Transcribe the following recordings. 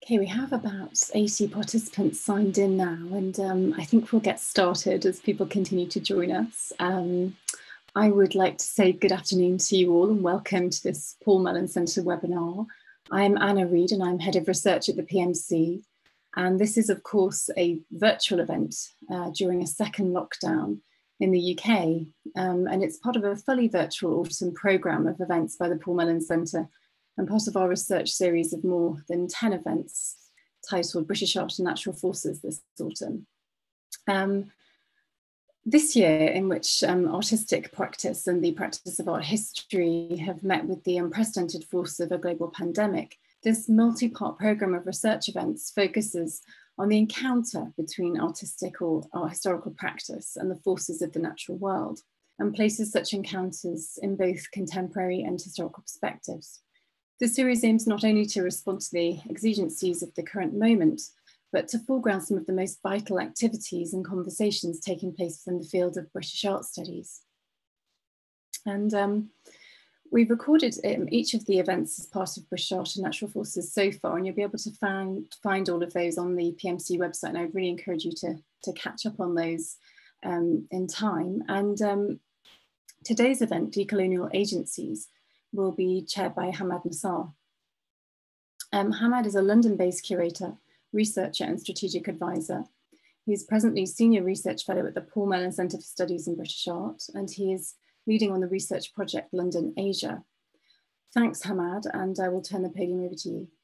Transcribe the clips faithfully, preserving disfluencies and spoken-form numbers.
Okay, we have about eighty participants signed in now, and um, I think we'll get started as people continue to join us. Um, I would like to say good afternoon to you all and welcome to this Paul Mellon Centre webinar. I'm Anna Reid and I'm Head of Research at the P M C. And this is, of course, a virtual event uh, during a second lockdown in the U K. Um, and it's part of a fully virtual autumn programme of events by the Paul Mellon Centre and part of our research series of more than ten events titled British Art and Natural Forces this autumn. Um, this year, in which um, artistic practice and the practice of art history have met with the unprecedented force of a global pandemic, this multi-part programme of research events focuses on the encounter between artistic or art historical practice and the forces of the natural world, and places such encounters in both contemporary and historical perspectives. The series aims not only to respond to the exigencies of the current moment, but to foreground some of the most vital activities and conversations taking place within the field of British art studies. And um, we've recorded um, each of the events as part of British Art and Natural Forces so far, and you'll be able to find, find all of those on the P M C website, and I would really encourage you to, to catch up on those um, in time. And um, today's event, Decolonial Agencies, will be chaired by Hammad Nasar. Um, Hammad is a London-based curator, researcher and strategic advisor. He's presently Senior Research Fellow at the Paul Mellon Centre for Studies in British Art, and he is leading on the research project London Asia. Thanks, Hammad, and I will turn the podium over to you.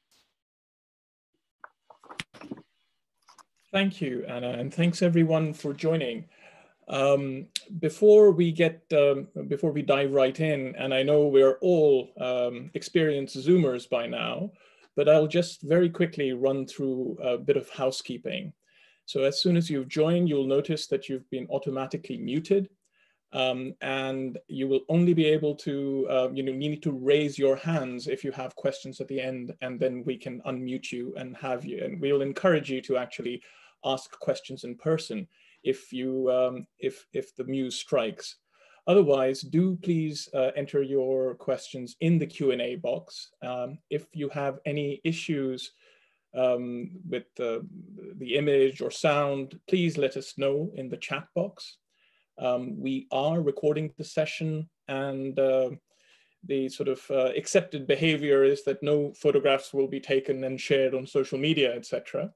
Thank you, Anna, and thanks everyone for joining. Um, before we get, um, before we dive right in, and I know we're all um, experienced Zoomers by now, but I'll just very quickly run through a bit of housekeeping. So as soon as you've joined, you'll notice that you've been automatically muted, um, and you will only be able to, uh, you know, you need to raise your hands if you have questions at the end, and then we can unmute you and have you, and we'll encourage you to actually ask questions in person if you um, if if the muse strikes. Otherwise, do please uh, enter your questions in the Q and A box. Um, if you have any issues um, with the, the image or sound, please let us know in the chat box. Um, we are recording the session, and uh, the sort of uh, accepted behavior is that no photographs will be taken and shared on social media, et cetera.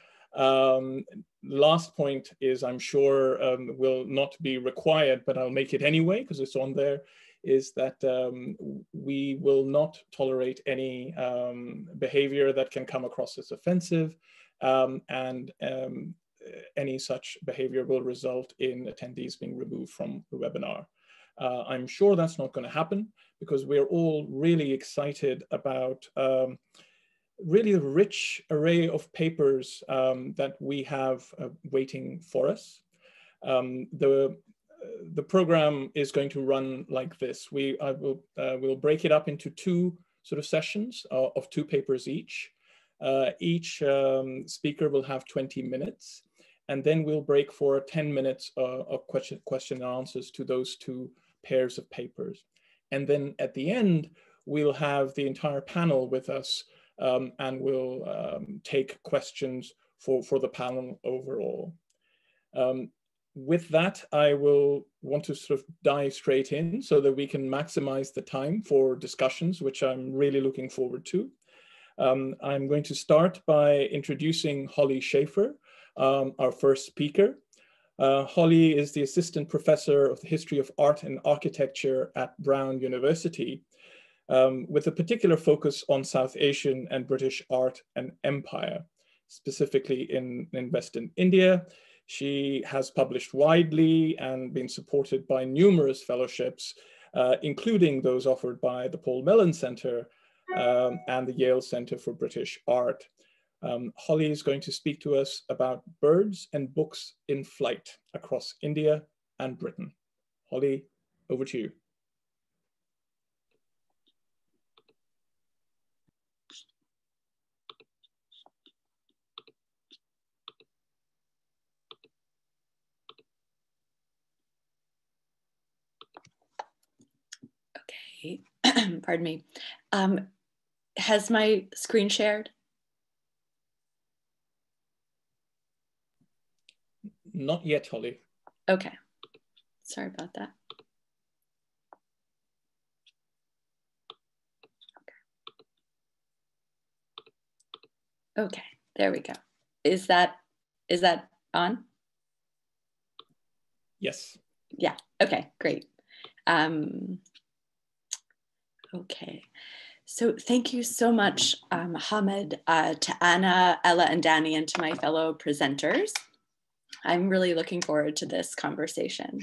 Um, last point is, I'm sure um, will not be required, but I'll make it anyway because it's on there, is that um, we will not tolerate any um, behavior that can come across as offensive, um, and um, any such behavior will result in attendees being removed from the webinar. Uh, I'm sure that's not going to happen because we're all really excited about um, really a rich array of papers um, that we have uh, waiting for us. Um, the, the program is going to run like this. We I will uh, we'll break it up into two sort of sessions uh, of two papers each. Uh, each um, speaker will have twenty minutes, and then we'll break for ten minutes uh, of question, question and answers to those two pairs of papers. And then at the end, we'll have the entire panel with us, Um, and we'll um, take questions for, for the panel overall. Um, with that, I will want to sort of dive straight in so that we can maximize the time for discussions, which I'm really looking forward to. Um, I'm going to start by introducing Holly Shaffer, um, our first speaker. Uh, Holly is the Assistant Professor of the History of Art and Architecture at Brown University, Um, with a particular focus on South Asian and British art and empire, specifically in, in Western India. She has published widely and been supported by numerous fellowships, uh, including those offered by the Paul Mellon Centre um, and the Yale Centre for British Art. Um, Holly is going to speak to us about birds and books in flight across India and Britain. Holly, over to you. Pardon me. Um, has my screen shared? Not yet, Holly. Okay, sorry about that. Okay. Okay, there we go. Is that, is that on? Yes. Yeah, okay, great. Um, okay, so thank you so much, um, Hammad, uh, to Anna, Ella, and Danny, and to my fellow presenters. I'm really looking forward to this conversation.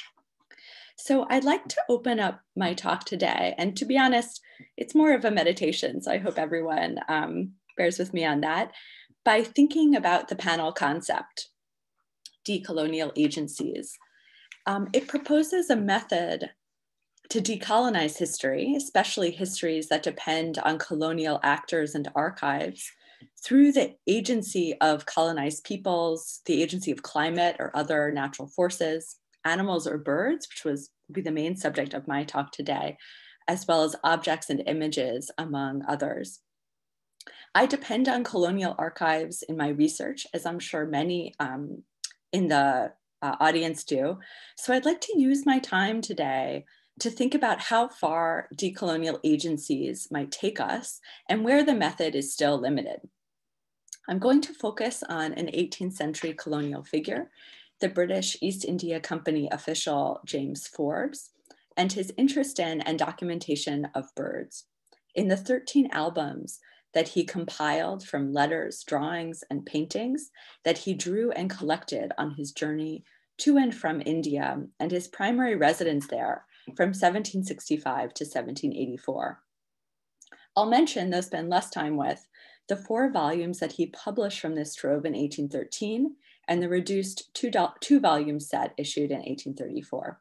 So I'd like to open up my talk today, and to be honest, it's more of a meditation, so I hope everyone um, bears with me on that, by thinking about the panel concept, decolonial agencies. Um, it proposes a method to decolonize history, especially histories that depend on colonial actors and archives, through the agency of colonized peoples, the agency of climate or other natural forces, animals or birds, which was be the main subject of my talk today, as well as objects and images, among others. I depend on colonial archives in my research, as I'm sure many um, in the uh, audience do. So I'd like to use my time today to think about how far decolonial agencies might take us and where the method is still limited. I'm going to focus on an eighteenth century colonial figure, the British East India Company official James Forbes, and his interest in and documentation of birds. In the thirteen albums that he compiled from letters, drawings, and paintings that he drew and collected on his journey to and from India and his primary residence there from seventeen sixty-five to seventeen eighty-four. I'll mention, though spend less time with, the four volumes that he published from this trove in eighteen thirteen and the reduced two, two volume set issued in eighteen thirty-four.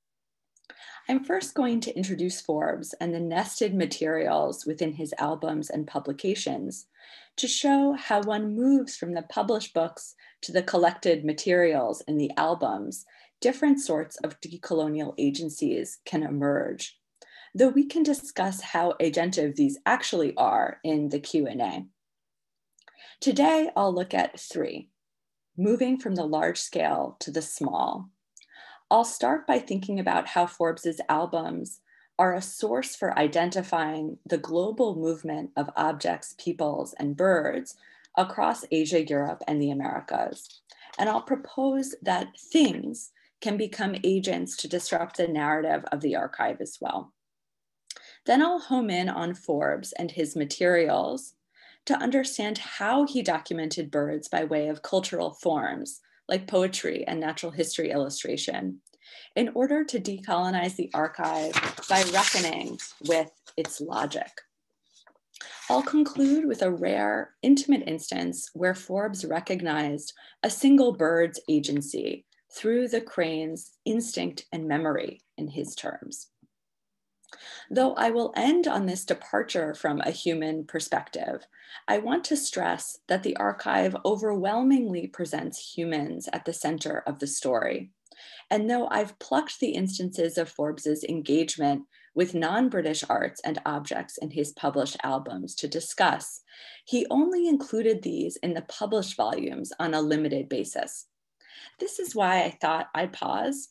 I'm first going to introduce Forbes and the nested materials within his albums and publications to show how one moves from the published books to the collected materials in the albums. Different sorts of decolonial agencies can emerge, though we can discuss how agentive these actually are in the Q and A. Today, I'll look at three, moving from the large scale to the small. I'll start by thinking about how Forbes's albums are a source for identifying the global movement of objects, peoples, and birds across Asia, Europe, and the Americas. And I'll propose that things can become agents to disrupt the narrative of the archive as well. Then I'll home in on Forbes and his materials to understand how he documented birds by way of cultural forms, like poetry and natural history illustration, in order to decolonize the archive by reckoning with its logic. I'll conclude with a rare, intimate instance where Forbes recognized a single bird's agency through the crane's instinct and memory in his terms. Though I will end on this departure from a human perspective, I want to stress that the archive overwhelmingly presents humans at the center of the story. And though I've plucked the instances of Forbes's engagement with non-British arts and objects in his published albums to discuss, he only included these in the published volumes on a limited basis. This is why I thought I'd pause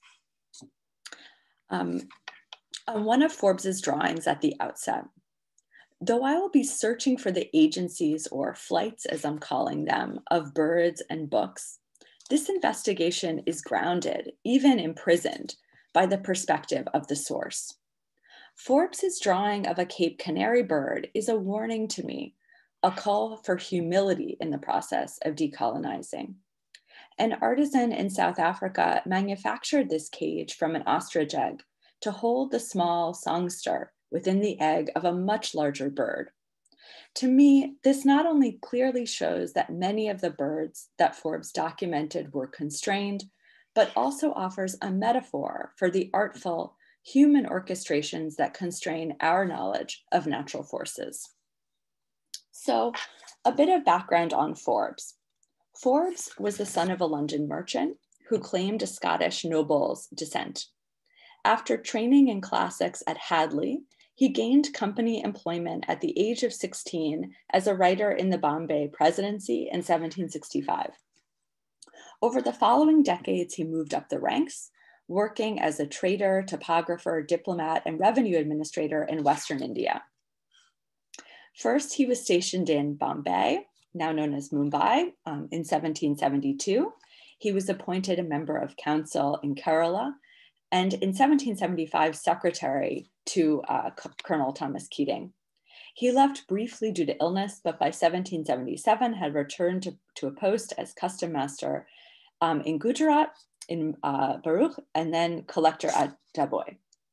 um, on one of Forbes's drawings at the outset. Though I will be searching for the agencies, or flights as I'm calling them, of birds and books, this investigation is grounded, even imprisoned, by the perspective of the source. Forbes's drawing of a Cape Canary bird is a warning to me, a call for humility in the process of decolonizing. An artisan in South Africa manufactured this cage from an ostrich egg to hold the small songster within the egg of a much larger bird. To me, this not only clearly shows that many of the birds that Forbes documented were constrained, but also offers a metaphor for the artful human orchestrations that constrain our knowledge of natural forces. So, a bit of background on Forbes. Forbes was the son of a London merchant who claimed a Scottish noble's descent. After training in classics at Hadley, he gained company employment at the age of sixteen as a writer in the Bombay Presidency in seventeen sixty-five. Over the following decades, he moved up the ranks, working as a trader, topographer, diplomat, and revenue administrator in Western India. First, he was stationed in Bombay, now known as Mumbai, um, in seventeen seventy-two. He was appointed a member of council in Kerala, and in seventeen seventy-five, secretary to uh, Colonel Thomas Keating. He left briefly due to illness, but by seventeen seventy-seven had returned to, to a post as custom master um, in Gujarat, in uh, Bharuch, and then collector at Daboy.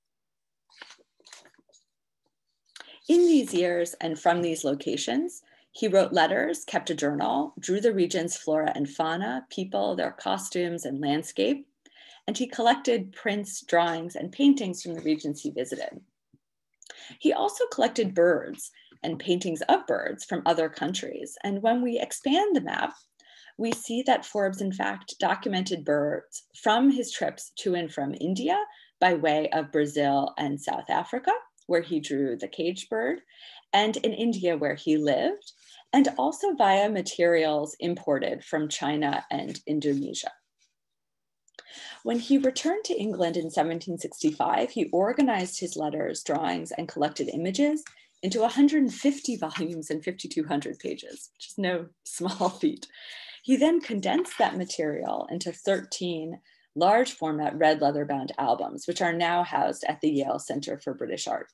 In these years and from these locations, he wrote letters, kept a journal, drew the region's flora and fauna, people, their costumes, and landscape, and he collected prints, drawings, and paintings from the regions he visited. He also collected birds and paintings of birds from other countries. And when we expand the map, we see that Forbes, in fact, documented birds from his trips to and from India by way of Brazil and South Africa, where he drew the caged bird, and in India, where he lived, and also via materials imported from China and Indonesia. When he returned to England in seventeen sixty-five, he organized his letters, drawings, and collected images into one hundred fifty volumes and fifty-two hundred pages, which is no small feat. He then condensed that material into thirteen large format red leather bound albums, which are now housed at the Yale Center for British Art.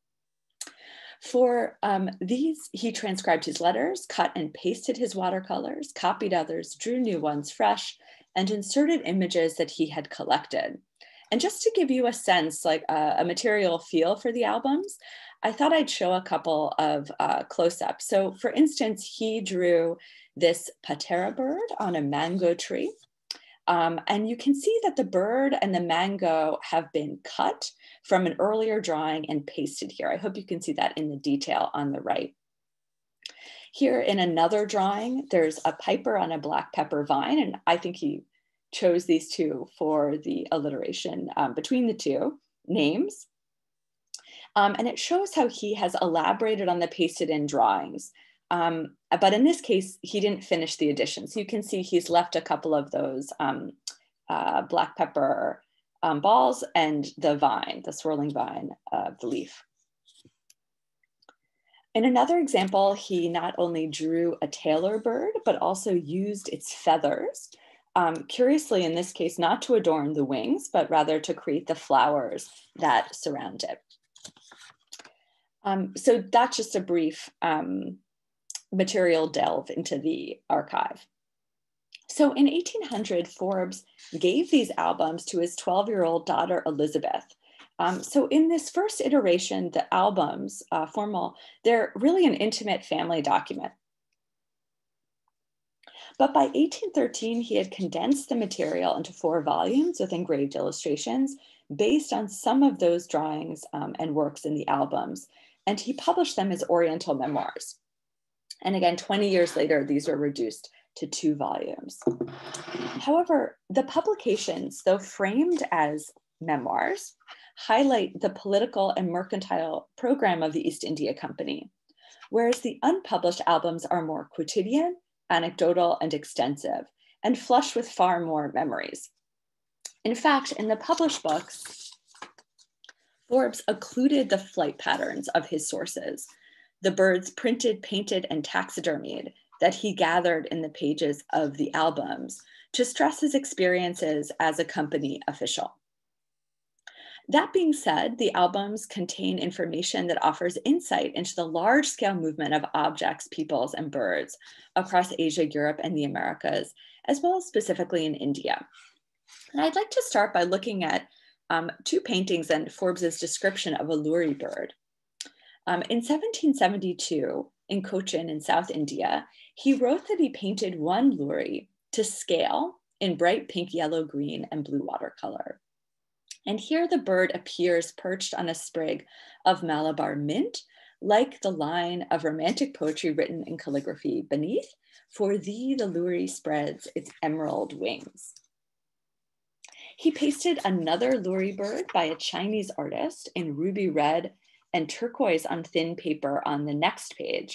For um, these, he transcribed his letters, cut and pasted his watercolors, copied others, drew new ones fresh, and inserted images that he had collected. And just to give you a sense, like uh, a material feel for the albums, I thought I'd show a couple of uh, close-ups. So for instance, he drew this patera bird on a mango tree. Um, and you can see that the bird and the mango have been cut from an earlier drawing and pasted here. I hope you can see that in the detail on the right. Here in another drawing, there's a piper on a black pepper vine, and I think he chose these two for the alliteration um, between the two names. Um, and it shows how he has elaborated on the pasted in drawings. Um, but in this case, he didn't finish the addition. So you can see he's left a couple of those um, uh, black pepper um, balls and the vine, the swirling vine of the leaf. In another example, he not only drew a tailor bird, but also used its feathers. Um, curiously, in this case, not to adorn the wings, but rather to create the flowers that surround it. Um, so that's just a brief um, material delve into the archive. So in eighteen hundred, Forbes gave these albums to his twelve-year-old daughter, Elizabeth. Um, so in this first iteration, the albums, uh, formal, they're really an intimate family document. But by eighteen thirteen, he had condensed the material into four volumes with engraved illustrations based on some of those drawings um, and works in the albums. And he published them as Oriental memoirs. And again, twenty years later, these were reduced to two volumes. However, the publications, though framed as memoirs, highlight the political and mercantile program of the East India Company, whereas the unpublished albums are more quotidian, anecdotal, and extensive, and flush with far more memories. In fact, in the published books, Forbes occluded the flight patterns of his sources, the birds printed, painted, and taxidermied that he gathered in the pages of the albums to stress his experiences as a company official. That being said, the albums contain information that offers insight into the large-scale movement of objects, peoples, and birds across Asia, Europe, and the Americas, as well as specifically in India. And I'd like to start by looking at um, two paintings and Forbes's description of a lory bird. Um, in seventeen seventy-two, in Cochin in South India, he wrote that he painted one lory to scale in bright pink, yellow, green, and blue watercolor. And here the bird appears perched on a sprig of Malabar mint, like the line of romantic poetry written in calligraphy beneath, "For thee the lory spreads its emerald wings." He pasted another lory bird by a Chinese artist in ruby red and turquoise on thin paper on the next page.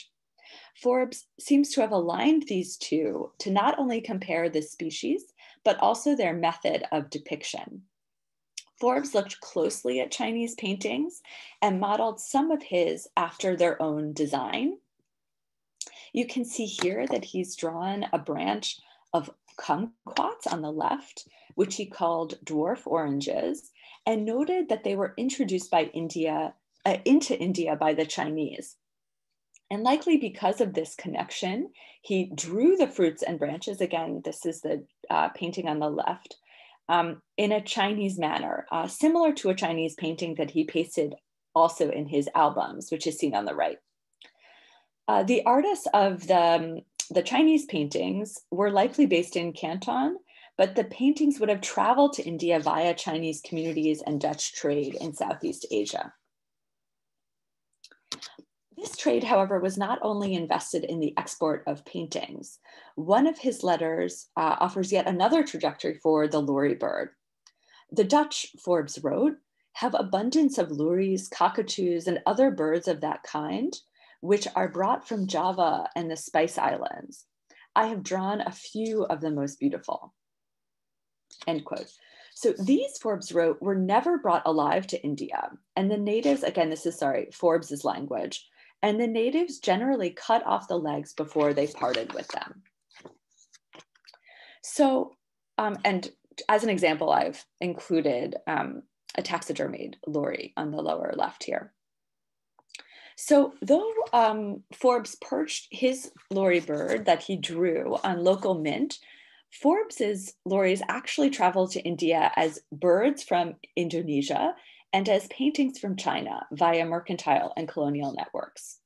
Forbes seems to have aligned these two to not only compare the species, but also their method of depiction. Forbes looked closely at Chinese paintings and modeled some of his after their own design. You can see here that he's drawn a branch of kumquats on the left, which he called dwarf oranges, and noted that they were introduced by India, uh, into India by the Chinese. And likely because of this connection, he drew the fruits and branches, again, this is the uh, painting on the left, um, in a Chinese manner, uh, similar to a Chinese painting that he pasted also in his albums, which is seen on the right. Uh, the artists of the, um, the Chinese paintings were likely based in Canton, but the paintings would have traveled to India via Chinese communities and Dutch trade in Southeast Asia. This trade, however, was not only invested in the export of paintings. One of his letters uh, offers yet another trajectory for the lory bird. The Dutch, Forbes wrote, have abundance of lories, cockatoos, and other birds of that kind, which are brought from Java and the Spice Islands. I have drawn a few of the most beautiful, end quote. So these, Forbes wrote, were never brought alive to India. And the natives, again, this is, sorry, Forbes's language, and the natives generally cut off the legs before they parted with them. So, um, and as an example, I've included um, a taxidermied lory on the lower left here. So though um, Forbes perched his lory bird that he drew on local mint, Forbes's lories actually traveled to India as birds from Indonesia and as paintings from China via mercantile and colonial networks.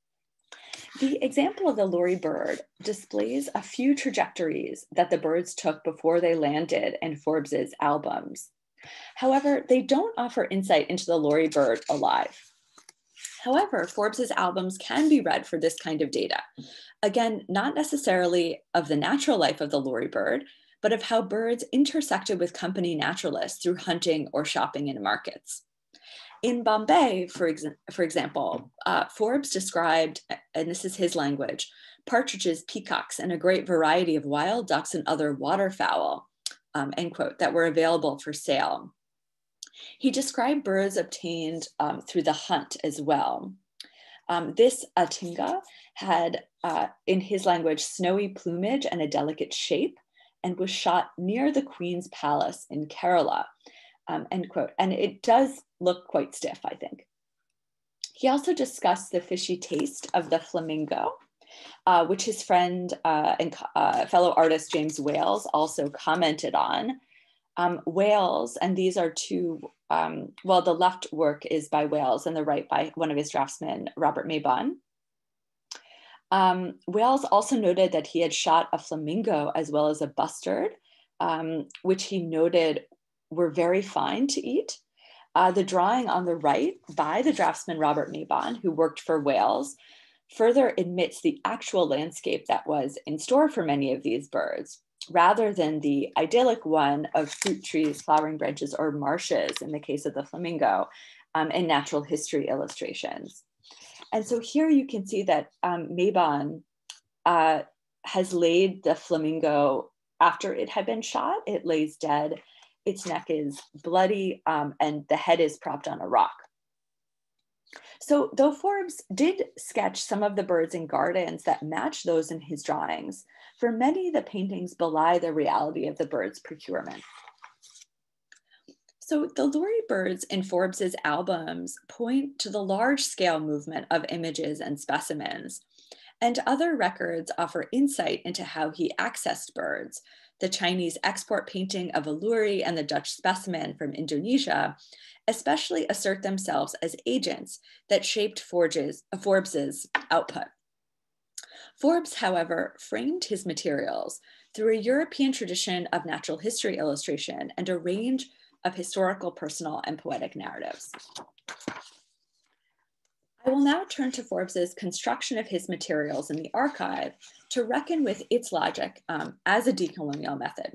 The example of the lory bird displays a few trajectories that the birds took before they landed in Forbes's albums. However, they don't offer insight into the lory bird alive. However, Forbes's albums can be read for this kind of data. Again, not necessarily of the natural life of the lory bird, but of how birds intersected with company naturalists through hunting or shopping in markets. In Bombay, for, ex for example, uh, Forbes described, and this is his language, partridges, peacocks, and a great variety of wild ducks and other waterfowl, um, end quote, that were available for sale. He described birds obtained um, through the hunt as well. Um, this atinga had, uh, in his language, snowy plumage and a delicate shape, and was shot near the Queen's Palace in Kerala, um, end quote. And it does look quite stiff, I think. He also discussed the fishy taste of the flamingo, uh, which his friend uh, and uh, fellow artist James Wales also commented on. Um, Wales, and these are two, um, well, the left work is by Wales and the right by one of his draftsmen, Robert Mabon. Um, Wales also noted that he had shot a flamingo as well as a bustard, um, which he noted were very fine to eat. Uh, the drawing on the right by the draftsman Robert Mabon, who worked for Wales, further admits the actual landscape that was in store for many of these birds, rather than the idyllic one of fruit trees, flowering branches, or marshes in the case of the flamingo, um, and natural history illustrations. And so here you can see that um, Mabon uh, has laid the flamingo after it had been shot. It lays dead, its neck is bloody, um, and the head is propped on a rock. So though Forbes did sketch some of the birds in gardens that match those in his drawings, for many, the paintings belie the reality of the bird's procurement. So the lory birds in Forbes's albums point to the large-scale movement of images and specimens, and other records offer insight into how he accessed birds. The Chinese export painting of a lory and the Dutch specimen from Indonesia especially assert themselves as agents that shaped Forbes's, Forbes's output. Forbes, however, framed his materials through a European tradition of natural history illustration and a range of historical, personal, and poetic narratives. I will now turn to Forbes's construction of his materials in the archive to reckon with its logic um, as a decolonial method.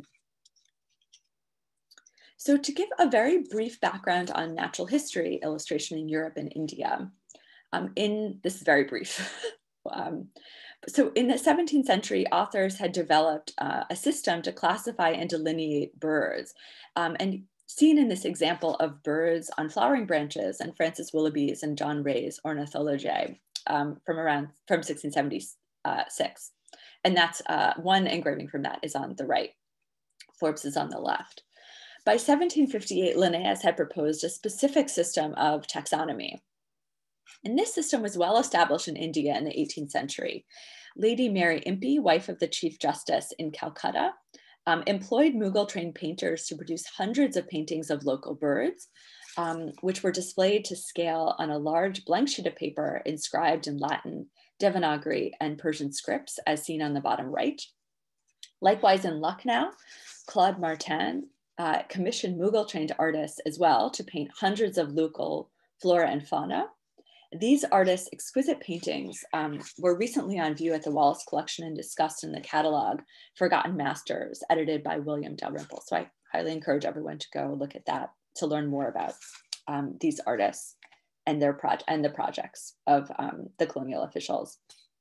So to give a very brief background on natural history illustration in Europe and India, um, in, this is very brief, Um, so in the seventeenth century, authors had developed uh, a system to classify and delineate birds. Um, and seen in this example of birds on flowering branches and Francis Willoughby's and John Ray's Ornithology um, from around, from sixteen seventy-six. And that's uh, one engraving from that is on the right. Forbes is on the left. By seventeen fifty-eight, Linnaeus had proposed a specific system of taxonomy. And this system was well established in India in the eighteenth century. Lady Mary Impey, wife of the Chief Justice in Calcutta, um, employed Mughal-trained painters to produce hundreds of paintings of local birds, um, which were displayed to scale on a large blank sheet of paper inscribed in Latin, Devanagari, and Persian scripts, as seen on the bottom right. Likewise, in Lucknow, Claude Martin uh, commissioned Mughal-trained artists as well to paint hundreds of local flora and fauna. These artists' exquisite paintings um, were recently on view at the Wallace Collection and discussed in the catalog Forgotten Masters, edited by William Dalrymple. So I highly encourage everyone to go look at that to learn more about um, these artists and their project and the projects of um, the colonial officials.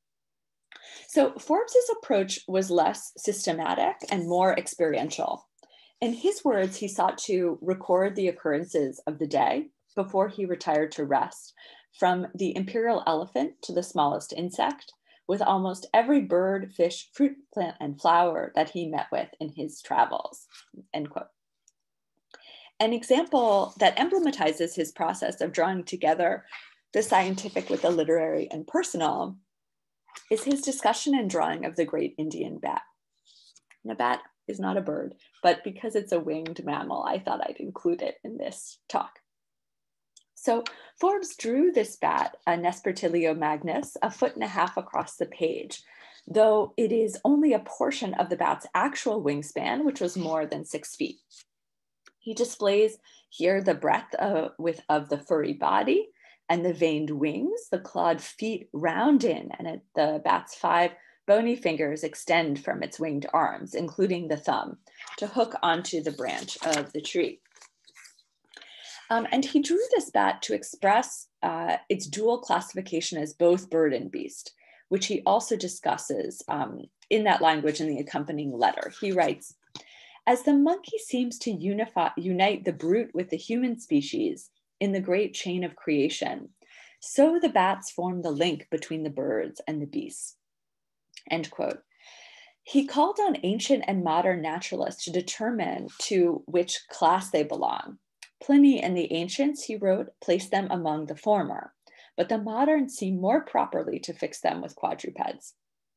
So Forbes's approach was less systematic and more experiential. In his words, he sought to record the occurrences of the day before he retired to rest, from the imperial elephant to the smallest insect, with almost every bird, fish, fruit, plant, and flower that he met with in his travels, end quote. An example that emblematizes his process of drawing together the scientific with the literary and personal is his discussion and drawing of the great Indian bat. And a bat is not a bird, but because it's a winged mammal, I thought I'd include it in this talk. So Forbes drew this bat, a Nespertilio magnus, a foot and a half across the page, though it is only a portion of the bat's actual wingspan, which was more than six feet. He displays here the breadth of, with, of the furry body and the veined wings. The clawed feet round in, and it, the bat's five bony fingers extend from its winged arms, including the thumb, to hook onto the branch of the tree. Um, and he drew this bat to express uh, its dual classification as both bird and beast, which he also discusses um, in that language in the accompanying letter. He writes, as the monkey seems to unify, unite the brute with the human species in the great chain of creation, so the bats form the link between the birds and the beasts, end quote. He called on ancient and modern naturalists to determine to which class they belong. Pliny and the ancients, he wrote, placed them among the former, but the moderns seem more properly to fix them with quadrupeds.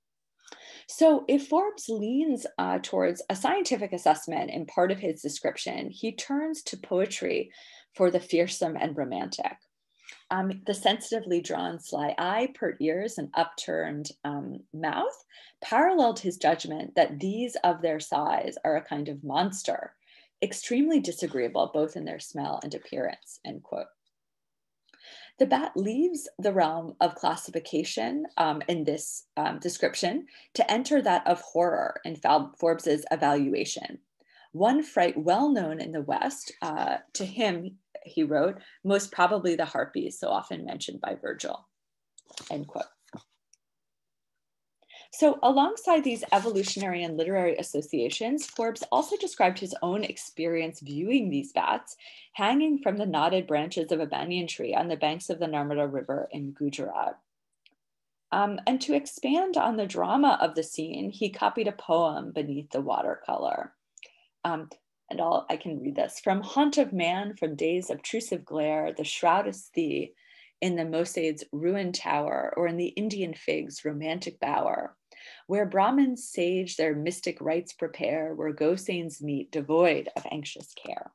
So if Forbes leans uh, towards a scientific assessment in part of his description, he turns to poetry for the fearsome and romantic. Um, the sensitively drawn sly eye, pert ears, and upturned um, mouth paralleled his judgment that these of their size are a kind of monster, extremely disagreeable both in their smell and appearance, end quote. The bat leaves the realm of classification um, in this um, description to enter that of horror in Forbes's evaluation. One fright well known in the West, uh, to him, he wrote, most probably the harpies, so often mentioned by Virgil, end quote. So alongside these evolutionary and literary associations, Forbes also described his own experience viewing these bats hanging from the knotted branches of a banyan tree on the banks of the Narmada River in Gujarat. Um, and to expand on the drama of the scene, he copied a poem beneath the watercolor. Um, and I'll, I can read this. From haunt of man, from days obtrusive glare, the shroud is thee, in the Mosaid's ruined tower, or in the Indian fig's romantic bower, where Brahmins sage their mystic rites prepare, where Gosains meet devoid of anxious care.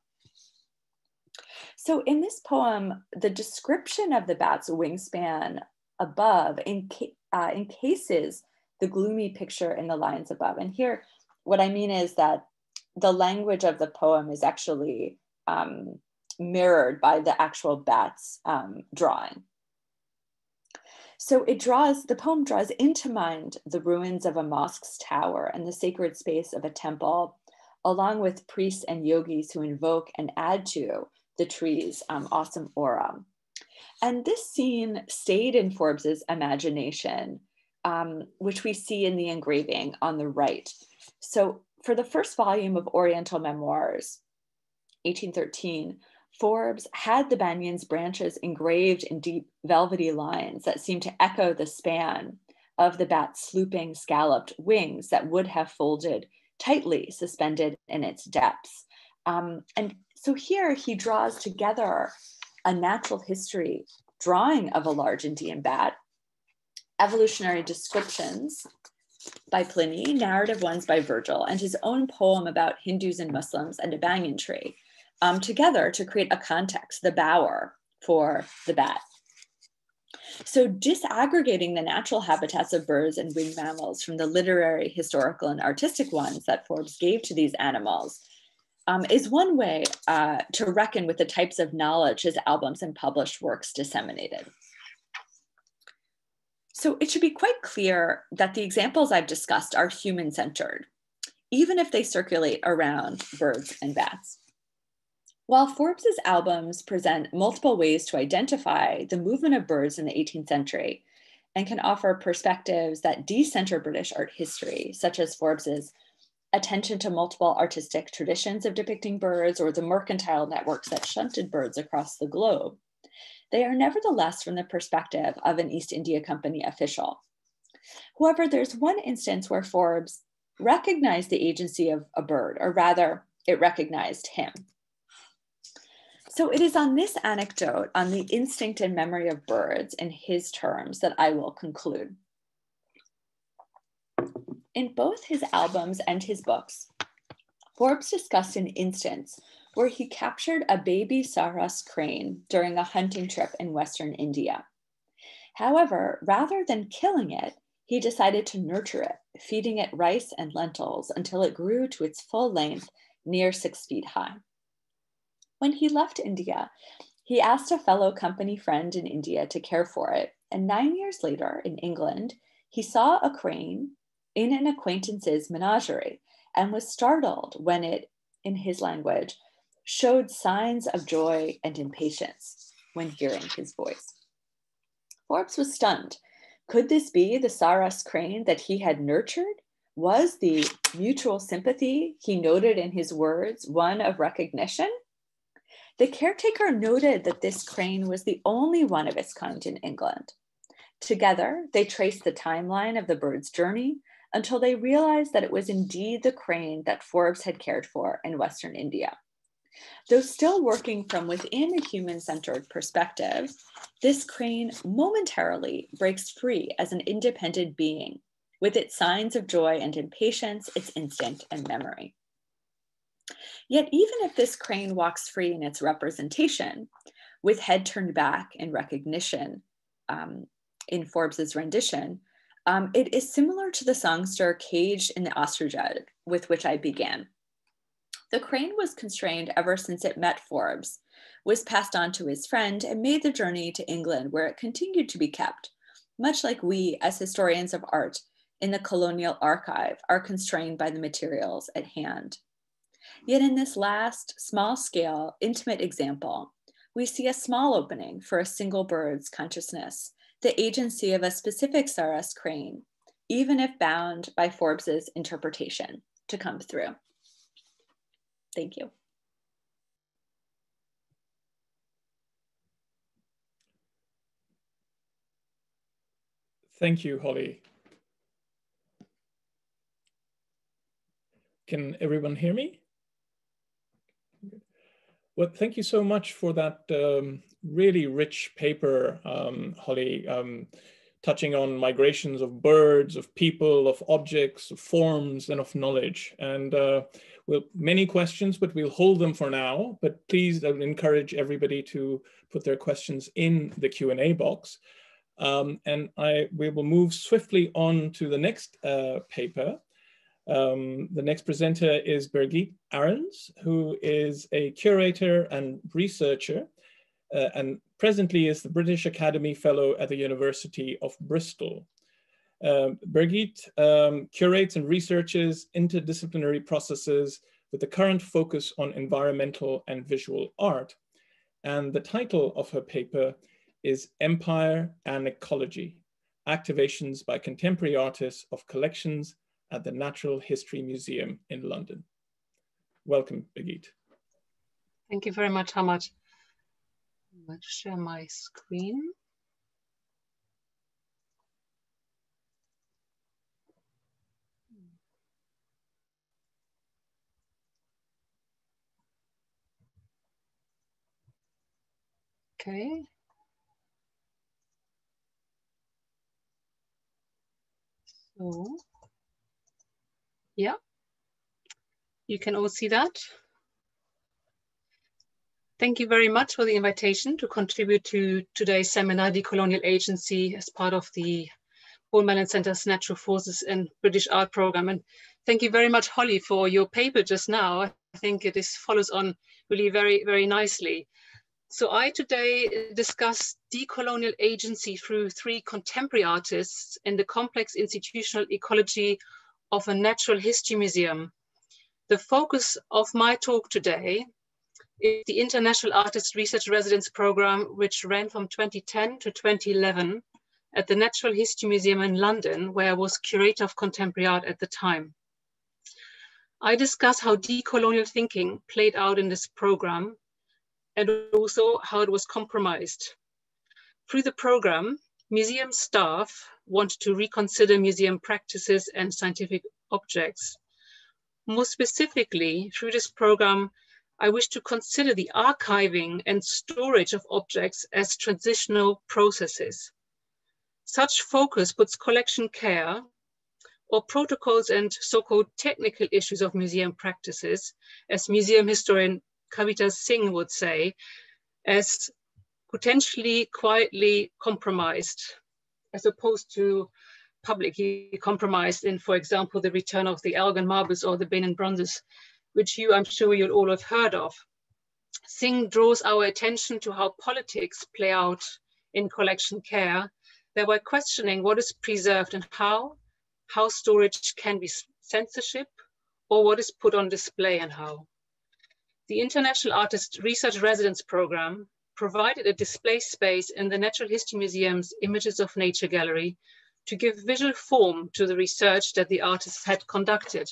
So in this poem, the description of the bat's wingspan above enca uh, encases the gloomy picture in the lines above. And here, what I mean is that the language of the poem is actually um, mirrored by the actual bat's um, drawing. So it draws, the poem draws into mind the ruins of a mosque's tower and the sacred space of a temple, along with priests and yogis who invoke and add to the tree's um, awesome aura. And this scene stayed in Forbes's imagination um, which we see in the engraving on the right. So for the first volume of Oriental Memoirs, eighteen thirteen, Forbes had the banyan's branches engraved in deep velvety lines that seemed to echo the span of the bat's swooping scalloped wings that would have folded tightly suspended in its depths. Um, and so here he draws together a natural history drawing of a large Indian bat, evolutionary descriptions by Pliny, narrative ones by Virgil, and his own poem about Hindus and Muslims and a banyan tree, um, together to create a context, the bower for the bat. So disaggregating the natural habitats of birds and winged mammals from the literary, historical, and artistic ones that Forbes gave to these animals um, is one way uh, to reckon with the types of knowledge his albums and published works disseminated. So it should be quite clear that the examples I've discussed are human-centered, even if they circulate around birds and bats. While Forbes's albums present multiple ways to identify the movement of birds in the eighteenth century and can offer perspectives that decenter British art history, such as Forbes's attention to multiple artistic traditions of depicting birds or the mercantile networks that shunted birds across the globe, they are nevertheless from the perspective of an East India Company official. However, there's one instance where Forbes recognized the agency of a bird, or rather, it recognized him. So it is on this anecdote, on the instinct and memory of birds in his terms, that I will conclude. In both his albums and his books, Forbes discussed an instance where he captured a baby sarus crane during a hunting trip in Western India. However, rather than killing it, he decided to nurture it, feeding it rice and lentils until it grew to its full length, near six feet high. When he left India, he asked a fellow company friend in India to care for it, and nine years later in England, he saw a crane in an acquaintance's menagerie and was startled when it, in his language, showed signs of joy and impatience when hearing his voice. Forbes was stunned. Could this be the sarus crane that he had nurtured? Was the mutual sympathy he noted in his words one of recognition? The caretaker noted that this crane was the only one of its kind in England. Together, they traced the timeline of the bird's journey until they realized that it was indeed the crane that Forbes had cared for in Western India. Though still working from within a human-centered perspective, this crane momentarily breaks free as an independent being, with its signs of joy and impatience, its instinct and memory. Yet even if this crane walks free in its representation, with head turned back in recognition um, in Forbes's rendition, um, it is similar to the songster caged in the ostrich egg with which I began. The crane was constrained ever since it met Forbes, was passed on to his friend, and made the journey to England, where it continued to be kept, much like we as historians of art in the colonial archive are constrained by the materials at hand. Yet in this last small-scale, intimate example, we see a small opening for a single bird's consciousness, the agency of a specific sarus crane, even if bound by Forbes's interpretation, to come through. Thank you. Thank you, Holly. Can everyone hear me? Well, thank you so much for that um, really rich paper, um, Holly, um, touching on migrations of birds, of people, of objects, of forms, and of knowledge. And uh, we'll many questions, but we'll hold them for now. But please, I would encourage everybody to put their questions in the Q and A box. Um, and I we will move swiftly on to the next uh, paper. Um, the next presenter is Bergit Arends, who is a curator and researcher, uh, and presently is the British Academy Fellow at the University of Bristol. Um, Bergit um, curates and researches interdisciplinary processes with the current focus on environmental and visual art. And the title of her paper is Empire and Ecology, activations by contemporary artists of collections at the Natural History Museum in London. Welcome, Bergit. Thank you very much, Hammad. I'm going to share my screen. Okay. So, yeah, you can all see that. Thank you very much for the invitation to contribute to today's seminar, Decolonial Agency, as part of the Mellon Center's Natural Forces and British Art program. And thank you very much, Holly, for your paper just now. I think it is follows on really very, very nicely. So I today discuss decolonial agency through three contemporary artists in the complex institutional ecology of a natural history museum. The focus of my talk today is the International Artist Research Residence Program, which ran from twenty ten to twenty eleven at the Natural History Museum in London, where I was curator of contemporary art at the time. I discuss how decolonial thinking played out in this program, and also how it was compromised. Through the program, museum staff wanted to reconsider museum practices and scientific objects. More specifically, through this program, I wish to consider the archiving and storage of objects as transitional processes. Such focus puts collection care or protocols and so-called technical issues of museum practices, as museum historian Kavita Singh would say, as potentially quietly compromised, as opposed to publicly compromised in, for example, the return of the Elgin marbles or the Benin bronzes, which you, I'm sure you'll all have heard of. Singh draws our attention to how politics play out in collection care, thereby questioning what is preserved and how, how storage can be censorship, or what is put on display and how. The International Artist Research Residence Program provided a display space in the Natural History Museum's Images of Nature Gallery to give visual form to the research that the artists had conducted.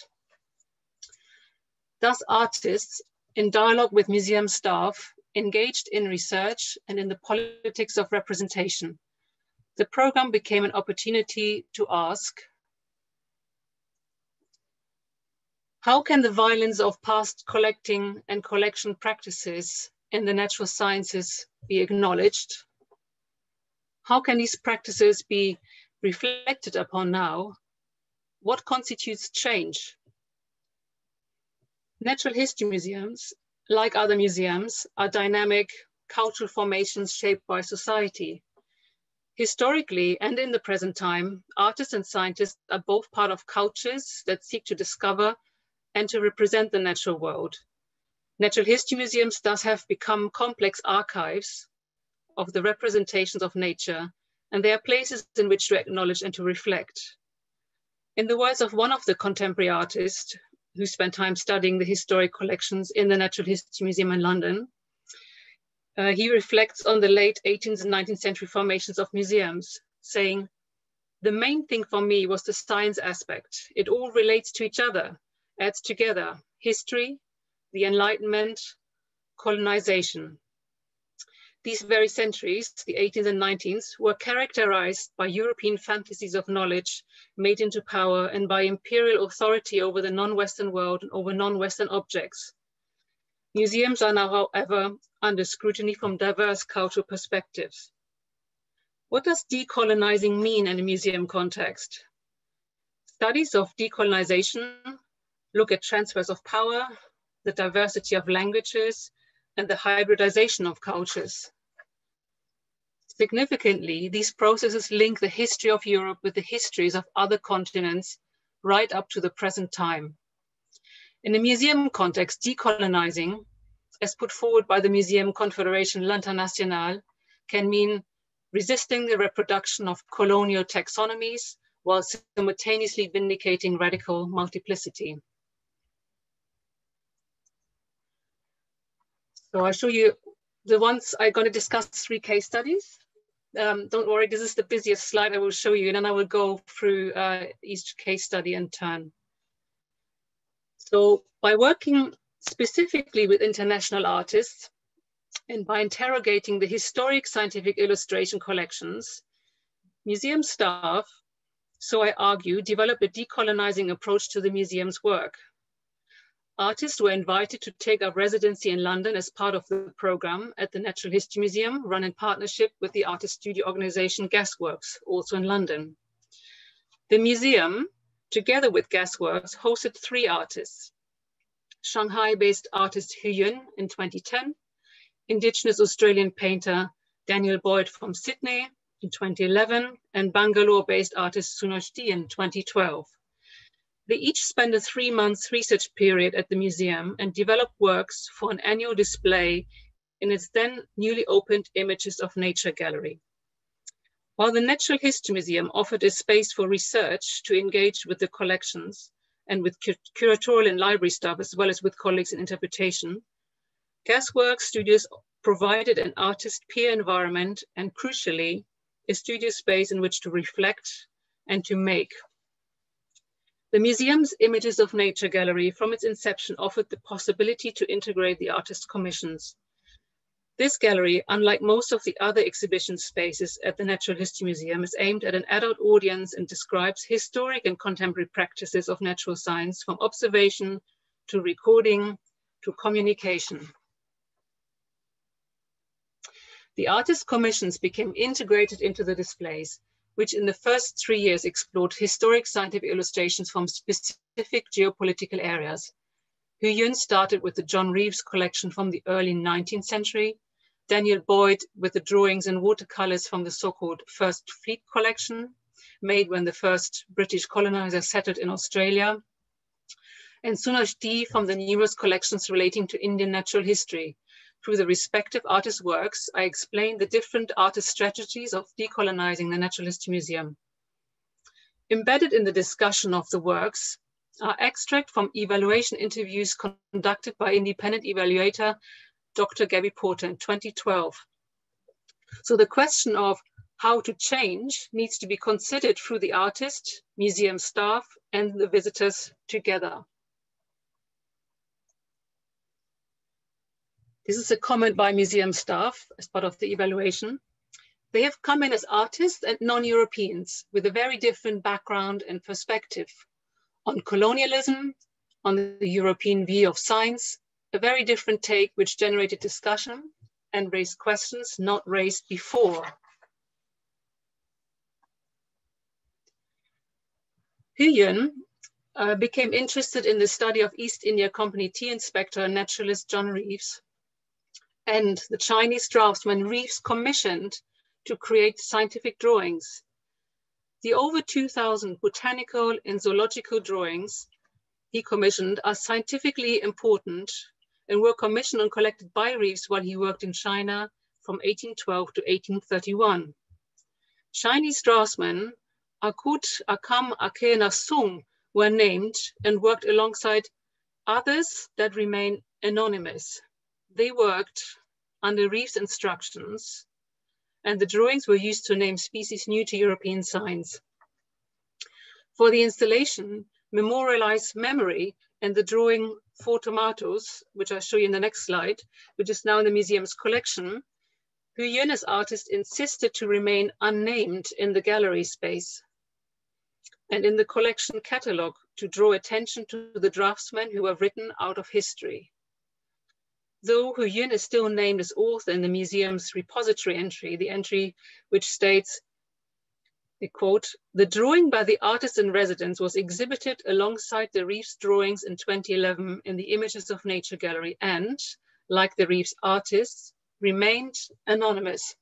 Thus, artists, in dialogue with museum staff, engaged in research and in the politics of representation. The program became an opportunity to ask, how can the violence of past collecting and collection practices in the natural sciences be acknowledged? How can these practices be reflected upon now? What constitutes change? Natural history museums, like other museums, are dynamic cultural formations shaped by society. Historically and in the present time, artists and scientists are both part of cultures that seek to discover and to represent the natural world. Natural history museums thus have become complex archives of the representations of nature, and they are places in which to acknowledge and to reflect. In the words of one of the contemporary artists who spent time studying the historic collections in the Natural History Museum in London, uh, he reflects on the late eighteenth and nineteenth century formations of museums, saying, "The main thing for me was the science aspect. It all relates to each other, adds together history, the Enlightenment, colonization. These very centuries, the eighteenth and nineteenth, were characterized by European fantasies of knowledge made into power and by imperial authority over the non-Western world and over non-Western objects. Museums are now, however, under scrutiny from diverse cultural perspectives. What does decolonizing mean in a museum context? Studies of decolonization look at transfers of power, the diversity of languages, and the hybridization of cultures. Significantly, these processes link the history of Europe with the histories of other continents right up to the present time. In a museum context, decolonizing, as put forward by the Museum Confederation L'Internationale, can mean resisting the reproduction of colonial taxonomies while simultaneously vindicating radical multiplicity. So I'll show you the ones I'm going to discuss three case studies. um, don't worry, this is the busiest slide I will show you, and then I will go through uh, each case study in turn. So by working specifically with international artists and by interrogating the historic scientific illustration collections, museum staff, so I argue, developed a decolonizing approach to the museum's work. Artists were invited to take up residency in London as part of the program at the Natural History Museum, run in partnership with the artist studio organization Gasworks, also in London. The museum, together with Gasworks, hosted three artists: Shanghai-based artist Hu Yun in twenty ten, Indigenous Australian painter Daniel Boyd from Sydney in twenty eleven, and Bangalore-based artist Sunoj D in twenty twelve. They each spent a three-month research period at the museum and developed works for an annual display in its then newly opened Images of Nature gallery. While the Natural History Museum offered a space for research to engage with the collections and with curatorial and library staff, as well as with colleagues in interpretation, Gasworks Studios provided an artist peer environment and, crucially, a studio space in which to reflect and to make. The museum's Images of Nature gallery from its inception offered the possibility to integrate the artist's commissions. This gallery, unlike most of the other exhibition spaces at the Natural History Museum, is aimed at an adult audience and describes historic and contemporary practices of natural science, from observation to recording to communication. The artist's commissions became integrated into the displays, which in the first three years explored historic scientific illustrations from specific geopolitical areas. Hu Yun started with the John Reeves collection from the early nineteenth century, Daniel Boyd with the drawings and watercolors from the so-called First Fleet collection, made when the first British colonizers settled in Australia, and Sunoj D from the numerous collections relating to Indian natural history. Through the respective artists' works, I explained the different artist strategies of decolonizing the Natural History Museum. Embedded in the discussion of the works are extract from evaluation interviews conducted by independent evaluator Doctor Gabby Porter in twenty twelve. So the question of how to change needs to be considered through the artist, museum staff, and the visitors together. This is a comment by museum staff as part of the evaluation. They have come in as artists and non-Europeans with a very different background and perspective on colonialism, on the European view of science, a very different take which generated discussion and raised questions not raised before. Hu Yun uh, became interested in the study of East India Company tea inspector and naturalist John Reeves, and the Chinese draftsman Reeves commissioned to create scientific drawings. The over two thousand botanical and zoological drawings he commissioned are scientifically important and were commissioned and collected by Reeves while he worked in China from eighteen twelve to eighteen thirty-one. Chinese draftsmen Akut, Akam, Ake, and Asung were named and worked alongside others that remain anonymous. They worked under Reeves' instructions, and the drawings were used to name species new to European science. For the installation, Memorialize Memory and the drawing Four Tomatoes, which I'll show you in the next slide, which is now in the museum's collection, Hu Yun as artist insisted to remain unnamed in the gallery space and in the collection catalogue to draw attention to the draftsmen who were written out of history. Though Hu Yun is still named as author in the museum's repository entry, the entry which states, I quote, "The drawing by the artist in residence was exhibited alongside the Reeves drawings in twenty eleven in the Images of Nature gallery and, like the Reeves artists, remained anonymous."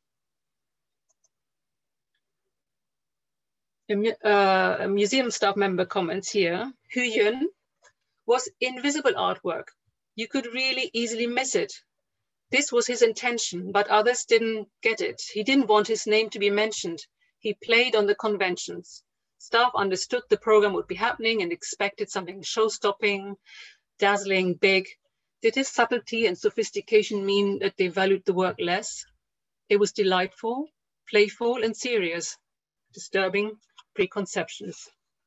A, uh, a museum staff member comments here, Hu Yun was invisible artwork. You could really easily miss it. This was his intention, but others didn't get it. He didn't want his name to be mentioned. He played on the conventions. Staff understood the program would be happening and expected something show-stopping, dazzling, big. Did his subtlety and sophistication mean that they valued the work less? It was delightful. playful and serious, disturbing preconceptions.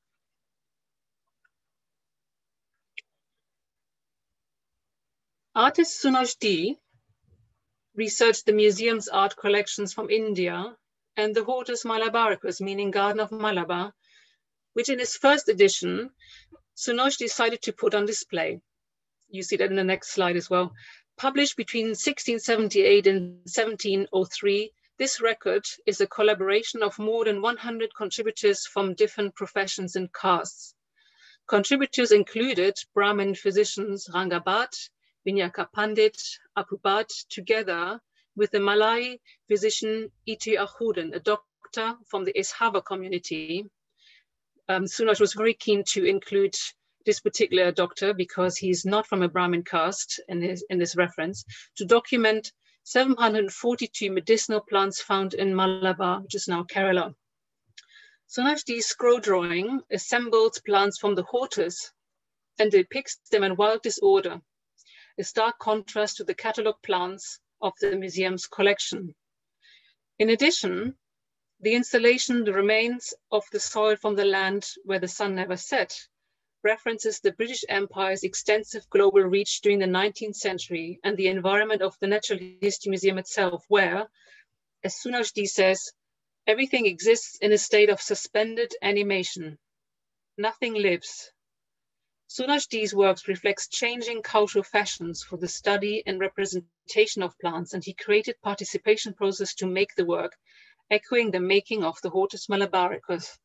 Artist Sunoj D researched the museum's art collections from India and the Hortus Malabaricus, meaning Garden of Malabar, which in its first edition, Sunoj decided to put on display. You see that in the next slide as well. Published between sixteen seventy-eight and seventeen oh three, this record is a collaboration of more than one hundred contributors from different professions and castes. Contributors included Brahmin physicians Rangabhat, Vinayaka Pandit, Apubat, together with the Malay physician Itu Ahuden, a doctor from the Eshava community. Um, Sunoj was very keen to include this particular doctor because he's not from a Brahmin caste in, his, in this reference, to document seven hundred forty-two medicinal plants found in Malabar, which is now Kerala. Sunoj D's scroll drawing assembles plants from the Hortus and depicts them in wild disorder, a stark contrast to the catalogue plants of the museum's collection. In addition, the installation, The Remains of the Soil from the Land Where the Sun Never Set, references the British Empire's extensive global reach during the nineteenth century and the environment of the Natural History Museum itself, where, as Sunoj D says, everything exists in a state of suspended animation. Nothing lives. Sunoj D's works reflects changing cultural fashions for the study and representation of plants, and he created participation process to make the work, echoing the making of the Hortus Malabaricus.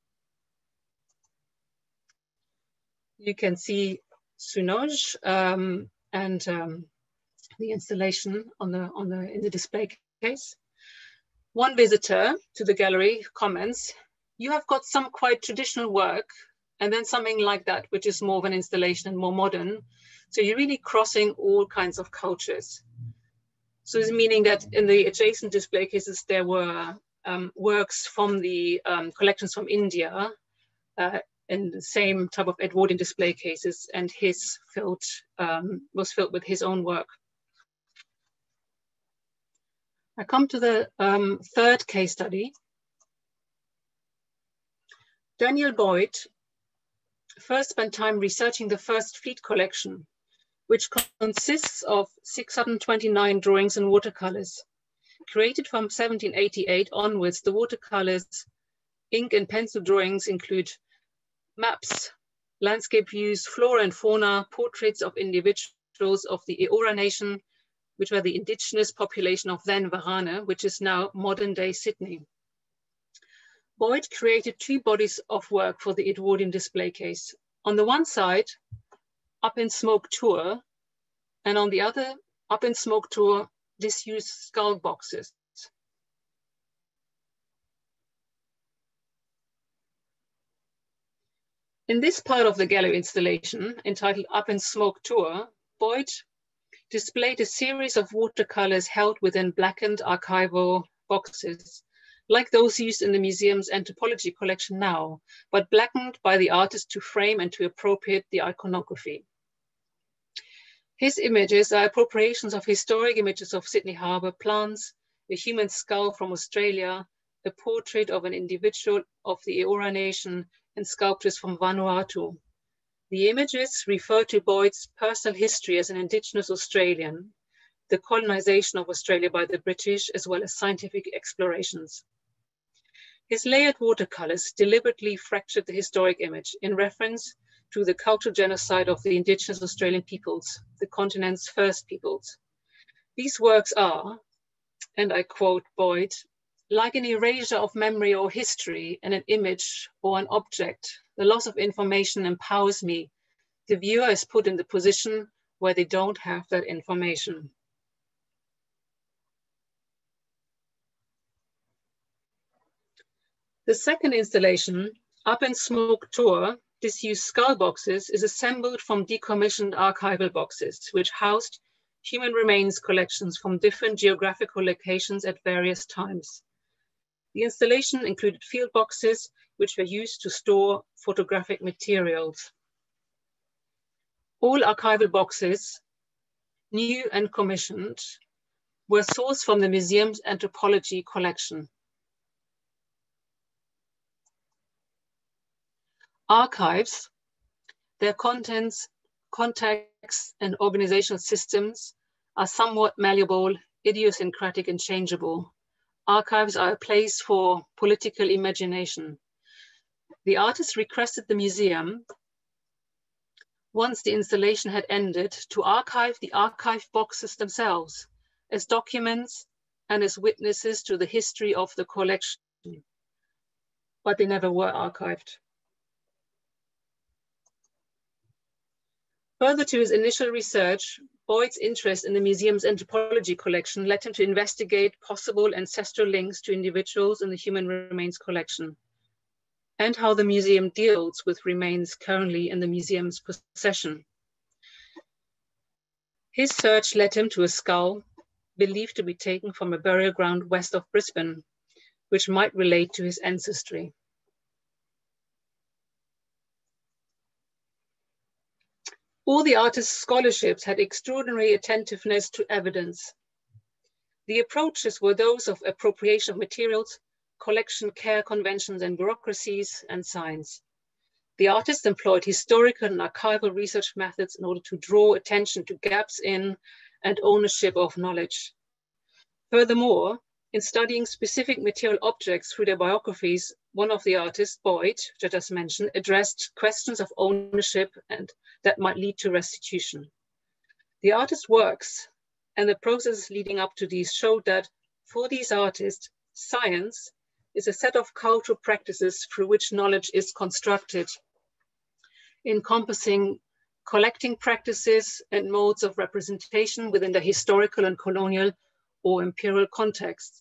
You can see Sunoj um, and um, the installation on the, on the, in the display case. One visitor to the gallery comments, "You have got some quite traditional work and then something like that, which is more of an installation and more modern. So you're really crossing all kinds of cultures." So it's meaning that in the adjacent display cases, there were um, works from the um, collections from India, uh, in the same type of Edwardian display cases, and his filled, um, was filled with his own work. I come to the um, third case study. Daniel Boyd first spent time researching the First Fleet collection, which consists of six hundred twenty-nine drawings and watercolors. Created from seventeen eighty-eight onwards, the watercolors, ink and pencil drawings include maps, landscape views, flora and fauna, portraits of individuals of the Eora nation, which were the indigenous population of then Varane, which is now modern day Sydney. Boyd created two bodies of work for the Edwardian display case. On the one side, Up in Smoke Tour, and on the other, Up in Smoke Tour, Disused Skull Boxes. In this part of the gallery installation, entitled Up in Smoke Tour, Boyd displayed a series of watercolors held within blackened archival boxes, like those used in the museum's anthropology collection now, but blackened by the artist to frame and to appropriate the iconography. His images are appropriations of historic images of Sydney Harbour, plants, a human skull from Australia, a portrait of an individual of the Eora nation, and sculptures from Vanuatu. The images refer to Boyd's personal history as an Indigenous Australian, the colonization of Australia by the British, as well as scientific explorations. His layered watercolors deliberately fractured the historic image in reference to the cultural genocide of the Indigenous Australian peoples, the continent's first peoples. These works are, and I quote Boyd, "like an erasure of memory or history in an image or an object. The loss of information empowers me. The viewer is put in the position where they don't have that information." The second installation, Up in Smoke Tour, Disused Skull Boxes, is assembled from decommissioned archival boxes, which housed human remains collections from different geographical locations at various times. The installation included field boxes, which were used to store photographic materials. All archival boxes, new and commissioned, were sourced from the museum's anthropology collection. Archives, their contents, contexts, and organizational systems are somewhat malleable, idiosyncratic, and changeable. Archives are a place for political imagination. The artist requested the museum, once the installation had ended, to archive the archive boxes themselves as documents and as witnesses to the history of the collection, but they never were archived. Further to his initial research, Boyd's interest in the museum's anthropology collection led him to investigate possible ancestral links to individuals in the human remains collection, and how the museum deals with remains currently in the museum's possession. His search led him to a skull believed to be taken from a burial ground west of Brisbane, which might relate to his ancestry. All the artist's scholarships had extraordinary attentiveness to evidence. The approaches were those of appropriation of materials, collection care conventions and bureaucracies, and science. The artist employed historical and archival research methods in order to draw attention to gaps in and ownership of knowledge. Furthermore, in studying specific material objects through their biographies, one of the artists, Boyd, which I just mentioned, addressed questions of ownership and that might lead to restitution. The artist's works and the processes leading up to these showed that for these artists, science is a set of cultural practices through which knowledge is constructed, encompassing collecting practices and modes of representation within the historical and colonial or imperial context.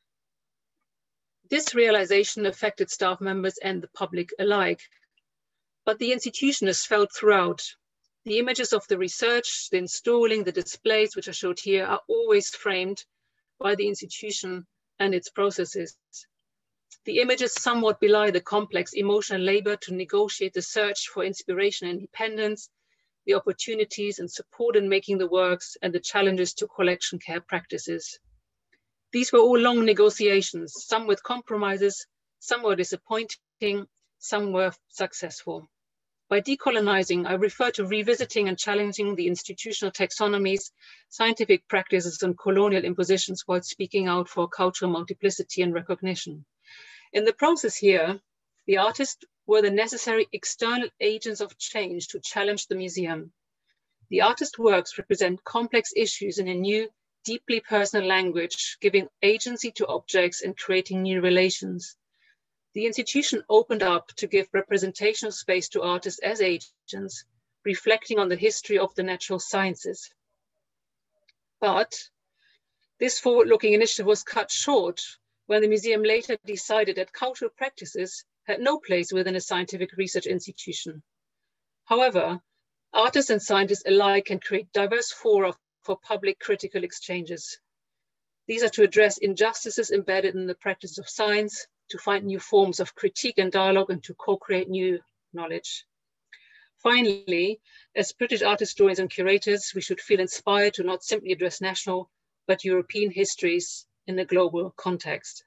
This realization affected staff members and the public alike, but the institution is felt throughout. The images of the research, the installing, the displays, which are showed here, are always framed by the institution and its processes. The images somewhat belie the complex emotional labor to negotiate the search for inspiration and independence, the opportunities and support in making the works, and the challenges to collection care practices. These were all long negotiations, some with compromises, some were disappointing, some were successful. By decolonizing, I refer to revisiting and challenging the institutional taxonomies, scientific practices, and colonial impositions while speaking out for cultural multiplicity and recognition. In the process here, the artists were the necessary external agents of change to challenge the museum. The artist's works represent complex issues in a new, deeply personal language, giving agency to objects and creating new relations. The institution opened up to give representational space to artists as agents, reflecting on the history of the natural sciences. But this forward-looking initiative was cut short when the museum later decided that cultural practices had no place within a scientific research institution. However, artists and scientists alike can create diverse fora for public critical exchanges. These are to address injustices embedded in the practice of science, to find new forms of critique and dialogue, and to co-create new knowledge. Finally, as British art historians and curators, we should feel inspired to not simply address national, but European histories in a global context.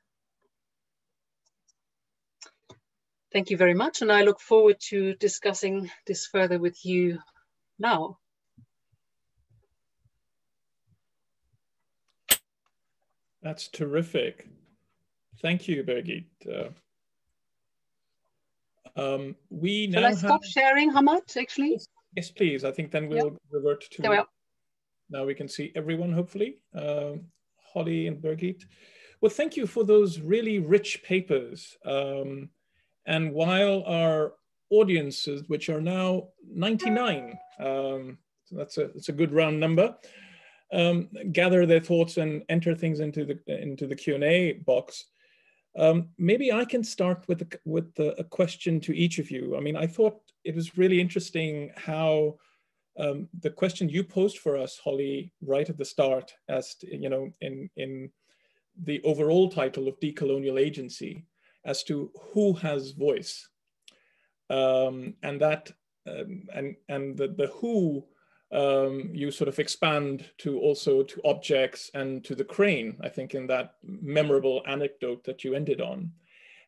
Thank you very much, and I look forward to discussing this further with you now. That's terrific. Thank you, Bergit. Uh, um, we now Shall I stop have... sharing, Hammad, actually? Yes, yes, please. I think then we'll Yep. revert to... There we are. Now we can see everyone, hopefully. Um, Holly and Bergit. Well, thank you for those really rich papers. Um, and while our audiences, which are now ninety-nine, um, so that's a, that's a good round number, um, gather their thoughts and enter things into the, into the Q and A box, um, maybe I can start with, a, with a, a question to each of you. I mean, I thought it was really interesting how um, the question you posed for us, Holly, right at the start, as to, you know, in, in the overall title of Decolonial Agency, as to who has voice. Um, and that, um, and, and the, the who, um, you sort of expand to also to objects and to the crane, I think, in that memorable anecdote that you ended on.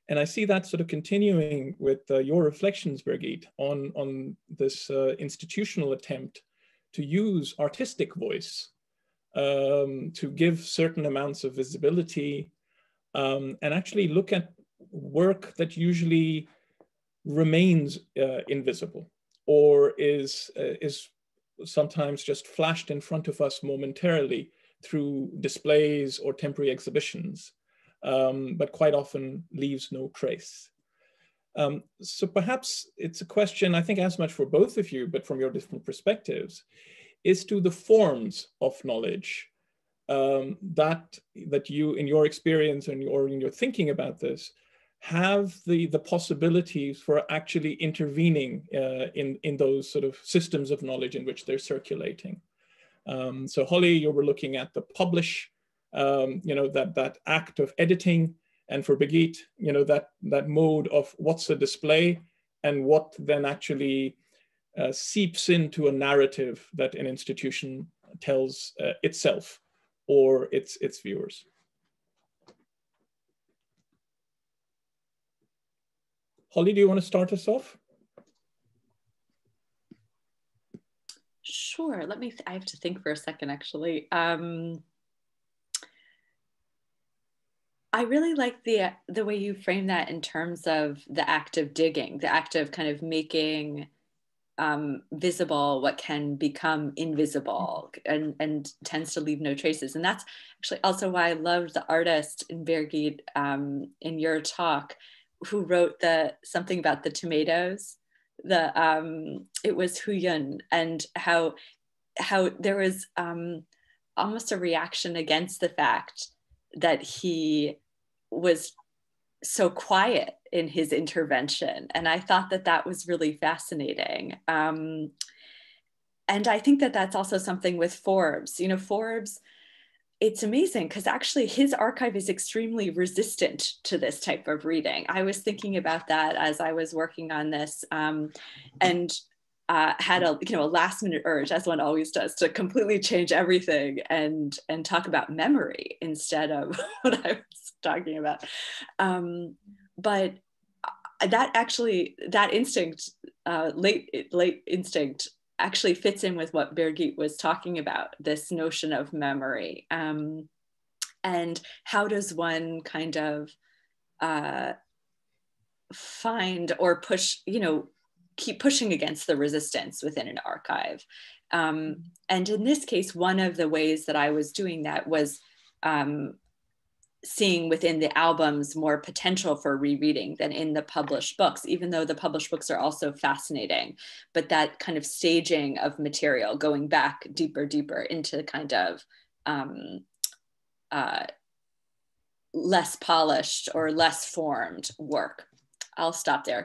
And I see that sort of continuing with uh, your reflections, Bergit, on, on this uh, institutional attempt to use artistic voice um, to give certain amounts of visibility um, and actually look at work that usually remains uh, invisible or is, uh, is sometimes just flashed in front of us momentarily through displays or temporary exhibitions, um, but quite often leaves no trace. Um, so perhaps it's a question, I think, as much for both of you, but from your different perspectives, is to the forms of knowledge um, that, that you, in your experience and or in your thinking about this, have the, the possibilities for actually intervening uh, in, in those sort of systems of knowledge in which they're circulating. Um, so Holly, you were looking at the publish, um, you know, that, that act of editing, and for Bergit, you know, that, that mode of what's a display and what then actually uh, seeps into a narrative that an institution tells uh, itself or its, its viewers. Holly, do you want to start us off? Sure, let me, I have to think for a second, actually. Um, I really like the, the way you frame that in terms of the act of digging, the act of kind of making um, visible what can become invisible and, and tends to leave no traces. And that's actually also why I loved the artist in Bergit um, in your talk, who wrote the something about the tomatoes. The um, it was Huyun, and how how there was um, almost a reaction against the fact that he was so quiet in his intervention, and I thought that that was really fascinating. Um, and I think that that's also something with Forbes. You know, Forbes. It's amazing because actually his archive is extremely resistant to this type of reading. I was thinking about that as I was working on this um, and uh, had a you know a last minute urge, as one always does, to completely change everything and and talk about memory instead of what I was talking about. Um, but that actually that instinct, uh, late late instinct. actually fits in with what Bergit was talking about, this notion of memory. Um, and how does one kind of uh, find or push, you know, keep pushing against the resistance within an archive? Um, and in this case, one of the ways that I was doing that was um, seeing within the albums more potential for rereading than in the published books, even though the published books are also fascinating. But that kind of staging of material, going back deeper, deeper into kind of um, uh, less polished or less formed work. I'll stop there.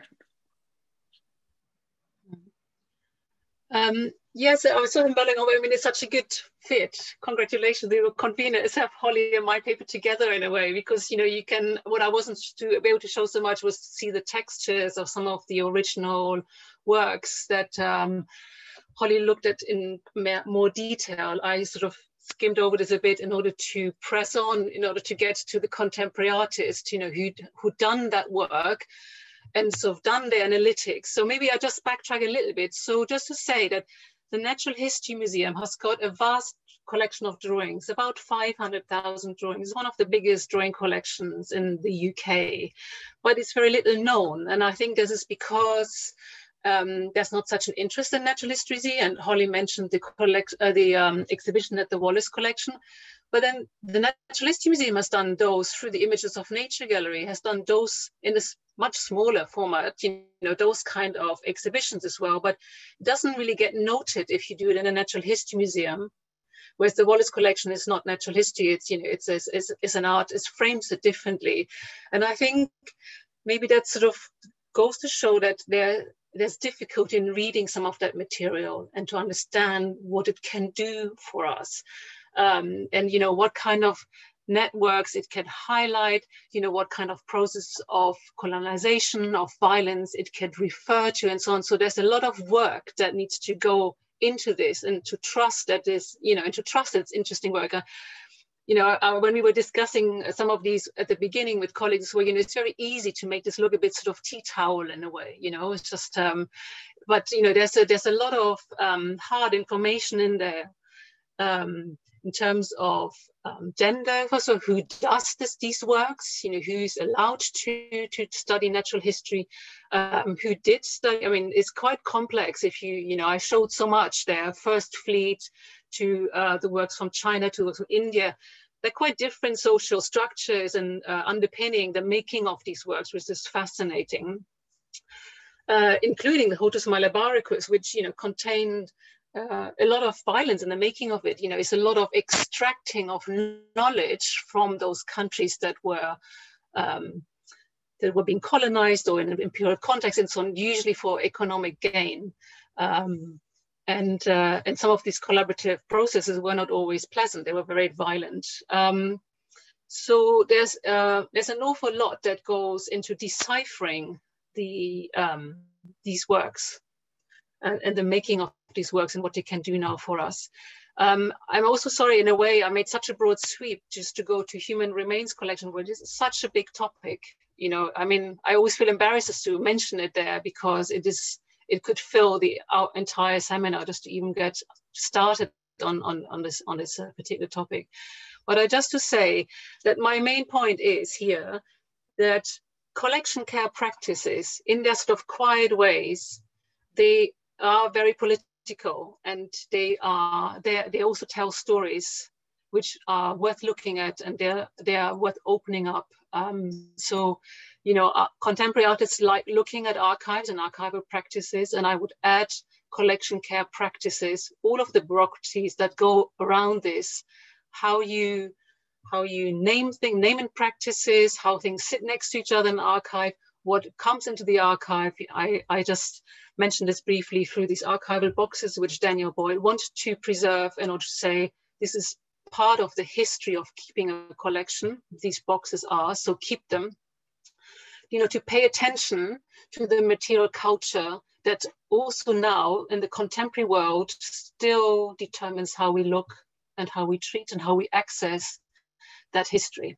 Um, yes, I was sort of mulling over. I mean, it's such a good fit. Congratulations, the conveners have Holly and my paper together in a way, because, you know, you can, what I wasn't to be able to show so much was to see the textures of some of the original works that um, Holly looked at in more detail. I sort of skimmed over this a bit in order to press on, in order to get to the contemporary artist, you know, who'd, who'd done that work and sort of done the analytics. So maybe I just backtrack a little bit. So just to say that the Natural History Museum has got a vast collection of drawings, about five hundred thousand drawings. It's one of the biggest drawing collections in the U K, but it's very little known. And I think this is because um, there's not such an interest in natural history. And Holly mentioned the, collect, uh, the um, exhibition at the Wallace Collection. But then the Natural History Museum has done those through the Images of Nature Gallery, has done those in a much smaller format, you know, those kind of exhibitions as well. But it doesn't really get noted if you do it in a Natural History Museum, whereas the Wallace Collection is not natural history. It's, you know, it's, it's, it's, it's an art, it frames it differently. And I think maybe that sort of goes to show that there, there's difficulty in reading some of that material and to understand what it can do for us. Um, and, you know, what kind of networks it can highlight, you know, what kind of process of colonization, of violence it can refer to, and so on. So there's a lot of work that needs to go into this, and to trust that this, you know, and to trust that it's interesting work. you know, uh, when we were discussing some of these at the beginning with colleagues, where, you know, it's very easy to make this look a bit sort of tea towel in a way, you know, it's just, um, but, you know, there's a, there's a lot of um, hard information in there um, in terms of um, gender, also who does this, these works, you know, who's allowed to, to study natural history, um, who did study, I mean, it's quite complex if you, you know, I showed so much there, First Fleet to uh, the works from China to, to India. They're quite different social structures and uh, underpinning the making of these works, which is fascinating. Uh, including the Hortus Malabaricus, which, you know, contained uh, a lot of violence in the making of it. You know, it's a lot of extracting of knowledge from those countries that were um, that were being colonized or in an imperial context and so on, usually for economic gain. Um, and uh, and some of these collaborative processes were not always pleasant. They were very violent. Um, so there's uh, there's an awful lot that goes into deciphering the um, these works and, and the making of these works and what they can do now for us. Um, I'm also sorry, in a way, I made such a broad sweep just to go to human remains collection, which is such a big topic. You know, I mean, I always feel embarrassed to mention it there because it is it could fill the our entire seminar just to even get started on on on this on this uh, particular topic. But I just to say that my main point is here that collection care practices in their sort of quiet ways, they are very political and they are they they also tell stories which are worth looking at and they're they are worth opening up. Um, so, you know, uh, contemporary artists like looking at archives and archival practices, and I would add collection care practices, all of the bureaucracies that go around this, how you how you name things, naming practices, how things sit next to each other in archive, what comes into the archive. I, I just mentioned this briefly through these archival boxes, which Daniel Boyle wanted to preserve in order to say, this is part of the history of keeping a collection. These boxes are, so keep them. You know, to pay attention to the material culture that also now in the contemporary world still determines how we look and how we treat and how we access that history.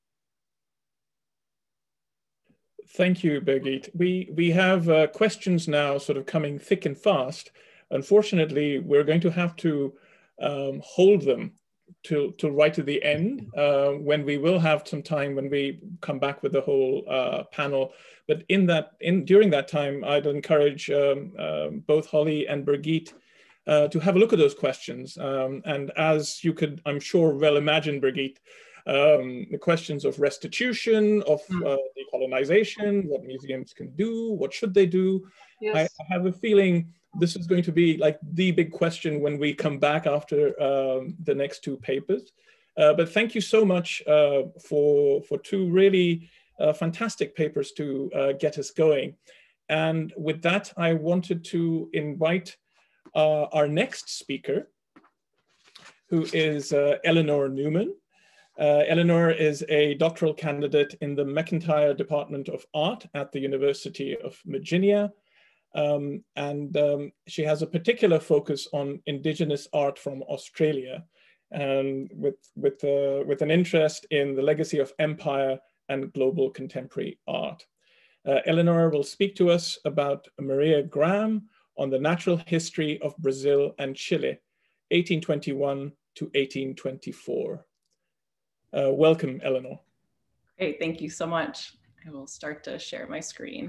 Thank you, Bergit. We, we have uh, questions now sort of coming thick and fast. Unfortunately, we're going to have to um, hold them till, till right to the end, uh, when we will have some time when we come back with the whole uh, panel. But in that, in, during that time, I'd encourage um, uh, both Holly and Bergit uh, to have a look at those questions. Um, and as you could, I'm sure, well imagine, Bergit, Um, the questions of restitution, of uh, decolonization, what museums can do, what should they do. Yes. I, I have a feeling this is going to be like the big question when we come back after um, the next two papers. Uh, but thank you so much uh, for, for two really uh, fantastic papers to uh, get us going. And with that, I wanted to invite uh, our next speaker, who is uh, Eleanore Neumann. Uh, Eleanore is a doctoral candidate in the McIntire Department of Art at the University of Virginia. Um, and um, she has a particular focus on Indigenous art from Australia, and with, with, uh, with an interest in the legacy of empire and global contemporary art. Uh, Eleanore will speak to us about Maria Graham on the natural history of Brazil and Chile, eighteen twenty-one to eighteen twenty-four. Uh, welcome, Eleanore. Great, thank you so much. I will start to share my screen.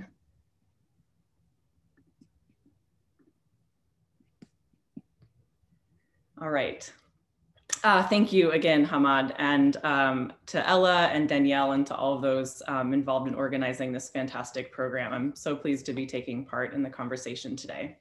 All right. Uh, thank you again, Hammad, and um, to Ella and Danielle and to all of those um, involved in organizing this fantastic program. I'm so pleased to be taking part in the conversation today.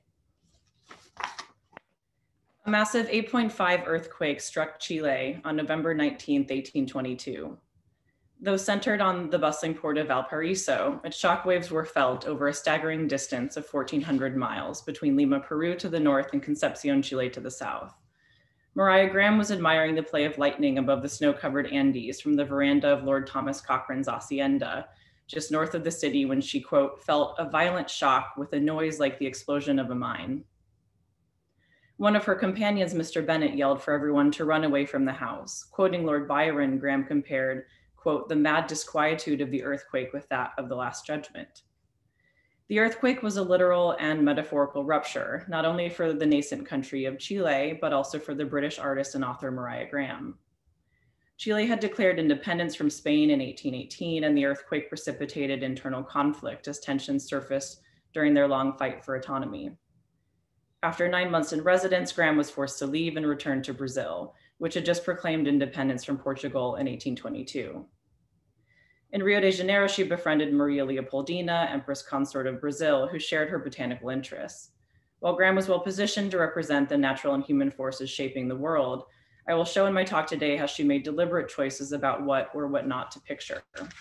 A massive eight point five earthquake struck Chile on November nineteenth, eighteen twenty-two. Though centered on the bustling port of Valparaiso, its shockwaves were felt over a staggering distance of fourteen hundred miles between Lima, Peru to the north and Concepcion, Chile to the south. Maria Graham was admiring the play of lightning above the snow-covered Andes from the veranda of Lord Thomas Cochrane's hacienda, just north of the city, when she, quote, felt a violent shock with a noise like the explosion of a mine. One of her companions, Mister Bennet, yelled for everyone to run away from the house. Quoting Lord Byron, Graham compared, quote, the mad disquietude of the earthquake with that of the Last Judgment. The earthquake was a literal and metaphorical rupture, not only for the nascent country of Chile, but also for the British artist and author Mariah Graham. Chile had declared independence from Spain in eighteen eighteen, and the earthquake precipitated internal conflict as tensions surfaced during their long fight for autonomy. After nine months in residence, Graham was forced to leave and return to Brazil, which had just proclaimed independence from Portugal in eighteen twenty-two. In Rio de Janeiro, she befriended Maria Leopoldina, Empress Consort of Brazil, who shared her botanical interests. While Graham was well positioned to represent the natural and human forces shaping the world, I will show in my talk today how she made deliberate choices about what or what not to picture.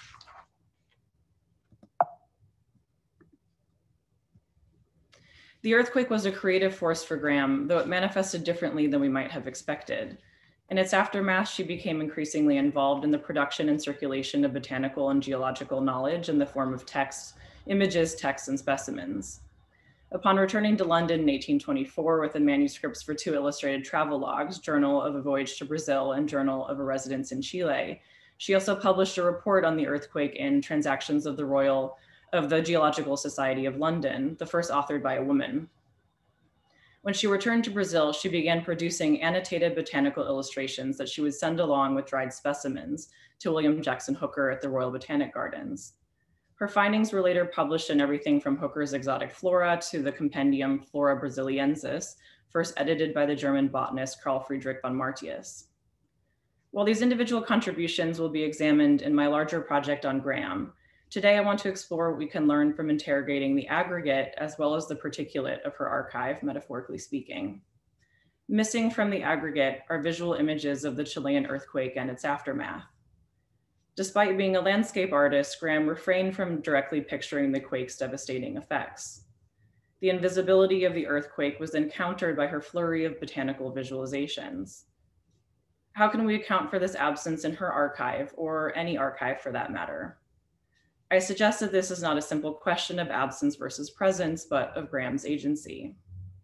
The earthquake was a creative force for Graham, though it manifested differently than we might have expected. In its aftermath, she became increasingly involved in the production and circulation of botanical and geological knowledge in the form of texts, images, texts, and specimens. Upon returning to London in eighteen twenty-four with the manuscripts for two illustrated travel logs, Journal of a Voyage to Brazil and Journal of a Residence in Chile, she also published a report on the earthquake in Transactions of the Royal of the Geological Society of London, the first authored by a woman. When she returned to Brazil, she began producing annotated botanical illustrations that she would send along with dried specimens to William Jackson Hooker at the Royal Botanic Gardens. Her findings were later published in everything from Hooker's Exotic Flora to the compendium Flora Brasiliensis, first edited by the German botanist Carl Friedrich von Martius. While these individual contributions will be examined in my larger project on Graham, today I want to explore what we can learn from interrogating the aggregate as well as the particulate of her archive, metaphorically speaking. Missing from the aggregate are visual images of the Chilean earthquake and its aftermath. Despite being a landscape artist, Graham refrained from directly picturing the quake's devastating effects. The invisibility of the earthquake was then countered by her flurry of botanical visualizations. How can we account for this absence in her archive, or any archive for that matter? I suggest that this is not a simple question of absence versus presence, but of Graham's agency.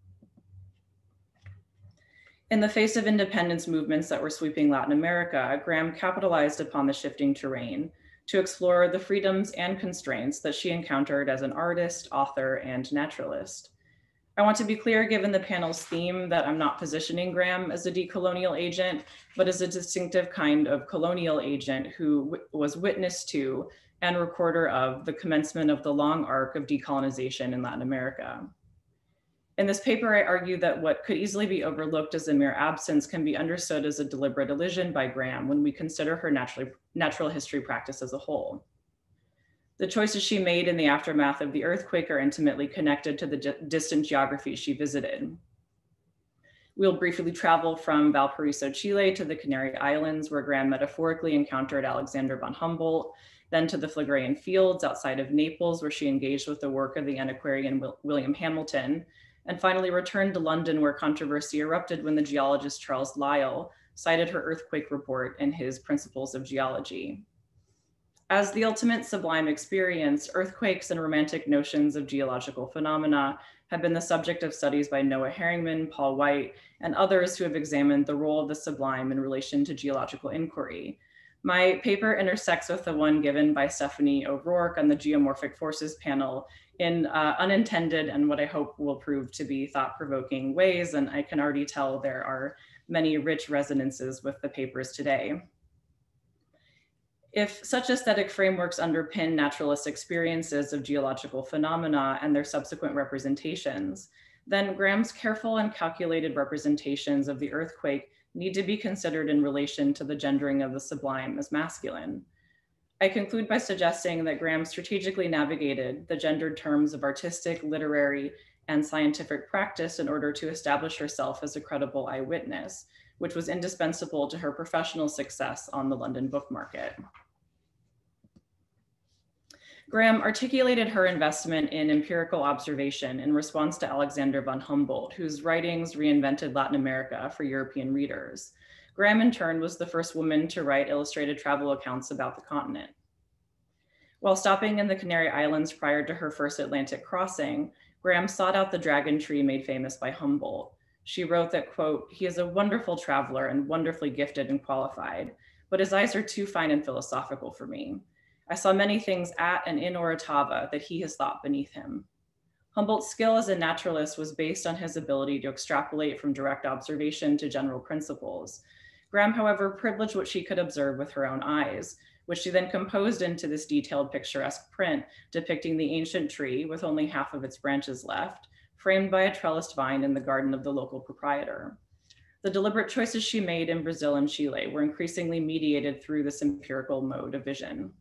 In the face of independence movements that were sweeping Latin America, Graham capitalized upon the shifting terrain to explore the freedoms and constraints that she encountered as an artist, author, and naturalist. I want to be clear, given the panel's theme, that I'm not positioning Graham as a decolonial agent, but as a distinctive kind of colonial agent who was witness to and recorder of the commencement of the long arc of decolonization in Latin America. In this paper, I argue that what could easily be overlooked as a mere absence can be understood as a deliberate elision by Graham when we consider her naturally, natural history practice as a whole. The choices she made in the aftermath of the earthquake are intimately connected to the distant geographies she visited. We'll briefly travel from Valparaiso, Chile to the Canary Islands, where Graham metaphorically encountered Alexander von Humboldt, then to the Phlegraean Fields outside of Naples, where she engaged with the work of the antiquarian William Hamilton, and finally returned to London, where controversy erupted when the geologist Charles Lyell cited her earthquake report in his Principles of Geology. As the ultimate sublime experience, earthquakes and romantic notions of geological phenomena have been the subject of studies by Noah Herringman, Paul White, and others who have examined the role of the sublime in relation to geological inquiry. My paper intersects with the one given by Stephanie O'Rourke on the Geomorphic Forces panel in uh, unintended and what I hope will prove to be thought-provoking ways, and I can already tell there are many rich resonances with the papers today. If such aesthetic frameworks underpin naturalist experiences of geological phenomena and their subsequent representations, then Graham's careful and calculated representations of the earthquake need to be considered in relation to the gendering of the sublime as masculine. I conclude by suggesting that Graham strategically navigated the gendered terms of artistic, literary, and scientific practice in order to establish herself as a credible eyewitness, which was indispensable to her professional success on the London book market. Graham articulated her investment in empirical observation in response to Alexander von Humboldt, whose writings reinvented Latin America for European readers. Graham, in turn, was the first woman to write illustrated travel accounts about the continent. While stopping in the Canary Islands prior to her first Atlantic crossing, Graham sought out the dragon tree made famous by Humboldt. She wrote that, quote, "He is a wonderful traveler and wonderfully gifted and qualified, but his eyes are too fine and philosophical for me. I saw many things at and in Orotava that he has thought beneath him." Humboldt's skill as a naturalist was based on his ability to extrapolate from direct observation to general principles. Graham, however, privileged what she could observe with her own eyes, which she then composed into this detailed picturesque print depicting the ancient tree with only half of its branches left, framed by a trellised vine in the garden of the local proprietor. The deliberate choices she made in Brazil and Chile were increasingly mediated through this empirical mode of vision.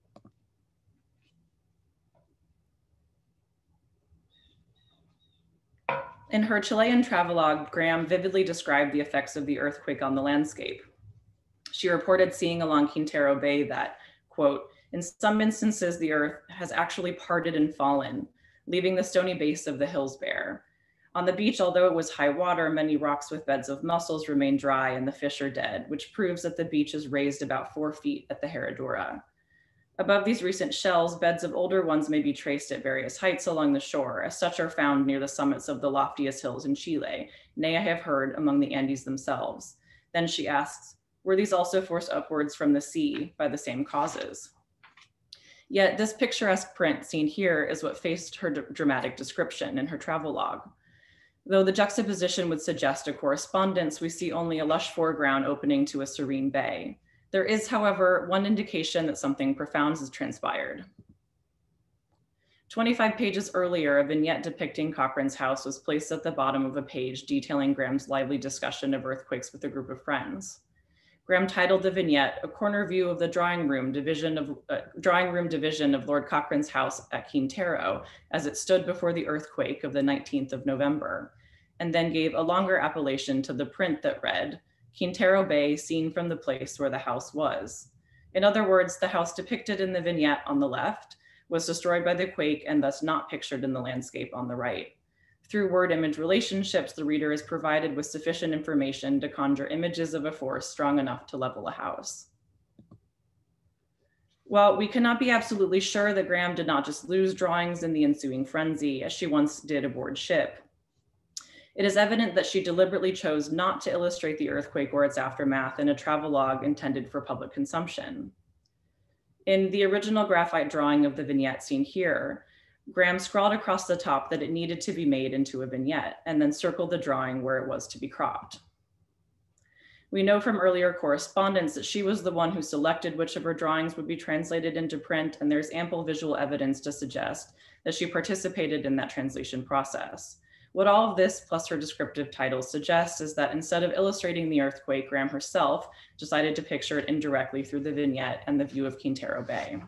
In her Chilean travelogue, Graham vividly described the effects of the earthquake on the landscape. She reported seeing along Quintero Bay that, quote, "In some instances, the earth has actually parted and fallen, leaving the stony base of the hills bare. On the beach, although it was high water, many rocks with beds of mussels remain dry and the fish are dead, which proves that the beach is raised about four feet at the Herradura. Above these recent shells, beds of older ones may be traced at various heights along the shore, as such are found near the summits of the loftiest hills in Chile, nay, I have heard among the Andes themselves." Then she asks, "Were these also forced upwards from the sea by the same causes?" Yet this picturesque print seen here is what faced her dramatic description in her travelogue. Though the juxtaposition would suggest a correspondence, we see only a lush foreground opening to a serene bay. There is, however, one indication that something profound has transpired. twenty-five pages earlier, a vignette depicting Cochrane's house was placed at the bottom of a page detailing Graham's lively discussion of earthquakes with a group of friends. Graham titled the vignette, "A Corner View of the Drawing Room Division of, uh, drawing room division of Lord Cochrane's house at Quintero as it stood before the earthquake of the nineteenth of November, and then gave a longer appellation to the print that read, "Quintero Bay seen from the place where the house was." In other words, the house depicted in the vignette on the left was destroyed by the quake and thus not pictured in the landscape on the right. Through word-image relationships, the reader is provided with sufficient information to conjure images of a force strong enough to level a house. While we cannot be absolutely sure that Graham did not just lose drawings in the ensuing frenzy, as she once did aboard ship, it is evident that she deliberately chose not to illustrate the earthquake or its aftermath in a travelogue intended for public consumption. In the original graphite drawing of the vignette seen here, Graham scrawled across the top that it needed to be made into a vignette and then circled the drawing where it was to be cropped. We know from earlier correspondence that she was the one who selected which of her drawings would be translated into print, and there's ample visual evidence to suggest that she participated in that translation process. What all of this, plus her descriptive titles, suggests is that instead of illustrating the earthquake, Graham herself decided to picture it indirectly through the vignette and the view of Quintero Bay.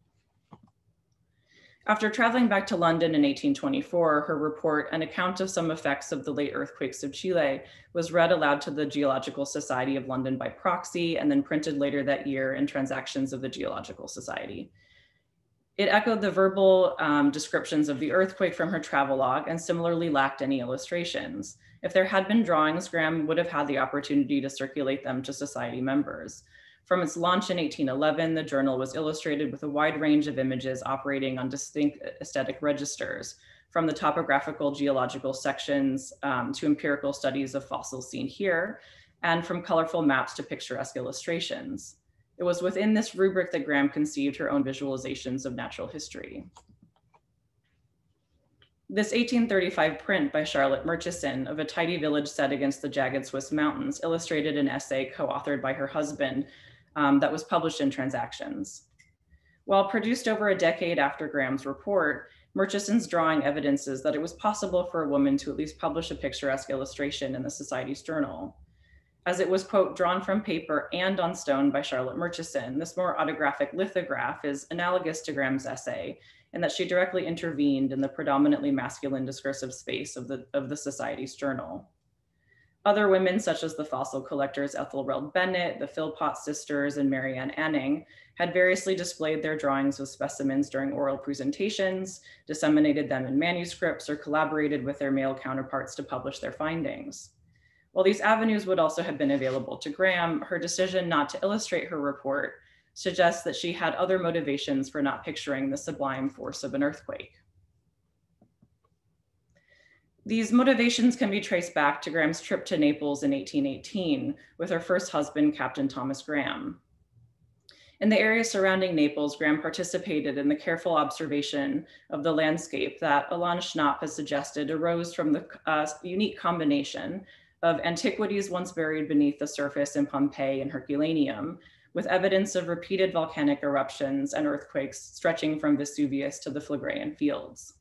After traveling back to London in eighteen twenty-four, her report, An Account of Some Effects of the Late Earthquakes of Chile, was read aloud to the Geological Society of London by proxy and then printed later that year in Transactions of the Geological Society. It echoed the verbal um, descriptions of the earthquake from her travelogue and similarly lacked any illustrations. If there had been drawings, Graham would have had the opportunity to circulate them to society members. From its launch in eighteen eleven, the journal was illustrated with a wide range of images operating on distinct aesthetic registers, from the topographical geological sections um, to empirical studies of fossils seen here, and from colorful maps to picturesque illustrations. It was within this rubric that Graham conceived her own visualizations of natural history. This eighteen thirty-five print by Charlotte Murchison of a tidy village set against the jagged Swiss mountains illustrated an essay co-authored by her husband um, that was published in Transactions. While produced over a decade after Graham's report, Murchison's drawing evidences that it was possible for a woman to at least publish a picturesque illustration in the Society's journal. As it was, quote, drawn from paper and on stone by Charlotte Murchison, this more autographic lithograph is analogous to Graham's essay in that she directly intervened in the predominantly masculine discursive space of the, of the Society's journal. Other women, such as the fossil collectors Ethelred Bennett, the Philpott sisters, and Marianne Anning, had variously displayed their drawings of specimens during oral presentations, disseminated them in manuscripts, or collaborated with their male counterparts to publish their findings. While these avenues would also have been available to Graham, her decision not to illustrate her report suggests that she had other motivations for not picturing the sublime force of an earthquake. These motivations can be traced back to Graham's trip to Naples in eighteen eighteen with her first husband, Captain Thomas Graham. In the area surrounding Naples, Graham participated in the careful observation of the landscape that Alain Schnapp has suggested arose from the uh, unique combination of antiquities once buried beneath the surface in Pompeii and Herculaneum, with evidence of repeated volcanic eruptions and earthquakes stretching from Vesuvius to the Phlegraean fields.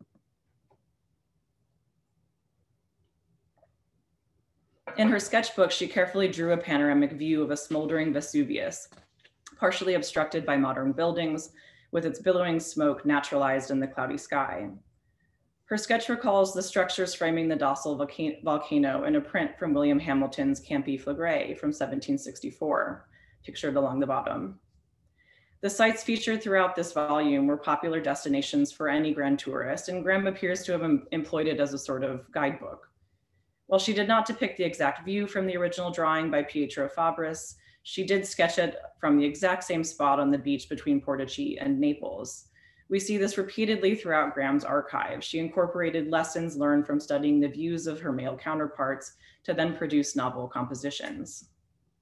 In her sketchbook, she carefully drew a panoramic view of a smoldering Vesuvius, partially obstructed by modern buildings, with its billowing smoke naturalized in the cloudy sky. Her sketch recalls the structures framing the docile volcano in a print from William Hamilton's Campi Phlegrae from seventeen sixty-four, pictured along the bottom. The sites featured throughout this volume were popular destinations for any grand tourist, and Graham appears to have employed it as a sort of guidebook. While she did not depict the exact view from the original drawing by Pietro Fabris, she did sketch it from the exact same spot on the beach between Portici and Naples. We see this repeatedly throughout Graham's archive. She incorporated lessons learned from studying the views of her male counterparts to then produce novel compositions.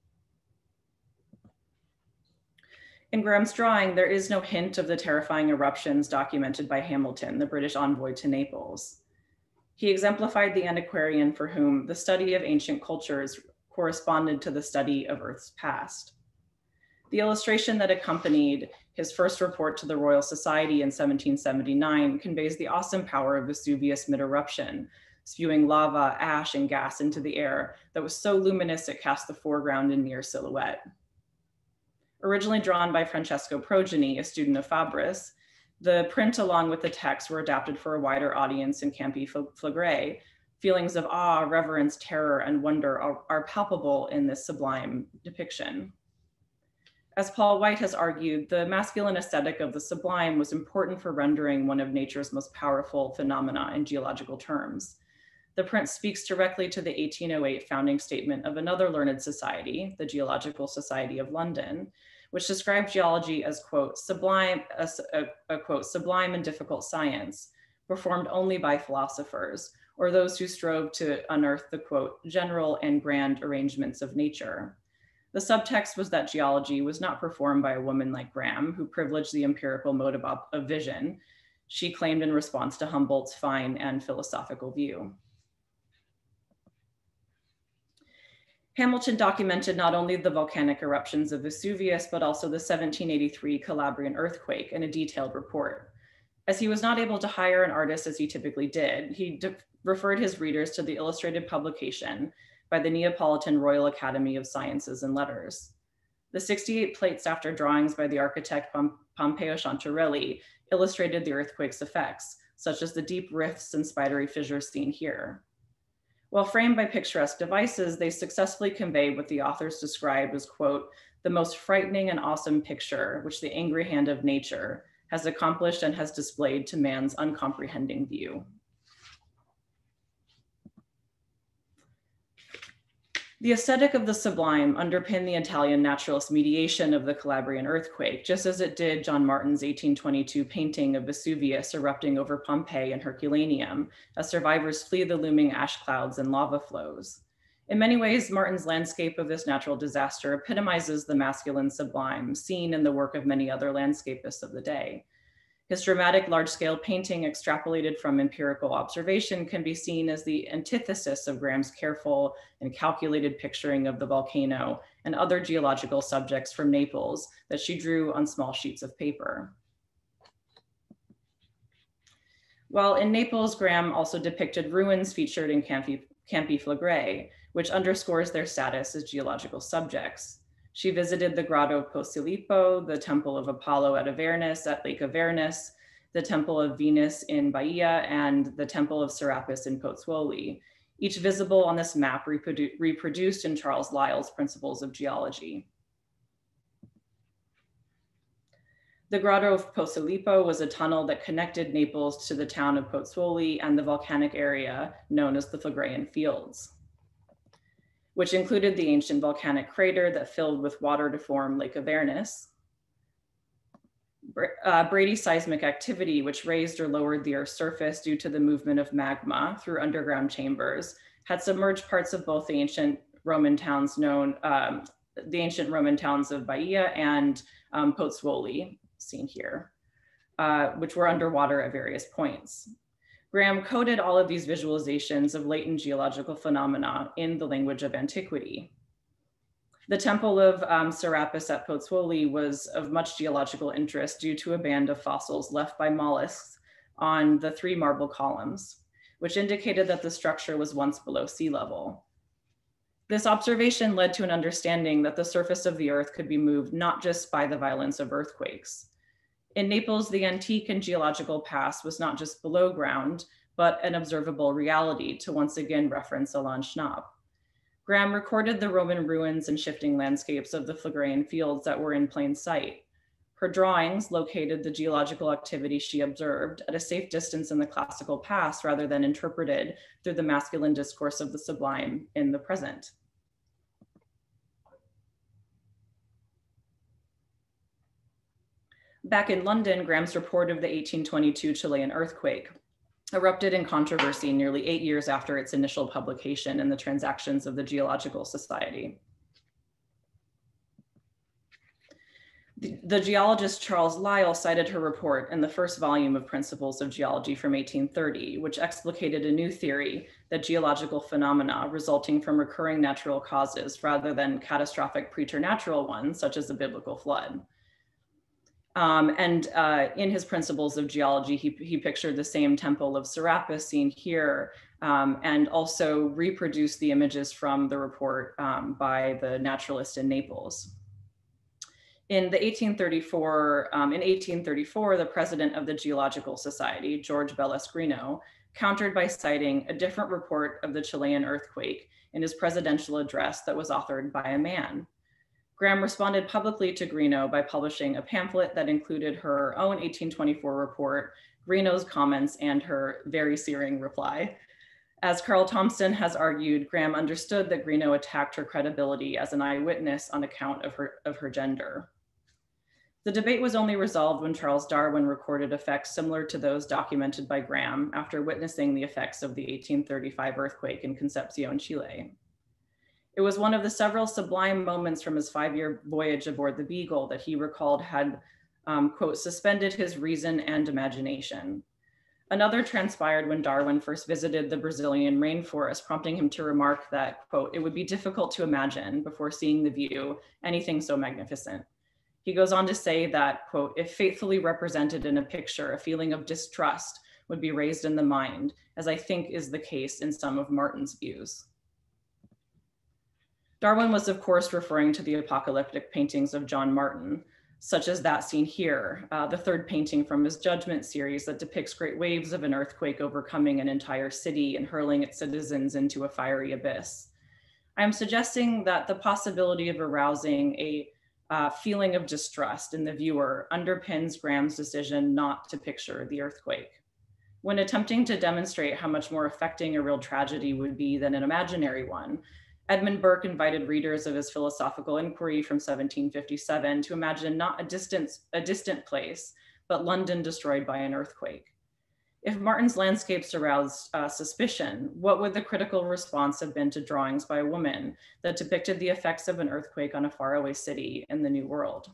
In Graham's drawing, there is no hint of the terrifying eruptions documented by Hamilton, the British envoy to Naples. He exemplified the antiquarian for whom the study of ancient cultures corresponded to the study of Earth's past. The illustration that accompanied his first report to the Royal Society in seventeen seventy-nine conveys the awesome power of Vesuvius mid-eruption, spewing lava, ash, and gas into the air that was so luminous it cast the foreground in near silhouette. Originally drawn by Francesco Progeni, a student of Fabris, the print along with the text were adapted for a wider audience in Campi Phlegrae. Feelings of awe, reverence, terror, and wonder are, are palpable in this sublime depiction. As Paul White has argued, the masculine aesthetic of the sublime was important for rendering one of nature's most powerful phenomena in geological terms. The print speaks directly to the eighteen oh eight founding statement of another learned society, the Geological Society of London, which described geology as, quote, sublime, a, a, a quote, sublime and difficult science, performed only by philosophers, or those who strove to unearth the, quote, general and grand arrangements of nature. The subtext was that geology was not performed by a woman like Graham, who privileged the empirical mode of, of vision, she claimed in response to Humboldt's fine and philosophical view. Hamilton documented not only the volcanic eruptions of Vesuvius, but also the seventeen eighty-three Calabrian earthquake in a detailed report. As he was not able to hire an artist as he typically did, he referred his readers to the illustrated publication by the Neapolitan Royal Academy of Sciences and Letters. The sixty-eight plates after drawings by the architect Pom Pompeo Chantarelli illustrated the earthquake's effects, such as the deep rifts and spidery fissures seen here. While framed by picturesque devices, they successfully convey what the authors described as, quote, the most frightening and awesome picture which the angry hand of nature has accomplished and has displayed to man's uncomprehending view. The aesthetic of the sublime underpinned the Italian naturalist mediation of the Calabrian earthquake, just as it did John Martin's eighteen twenty-two painting of Vesuvius erupting over Pompeii and Herculaneum, as survivors flee the looming ash clouds and lava flows. In many ways, Martin's landscape of this natural disaster epitomizes the masculine sublime seen in the work of many other landscapists of the day. His dramatic large-scale painting extrapolated from empirical observation can be seen as the antithesis of Graham's careful and calculated picturing of the volcano and other geological subjects from Naples that she drew on small sheets of paper. While in Naples, Graham also depicted ruins featured in Campi, Campi Phlegrae, which underscores their status as geological subjects. She visited the Grotto of Posillipo, the Temple of Apollo at Avernus, at Lake Avernus, the Temple of Venus in Bahia, and the Temple of Serapis in Pozzuoli, each visible on this map reprodu reproduced in Charles Lyell's Principles of Geology. The Grotto of Posillipo was a tunnel that connected Naples to the town of Pozzuoli and the volcanic area known as the Phlegraean Fields, which included the ancient volcanic crater that filled with water to form Lake Avernus. Uh, Brady seismic activity, which raised or lowered the Earth's surface due to the movement of magma through underground chambers, had submerged parts of both the ancient Roman towns known, um, the ancient Roman towns of Bahia and um, Pozzuoli, seen here, uh, which were underwater at various points. Graham coded all of these visualizations of latent geological phenomena in the language of antiquity. The temple of um, Serapis at Pozzuoli was of much geological interest due to a band of fossils left by mollusks on the three marble columns, which indicated that the structure was once below sea level. This observation led to an understanding that the surface of the Earth could be moved not just by the violence of earthquakes. In Naples, the antique and geological past was not just below ground, but an observable reality, to once again reference Alain Schnapp. Graham recorded the Roman ruins and shifting landscapes of the Phlegraean fields that were in plain sight. Her drawings located the geological activity she observed at a safe distance in the classical past rather than interpreted through the masculine discourse of the sublime in the present. Back in London, Graham's report of the eighteen twenty-two Chilean earthquake erupted in controversy nearly eight years after its initial publication in the Transactions of the Geological Society. The, the geologist Charles Lyell cited her report in the first volume of Principles of Geology from eighteen thirty, which explicated a new theory that geological phenomena resulting from recurring natural causes rather than catastrophic preternatural ones, such as a biblical flood. Um, and uh, in his Principles of Geology, he, he pictured the same temple of Serapis seen here, um, and also reproduced the images from the report um, by the naturalist in Naples. In the eighteen thirty-four, um, in eighteen thirty-four, the president of the Geological Society, George Bellasgrino, countered by citing a different report of the Chilean earthquake in his presidential address that was authored by a man. Graham responded publicly to Greeno by publishing a pamphlet that included her own eighteen twenty-four report, Greeno's comments, and her very searing reply. As Carl Thompson has argued, Graham understood that Greeno attacked her credibility as an eyewitness on account of her, of her gender. The debate was only resolved when Charles Darwin recorded effects similar to those documented by Graham after witnessing the effects of the eighteen thirty-five earthquake in Concepcion, Chile. It was one of the several sublime moments from his five-year voyage aboard the Beagle that he recalled had, um, quote, suspended his reason and imagination. Another transpired when Darwin first visited the Brazilian rainforest, prompting him to remark that, quote, it would be difficult to imagine before seeing the view anything so magnificent. He goes on to say that, quote, if faithfully represented in a picture, a feeling of distrust would be raised in the mind, as I think is the case in some of Martin's views. Darwin was, of course, referring to the apocalyptic paintings of John Martin, such as that seen here, uh, the third painting from his Judgment series that depicts great waves of an earthquake overcoming an entire city and hurling its citizens into a fiery abyss. I'm suggesting that the possibility of arousing a uh, feeling of distrust in the viewer underpins Graham's decision not to picture the earthquake. When attempting to demonstrate how much more affecting a real tragedy would be than an imaginary one, Edmund Burke invited readers of his philosophical inquiry from seventeen fifty-seven to imagine not a distant, a distant place, but London destroyed by an earthquake. If Martin's landscapes aroused uh, suspicion, what would the critical response have been to drawings by a woman that depicted the effects of an earthquake on a faraway city in the New World?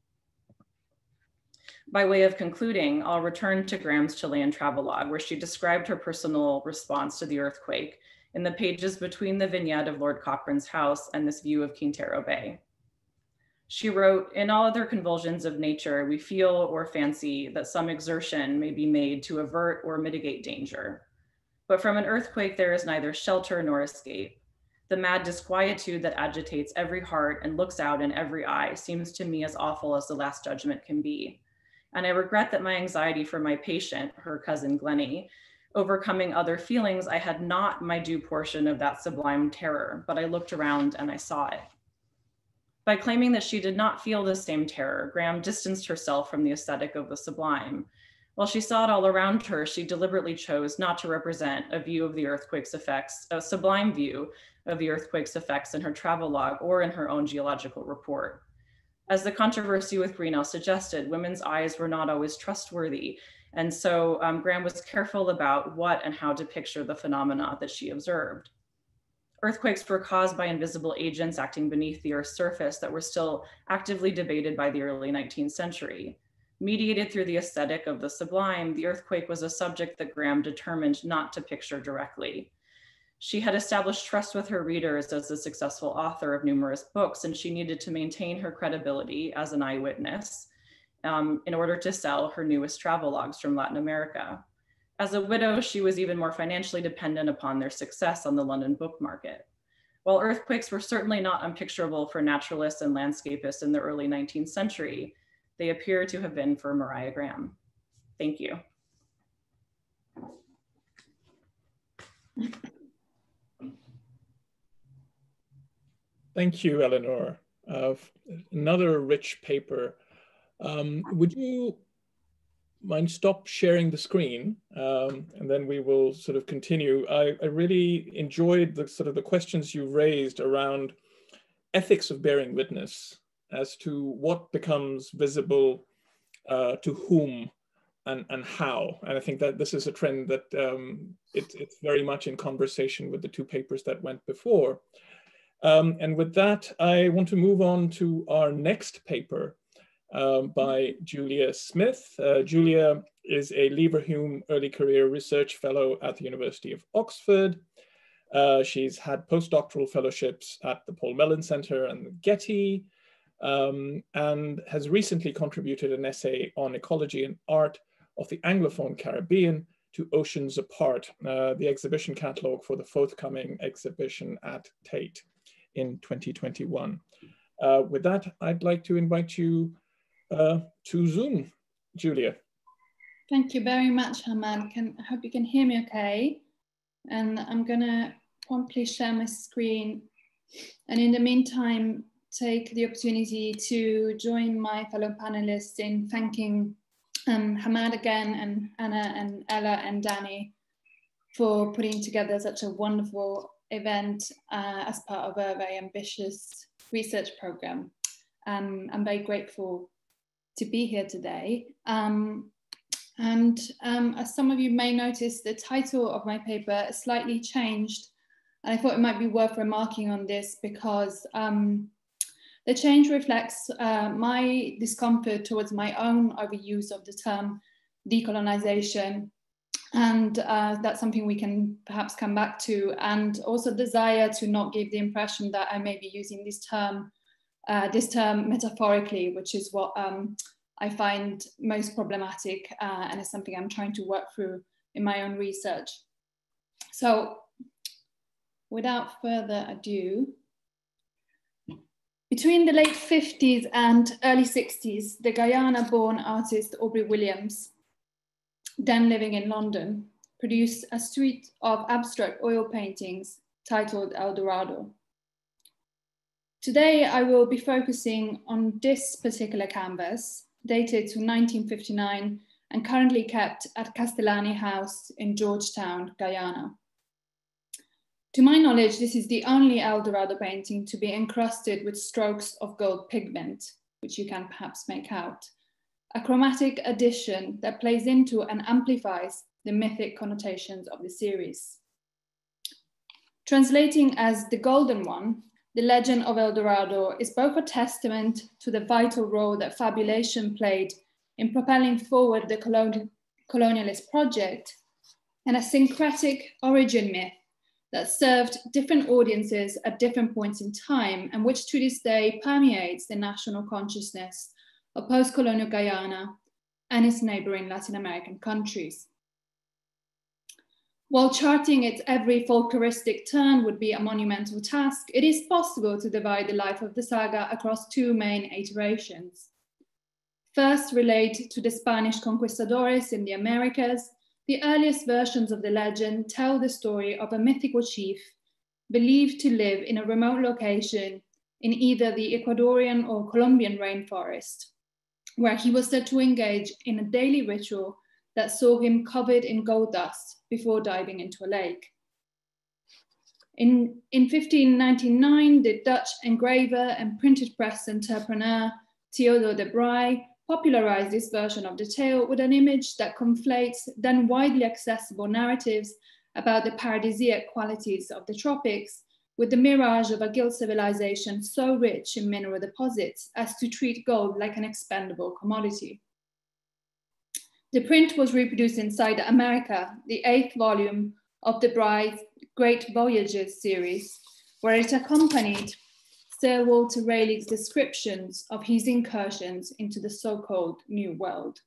By way of concluding, I'll return to Graham's Chilean travelogue, where she described her personal response to the earthquake in the pages between the vignette of Lord Cochrane's house and this view of Quintero Bay. She wrote, in all other convulsions of nature, we feel or fancy that some exertion may be made to avert or mitigate danger. But from an earthquake, there is neither shelter nor escape. The mad disquietude that agitates every heart and looks out in every eye seems to me as awful as the Last Judgment can be. And I regret that my anxiety for my patient, her cousin Glennie, overcoming other feelings, I had not my due portion of that sublime terror, but I looked around and I saw it. By claiming that she did not feel the same terror, Graham distanced herself from the aesthetic of the sublime. While she saw it all around her, she deliberately chose not to represent a view of the earthquake's effects, a sublime view of the earthquake's effects in her travelogue or in her own geological report. As the controversy with Grinnell suggested, women's eyes were not always trustworthy. And so um, Graham was careful about what and how to picture the phenomena that she observed. Earthquakes were caused by invisible agents acting beneath the Earth's surface that were still actively debated by the early nineteenth century. Mediated through the aesthetic of the sublime, the earthquake was a subject that Graham determined not to picture directly. She had established trust with her readers as a successful author of numerous books, and she needed to maintain her credibility as an eyewitness um, in order to sell her newest travelogues from Latin America. As a widow, she was even more financially dependent upon their success on the London book market. While earthquakes were certainly not unpicturable for naturalists and landscapists in the early nineteenth century, they appear to have been for Mariah Graham. Thank you. Thank you, Eleanor. Uh, another rich paper. Um, would you mind stop sharing the screen, um, and then we will sort of continue. I, I really enjoyed the sort of the questions you raised around ethics of bearing witness as to what becomes visible uh, to whom and, and how. And I think that this is a trend that um, it, it's very much in conversation with the two papers that went before. Um, and with that, I want to move on to our next paper, Um, by Julia Smith. Uh, Julia is a Leverhulme Early Career Research Fellow at the University of Oxford. Uh, she's had postdoctoral fellowships at the Paul Mellon Center and the Getty, um, and has recently contributed an essay on ecology and art of the Anglophone Caribbean to Oceans Apart, uh, the exhibition catalog for the forthcoming exhibition at Tate in twenty twenty-one. Uh, with that, I'd like to invite you Uh, to Zoom, Julia. Thank you very much, Hammad. Can, I hope you can hear me okay. And I'm gonna promptly share my screen. And in the meantime, take the opportunity to join my fellow panelists in thanking um, Hammad again, and Anna and Ella and Danny for putting together such a wonderful event uh, as part of a very ambitious research program. Um, I'm very grateful to be here today. Um, and um, as some of you may notice, the title of my paper slightly changed. And I thought it might be worth remarking on this because um, the change reflects uh, my discomfort towards my own overuse of the term decolonization. And uh, that's something we can perhaps come back to. And also desire to not give the impression that I may be using this term Uh, this term metaphorically, which is what um, I find most problematic uh, and is something I'm trying to work through in my own research. So without further ado, between the late fifties and early sixties, the Guyana-born artist Aubrey Williams, then living in London, produced a suite of abstract oil paintings titled El Dorado. Today, I will be focusing on this particular canvas, dated to nineteen fifty-nine and currently kept at Castellani House in Georgetown, Guyana. To my knowledge, this is the only El Dorado painting to be encrusted with strokes of gold pigment, which you can perhaps make out, a chromatic addition that plays into and amplifies the mythic connotations of the series. Translating as the golden one, the legend of El Dorado is both a testament to the vital role that fabulation played in propelling forward the colonial, colonialist project, and a syncretic origin myth that served different audiences at different points in time, and which to this day permeates the national consciousness of post-colonial Guyana and its neighboring Latin American countries. While charting its every folkloristic turn would be a monumental task, it is possible to divide the life of the saga across two main iterations. First, relate to the Spanish conquistadores in the Americas. The earliest versions of the legend tell the story of a mythical chief believed to live in a remote location in either the Ecuadorian or Colombian rainforest, where he was said to engage in a daily ritual that saw him covered in gold dust before diving into a lake. In, in fifteen ninety-nine, the Dutch engraver and printed press entrepreneur Theodore de Bry popularized this version of the tale with an image that conflates then widely accessible narratives about the paradisiac qualities of the tropics with the mirage of a gilt civilization so rich in mineral deposits as to treat gold like an expendable commodity. The print was reproduced inside America, the eighth volume of the Bry's Great Voyages series, where it accompanied Sir Walter Raleigh's descriptions of his incursions into the so-called New World.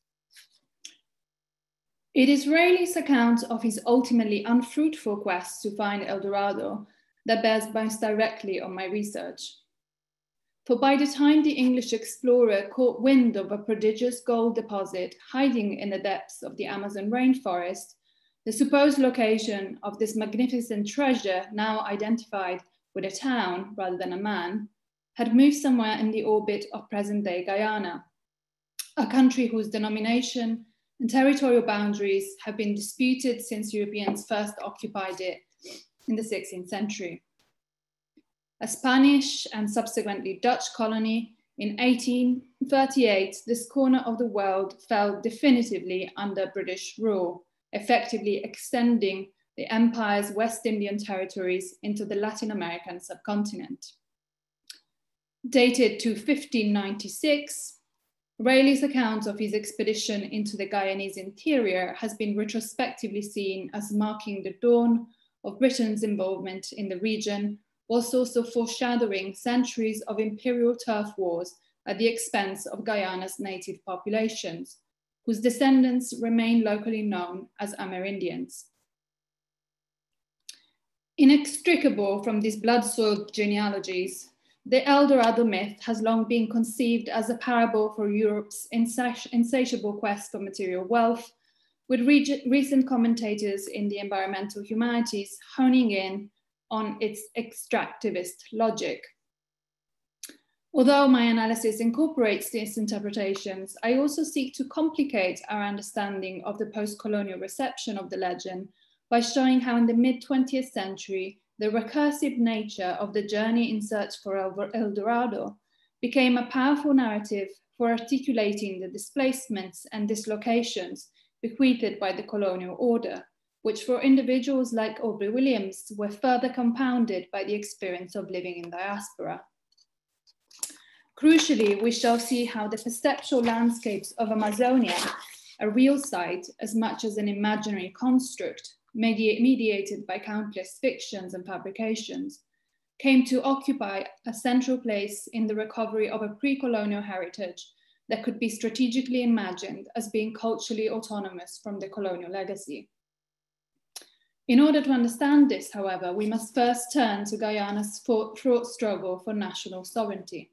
It is Raleigh's account of his ultimately unfruitful quest to find El Dorado that bears most directly on my research. For by the time the English explorer caught wind of a prodigious gold deposit hiding in the depths of the Amazon rainforest, the supposed location of this magnificent treasure, now identified with a town rather than a man, had moved somewhere in the orbit of present-day Guyana, a country whose denomination and territorial boundaries have been disputed since Europeans first occupied it in the sixteenth century. A Spanish and subsequently Dutch colony, in eighteen thirty-eight, this corner of the world fell definitively under British rule, effectively extending the empire's West Indian territories into the Latin American subcontinent. Dated to fifteen ninety-six, Raleigh's account of his expedition into the Guyanese interior has been retrospectively seen as marking the dawn of Britain's involvement in the region, whilst also foreshadowing centuries of imperial turf wars at the expense of Guyana's native populations, whose descendants remain locally known as Amerindians. Inextricable from these blood-soiled genealogies, the El Dorado myth has long been conceived as a parable for Europe's insati- insatiable quest for material wealth, with re- recent commentators in the environmental humanities honing in on its extractivist logic. Although my analysis incorporates these interpretations, I also seek to complicate our understanding of the post-colonial reception of the legend by showing how in the mid-twentieth century, the recursive nature of the journey in search for El Dorado became a powerful narrative for articulating the displacements and dislocations bequeathed by the colonial order, which for individuals like Aubrey Williams were further compounded by the experience of living in diaspora. Crucially, we shall see how the perceptual landscapes of Amazonia, a real site as much as an imaginary construct, Medi- mediated by countless fictions and fabrications, came to occupy a central place in the recovery of a pre-colonial heritage that could be strategically imagined as being culturally autonomous from the colonial legacy. In order to understand this, however, we must first turn to Guyana's fraught struggle for national sovereignty.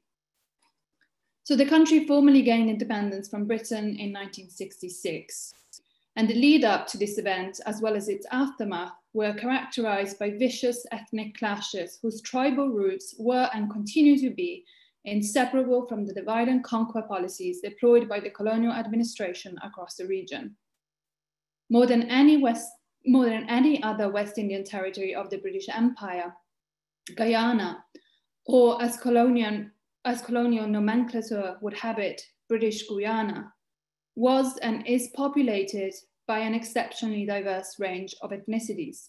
So the country formally gained independence from Britain in nineteen sixty-six. And the lead up to this event, as well as its aftermath, were characterized by vicious ethnic clashes whose tribal roots were and continue to be inseparable from the divide and conquer policies deployed by the colonial administration across the region. More than any, West, more than any other West Indian territory of the British Empire, Guyana, or as colonial, as colonial nomenclature would have it, British Guyana, was and is populated by an exceptionally diverse range of ethnicities.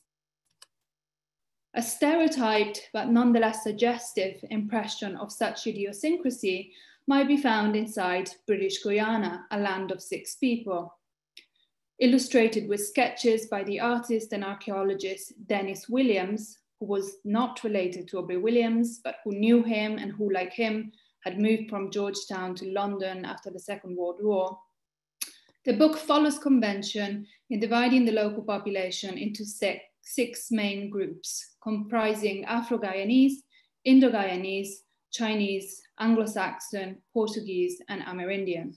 A stereotyped but nonetheless suggestive impression of such idiosyncrasy might be found inside British Guyana, a land of six people, illustrated with sketches by the artist and archaeologist Dennis Williams, who was not related to Aubrey Williams, but who knew him and who, like him, had moved from Georgetown to London after the Second World War. The book follows convention in dividing the local population into six, six main groups, comprising Afro-Guyanese, Indo-Guyanese, Chinese, Anglo-Saxon, Portuguese, and Amerindian.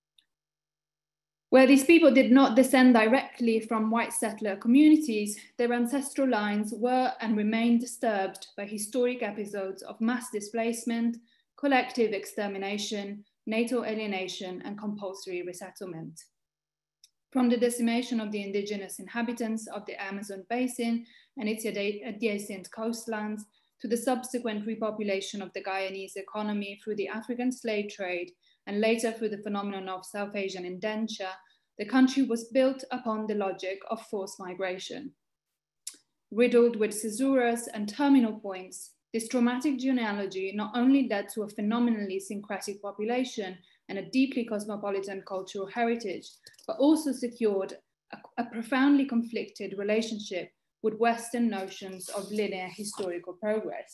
Where these people did not descend directly from white settler communities, their ancestral lines were and remain disturbed by historic episodes of mass displacement, collective extermination, natal alienation, and compulsory resettlement. From the decimation of the indigenous inhabitants of the Amazon basin and its adjacent coastlands, to the subsequent repopulation of the Guyanese economy through the African slave trade, and later through the phenomenon of South Asian indenture, the country was built upon the logic of forced migration. Riddled with caesuras and terminal points, this traumatic genealogy not only led to a phenomenally syncretic population and a deeply cosmopolitan cultural heritage, but also secured a, a profoundly conflicted relationship with Western notions of linear historical progress.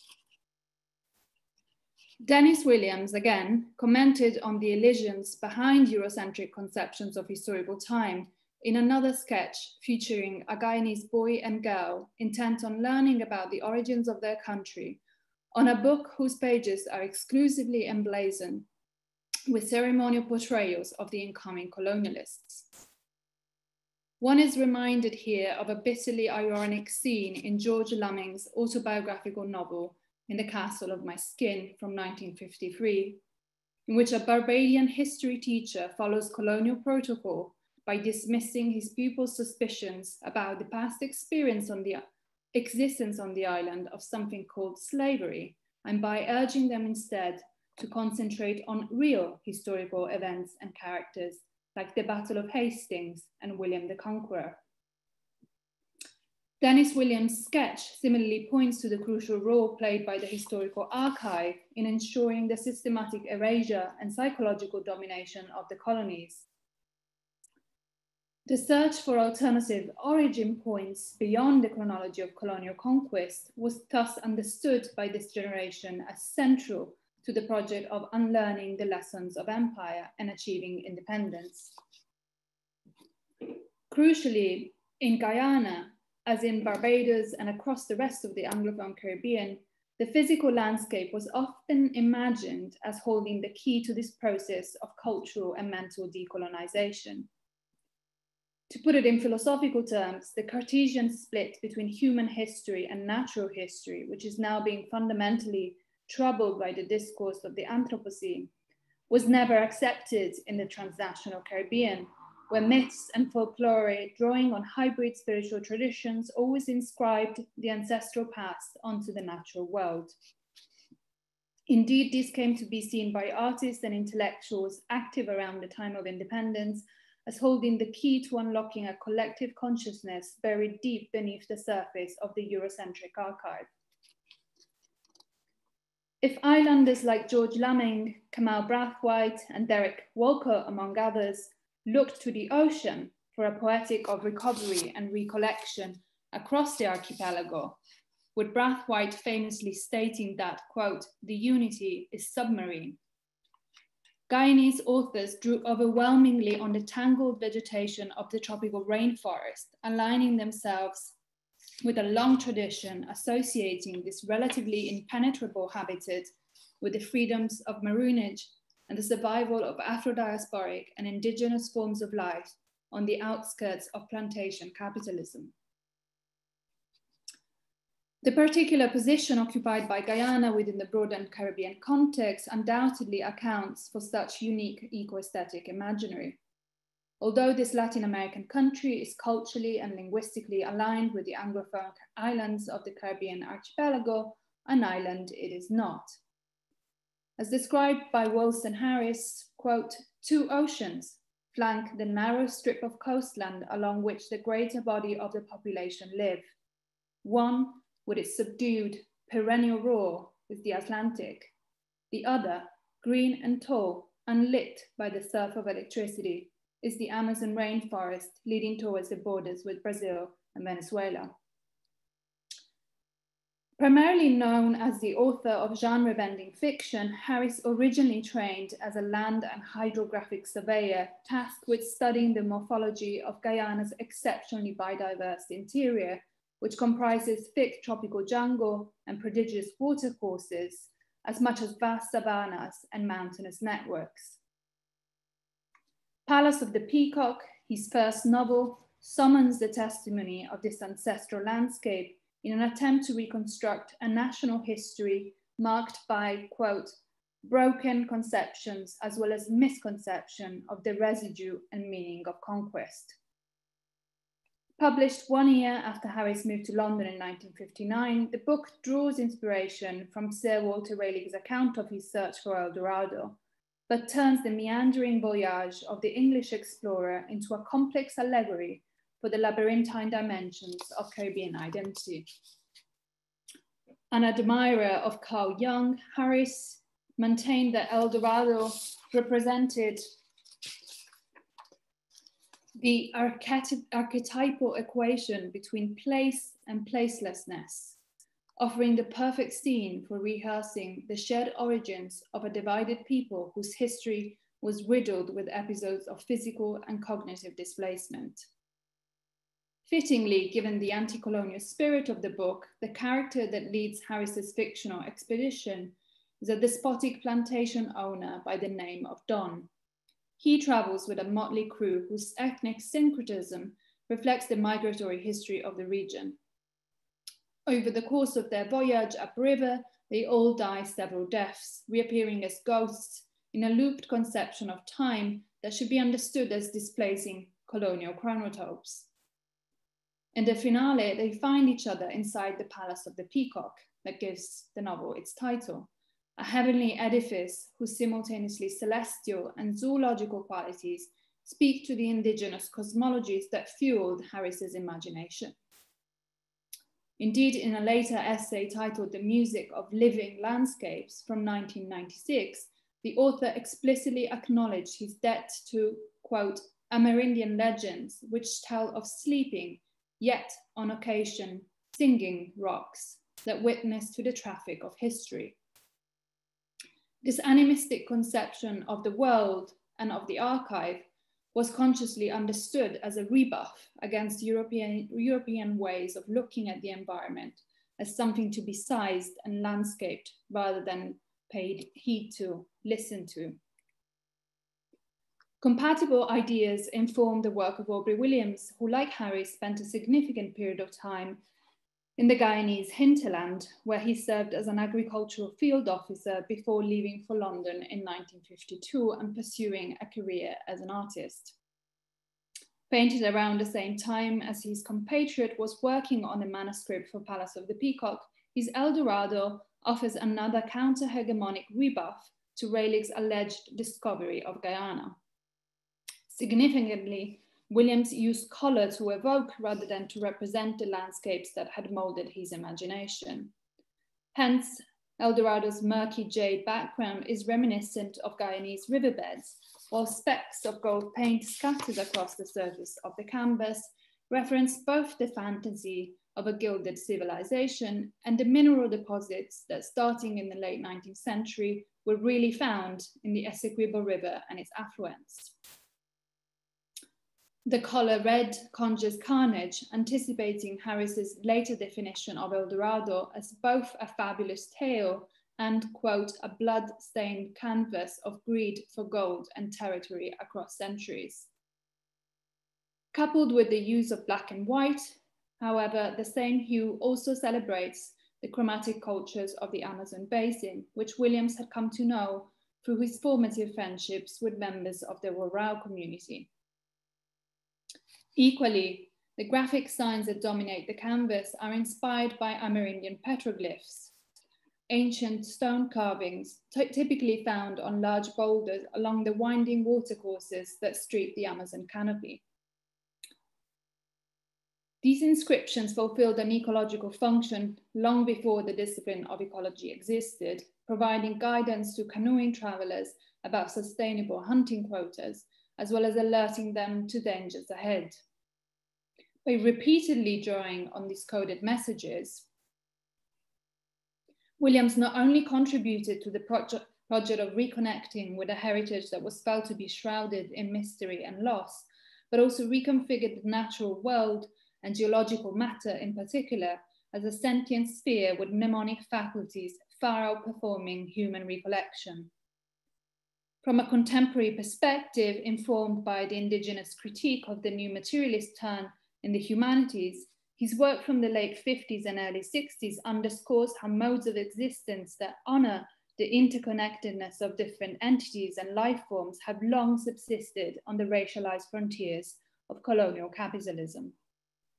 Dennis Williams, again, commented on the elisions behind Eurocentric conceptions of historical time in another sketch featuring a Guyanese boy and girl intent on learning about the origins of their country, on a book whose pages are exclusively emblazoned with ceremonial portrayals of the incoming colonialists. One is reminded here of a bitterly ironic scene in George Lumming's autobiographical novel, In the Castle of My Skin from nineteen fifty-three, in which a Barbadian history teacher follows colonial protocol by dismissing his pupils' suspicions about the past experience on the existence on the island of something called slavery, and by urging them instead to concentrate on real historical events and characters like the Battle of Hastings and William the Conqueror. Dennis Williams' sketch similarly points to the crucial role played by the historical archive in ensuring the systematic erasure and psychological domination of the colonies. The search for alternative origin points beyond the chronology of colonial conquest was thus understood by this generation as central to the project of unlearning the lessons of empire and achieving independence. Crucially, in Guyana, as in Barbados and across the rest of the Anglophone Caribbean, the physical landscape was often imagined as holding the key to this process of cultural and mental decolonization. To put it in philosophical terms, the Cartesian split between human history and natural history, which is now being fundamentally troubled by the discourse of the Anthropocene, was never accepted in the transnational Caribbean, where myths and folklore, drawing on hybrid spiritual traditions, always inscribed the ancestral past onto the natural world. Indeed, this came to be seen by artists and intellectuals active around the time of independence as holding the key to unlocking a collective consciousness buried deep beneath the surface of the Eurocentric archive. If islanders like George Lumming, Kamal Brathwaite, and Derek Walcott, among others, looked to the ocean for a poetic of recovery and recollection across the archipelago, with Brathwaite famously stating that, quote, "the unity is submarine." Guyanese authors drew overwhelmingly on the tangled vegetation of the tropical rainforest, aligning themselves with a long tradition associating this relatively impenetrable habitat with the freedoms of maroonage and the survival of Afro-diasporic and indigenous forms of life on the outskirts of plantation capitalism. The particular position occupied by Guyana within the broader Caribbean context undoubtedly accounts for such unique eco-aesthetic imaginary. Although this Latin American country is culturally and linguistically aligned with the Anglophone islands of the Caribbean archipelago, an island it is not. As described by Wilson Harris, quote, "two oceans flank the narrow strip of coastland along which the greater body of the population live. One, with its subdued perennial roar, is the Atlantic. The other, green and tall, unlit by the surf of electricity, is the Amazon rainforest leading towards the borders with Brazil and Venezuela." Primarily known as the author of genre-bending fiction, Harris originally trained as a land and hydrographic surveyor tasked with studying the morphology of Guyana's exceptionally biodiverse interior, which comprises thick tropical jungle and prodigious watercourses, as much as vast savannas and mountainous networks. Palace of the Peacock, his first novel, summons the testimony of this ancestral landscape in an attempt to reconstruct a national history marked by, quote, "broken conceptions as well as misconception of the residue and meaning of conquest." Published one year after Harris moved to London in nineteen fifty-nine, the book draws inspiration from Sir Walter Raleigh's account of his search for El Dorado, but turns the meandering voyage of the English explorer into a complex allegory for the labyrinthine dimensions of Caribbean identity. An admirer of Carl Jung, Harris maintained that El Dorado represented the archetypal equation between place and placelessness, offering the perfect scene for rehearsing the shared origins of a divided people whose history was riddled with episodes of physical and cognitive displacement. Fittingly, given the anti-colonial spirit of the book, the character that leads Harris's fictional expedition is a despotic plantation owner by the name of Don. He travels with a motley crew whose ethnic syncretism reflects the migratory history of the region. Over the course of their voyage upriver, they all die several deaths, reappearing as ghosts in a looped conception of time that should be understood as displacing colonial chronotopes. In the finale, they find each other inside the Palace of the Peacock that gives the novel its title, a heavenly edifice whose simultaneously celestial and zoological qualities speak to the indigenous cosmologies that fueled Harris's imagination. Indeed, in a later essay titled The Music of Living Landscapes from nineteen ninety-six, the author explicitly acknowledged his debt to, quote, Amerindian legends, which tell of sleeping, yet on occasion singing rocks that witness to the traffic of history. This animistic conception of the world and of the archive was consciously understood as a rebuff against European, European ways of looking at the environment as something to be sized and landscaped rather than paid heed to, listened to. Compatible ideas informed the work of Aubrey Williams, who, like Harris, spent a significant period of time in the Guyanese hinterland, where he served as an agricultural field officer before leaving for London in nineteen fifty-two and pursuing a career as an artist. Painted around the same time as his compatriot was working on a manuscript for Palace of the Peacock, his El Dorado offers another counter-hegemonic rebuff to Raleigh's alleged discovery of Guyana. Significantly, Williams used color to evoke rather than to represent the landscapes that had molded his imagination. Hence, El Dorado's murky jade background is reminiscent of Guyanese riverbeds, while specks of gold paint scattered across the surface of the canvas reference both the fantasy of a gilded civilization and the mineral deposits that, starting in the late nineteenth century, were really found in the Essequibo River and its affluents. The color red conjures carnage, anticipating Harris's later definition of El Dorado as both a fabulous tale and, quote, a blood-stained canvas of greed for gold and territory across centuries. Coupled with the use of black and white, however, the same hue also celebrates the chromatic cultures of the Amazon basin, which Williams had come to know through his formative friendships with members of the Warao community. Equally, the graphic signs that dominate the canvas are inspired by Amerindian petroglyphs, ancient stone carvings typically found on large boulders along the winding watercourses that streak the Amazon canopy. These inscriptions fulfilled an ecological function long before the discipline of ecology existed, providing guidance to canoeing travelers about sustainable hunting quotas, as well as alerting them to dangers ahead. By repeatedly drawing on these coded messages, Williams not only contributed to the project, project of reconnecting with a heritage that was felt to be shrouded in mystery and loss, but also reconfigured the natural world and geological matter in particular as a sentient sphere with mnemonic faculties far outperforming human recollection. From a contemporary perspective, informed by the indigenous critique of the new materialist turn in the humanities, his work from the late fifties and early sixties underscores how modes of existence that honor the interconnectedness of different entities and life forms have long subsisted on the racialized frontiers of colonial capitalism.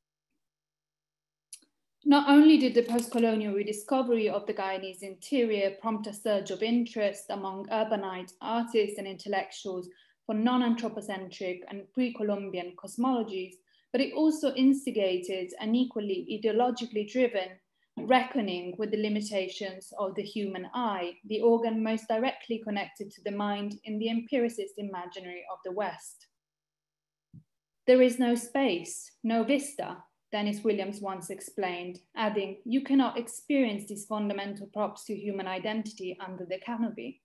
Not only did the post-colonial rediscovery of the Guyanese interior prompt a surge of interest among urbanite artists and intellectuals for non-anthropocentric and pre-Columbian cosmologies, but it also instigated an equally ideologically driven reckoning with the limitations of the human eye, the organ most directly connected to the mind in the empiricist imaginary of the West. There is no space, no vista, Dennis Williams once explained, adding, "You cannot experience these fundamental props to human identity under the canopy."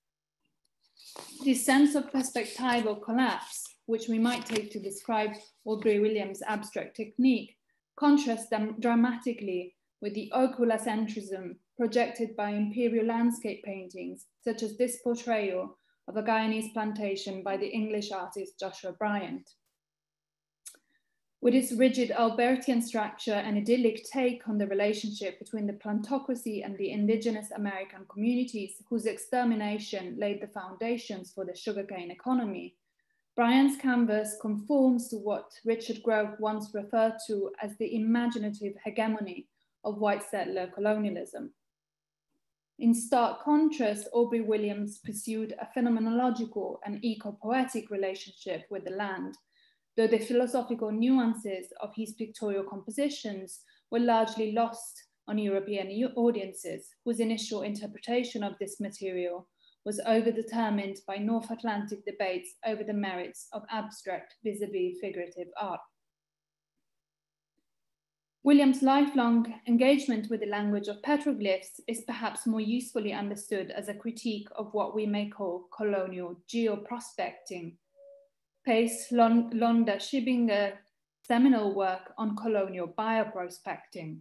This sense of perspectival collapse, which we might take to describe Aubrey Williams' abstract technique, contrasts them dramatically with the oculocentrism projected by imperial landscape paintings, such as this portrayal of a Guyanese plantation by the English artist Joshua Bryant. With its rigid Albertian structure and idyllic take on the relationship between the plantocracy and the indigenous American communities whose extermination laid the foundations for the sugarcane economy, Bryant's canvas conforms to what Richard Grove once referred to as the imaginative hegemony of white settler colonialism. In stark contrast, Aubrey Williams pursued a phenomenological and eco-poetic relationship with the land, though the philosophical nuances of his pictorial compositions were largely lost on European audiences, whose initial interpretation of this material was overdetermined by North Atlantic debates over the merits of abstract vis-a-vis figurative art. Williams' lifelong engagement with the language of petroglyphs is perhaps more usefully understood as a critique of what we may call colonial geoprospecting. Pace Londa Schibinger's seminal work on colonial bioprospecting.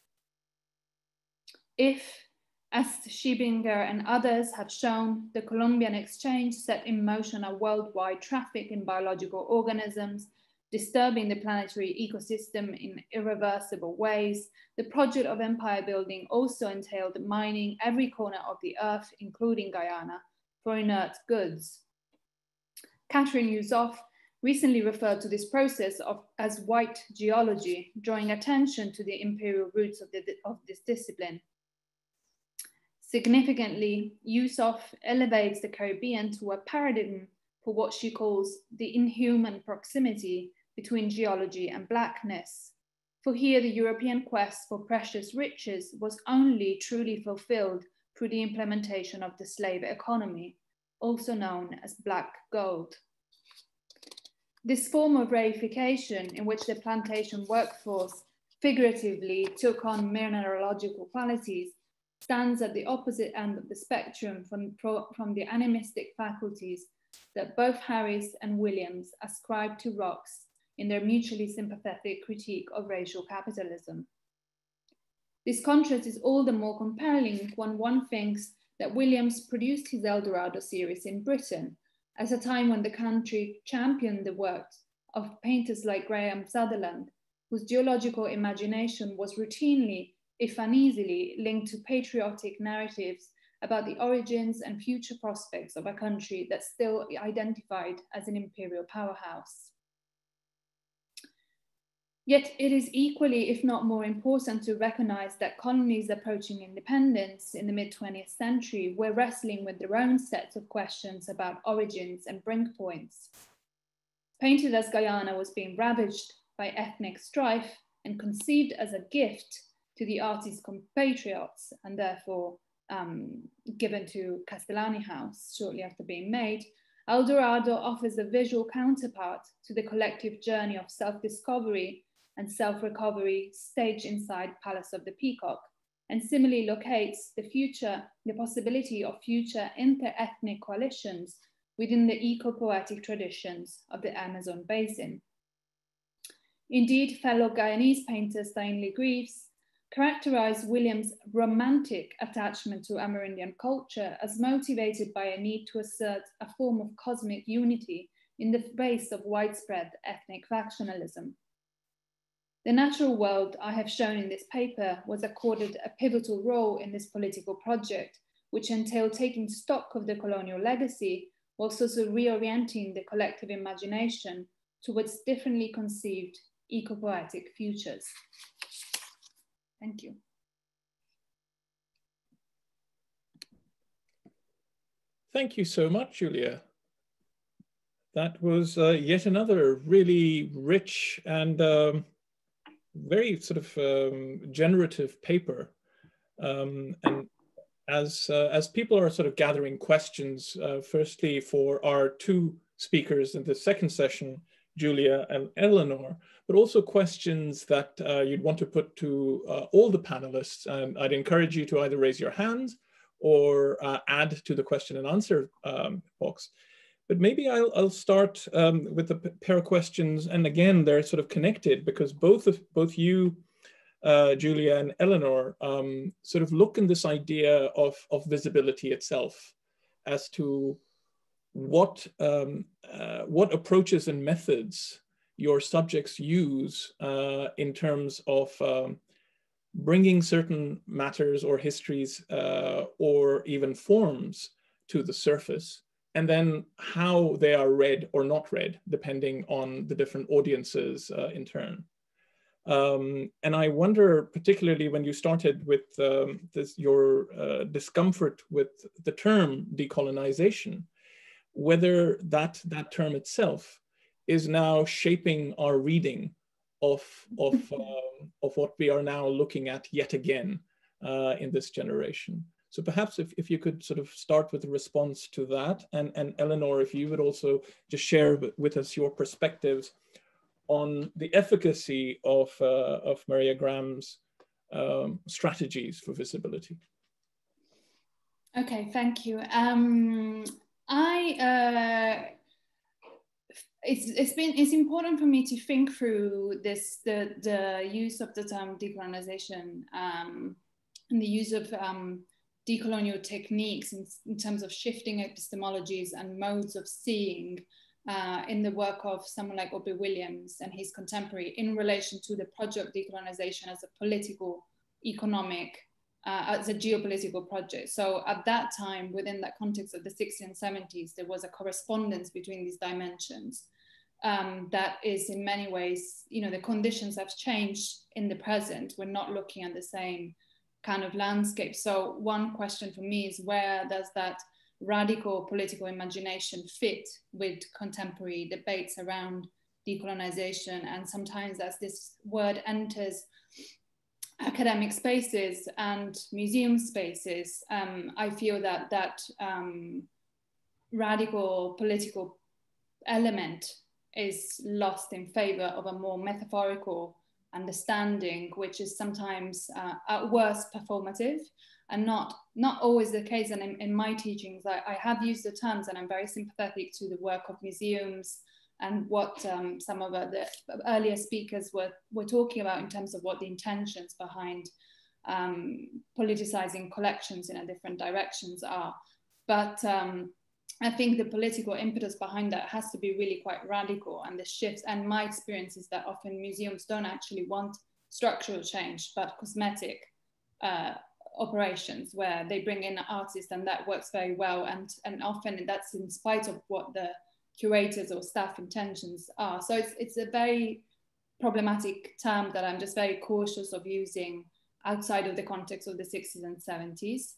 If, as Schibinger and others have shown, the Columbian exchange set in motion a worldwide traffic in biological organisms, disturbing the planetary ecosystem in irreversible ways, the project of empire building also entailed mining every corner of the earth, including Guyana, for inert goods. Catherine Yusoff recently referred to this process of, as white geology, drawing attention to the imperial roots of, the, of this discipline. Significantly, Yusoff elevates the Caribbean to a paradigm for what she calls the inhuman proximity between geology and blackness. For here, the European quest for precious riches was only truly fulfilled through the implementation of the slave economy, also known as black gold. This form of reification, in which the plantation workforce figuratively took on mineralogical qualities, stands at the opposite end of the spectrum from, from the animistic faculties that both Harris and Williams ascribe to rocks in their mutually sympathetic critique of racial capitalism. This contrast is all the more compelling when one thinks that Williams produced his El Dorado series in Britain, at a time when the country championed the work of painters like Graham Sutherland, whose geological imagination was routinely, if uneasily, linked to patriotic narratives about the origins and future prospects of a country that still identified as an imperial powerhouse. Yet it is equally, if not more important, to recognize that colonies approaching independence in the mid twentieth century were wrestling with their own sets of questions about origins and brink points. Painted as Guyana was being ravaged by ethnic strife and conceived as a gift to the artist's compatriots, and therefore um, given to Castellani House shortly after being made, El Dorado offers a visual counterpart to the collective journey of self-discovery and self-recovery staged inside Palace of the Peacock, and similarly locates the future, the possibility of future inter-ethnic coalitions within the eco-poetic traditions of the Amazon basin. Indeed, fellow Guyanese painter Stanley Greaves characterized Williams' romantic attachment to Amerindian culture as motivated by a need to assert a form of cosmic unity in the face of widespread ethnic factionalism. The natural world I have shown in this paper was accorded a pivotal role in this political project, which entailed taking stock of the colonial legacy, whilst also reorienting the collective imagination towards differently conceived eco-poetic futures. Thank you. Thank you so much, Julia. That was uh, yet another really rich and um, very sort of um, generative paper. Um, and as, uh, as people are sort of gathering questions, uh, firstly for our two speakers in the second session, Julia and Eleanore, but also questions that uh, you'd want to put to uh, all the panelists. And I'd encourage you to either raise your hands or uh, add to the question and answer um, box. But maybe I'll, I'll start um, with the pair of questions. And again, they're sort of connected because both of both you, uh, Julia and Eleanore, um, sort of look in this idea of, of visibility itself as to what, um, uh, what approaches and methods your subjects use uh, in terms of um, bringing certain matters or histories uh, or even forms to the surface, and then how they are read or not read, depending on the different audiences uh, in turn. Um, and I wonder, particularly when you started with um, this, your uh, discomfort with the term decolonization, whether that, that term itself is now shaping our reading of, of, um, of what we are now looking at yet again uh, in this generation. So perhaps if, if you could sort of start with a response to that, and, and Eleanore, if you would also just share with us your perspectives on the efficacy of, uh, of Maria Graham's um, strategies for visibility. Okay, thank you. Um, I, uh, it's, it's been, it's important for me to think through this, the, the use of the term decolonization um, and the use of um, decolonial techniques in, in terms of shifting epistemologies and modes of seeing uh, in the work of someone like Aubrey Williams and his contemporary in relation to the project decolonization as a political, economic, uh, as a geopolitical project. So at that time, within that context of the sixties and seventies, there was a correspondence between these dimensions um, that is in many ways, you know, the conditions have changed in the present. We're not looking at the same kind of landscape. So one question for me is, where does that radical political imagination fit with contemporary debates around decolonization? And sometimes as this word enters academic spaces and museum spaces, um, I feel that that um, radical political element is lost in favor of a more metaphorical understanding, which is sometimes uh, at worst performative and not not always the case. And in, in my teachings, I, I have used the terms, and I'm very sympathetic to the work of museums and what um, some of the earlier speakers were, were talking about in terms of what the intentions behind um, politicizing collections in a different directions are. But um, I think the political impetus behind that has to be really quite radical, and the shifts, and my experience is that often museums don't actually want structural change, but cosmetic uh, operations where they bring in artists, and that works very well. And, and often that's in spite of what the curators or staff intentions are. So it's, it's a very problematic term that I'm just very cautious of using outside of the context of the sixties and seventies.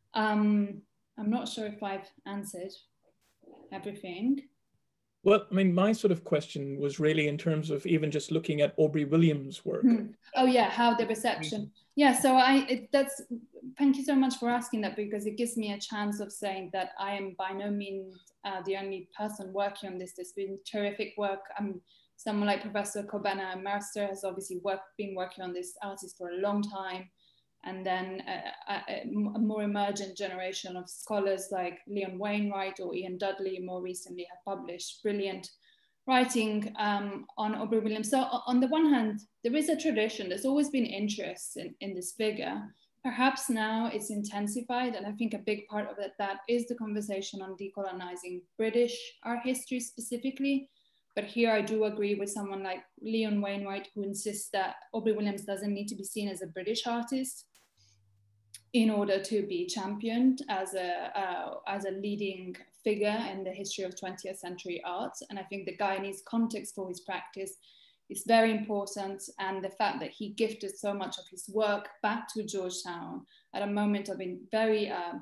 Um, I'm not sure if I've answered everything. Well, I mean, my sort of question was really in terms of even just looking at Aubrey Williams' work. Hmm. Oh yeah, how the reception. Yeah, so I, it, that's, thank you so much for asking that, because it gives me a chance of saying that I am by no means uh, the only person working on this. There's been terrific work. Um, someone like Professor Kobana Mercer has obviously work, been working on this artist for a long time. And then a, a, a more emergent generation of scholars like Leon Wainwright or Ian Dudley more recently have published brilliant writing um, on Aubrey Williams. So on the one hand, there is a tradition, there's always been interest in, in this figure. Perhaps now it's intensified, and I think a big part of it, that is the conversation on decolonizing British art history specifically. But here I do agree with someone like Leon Wainwright, who insists that Aubrey Williams doesn't need to be seen as a British artist in order to be championed as a, uh, as a leading figure in the history of twentieth century art. And I think the Guyanese context for his practice is very important, and the fact that he gifted so much of his work back to Georgetown at a moment of a very uh,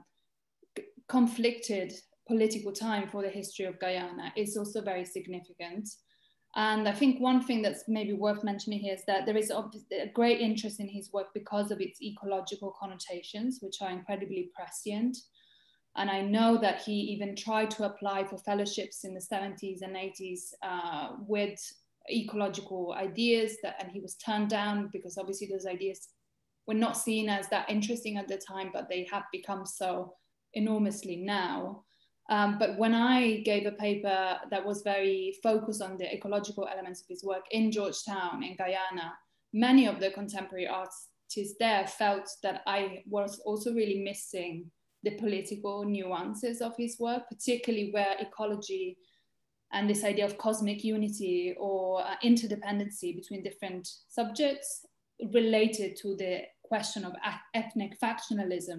conflicted political time for the history of Guyana is also very significant. And I think one thing that's maybe worth mentioning here is that there is a great interest in his work because of its ecological connotations, which are incredibly prescient. And I know that he even tried to apply for fellowships in the seventies and eighties uh, with ecological ideas, that, and he was turned down because obviously those ideas were not seen as that interesting at the time, but they have become so enormously now. Um, but when I gave a paper that was very focused on the ecological elements of his work in Georgetown, in Guyana, many of the contemporary artists there felt that I was also really missing the political nuances of his work, particularly where ecology and this idea of cosmic unity or uh, interdependency between different subjects related to the question of ethnic factionalism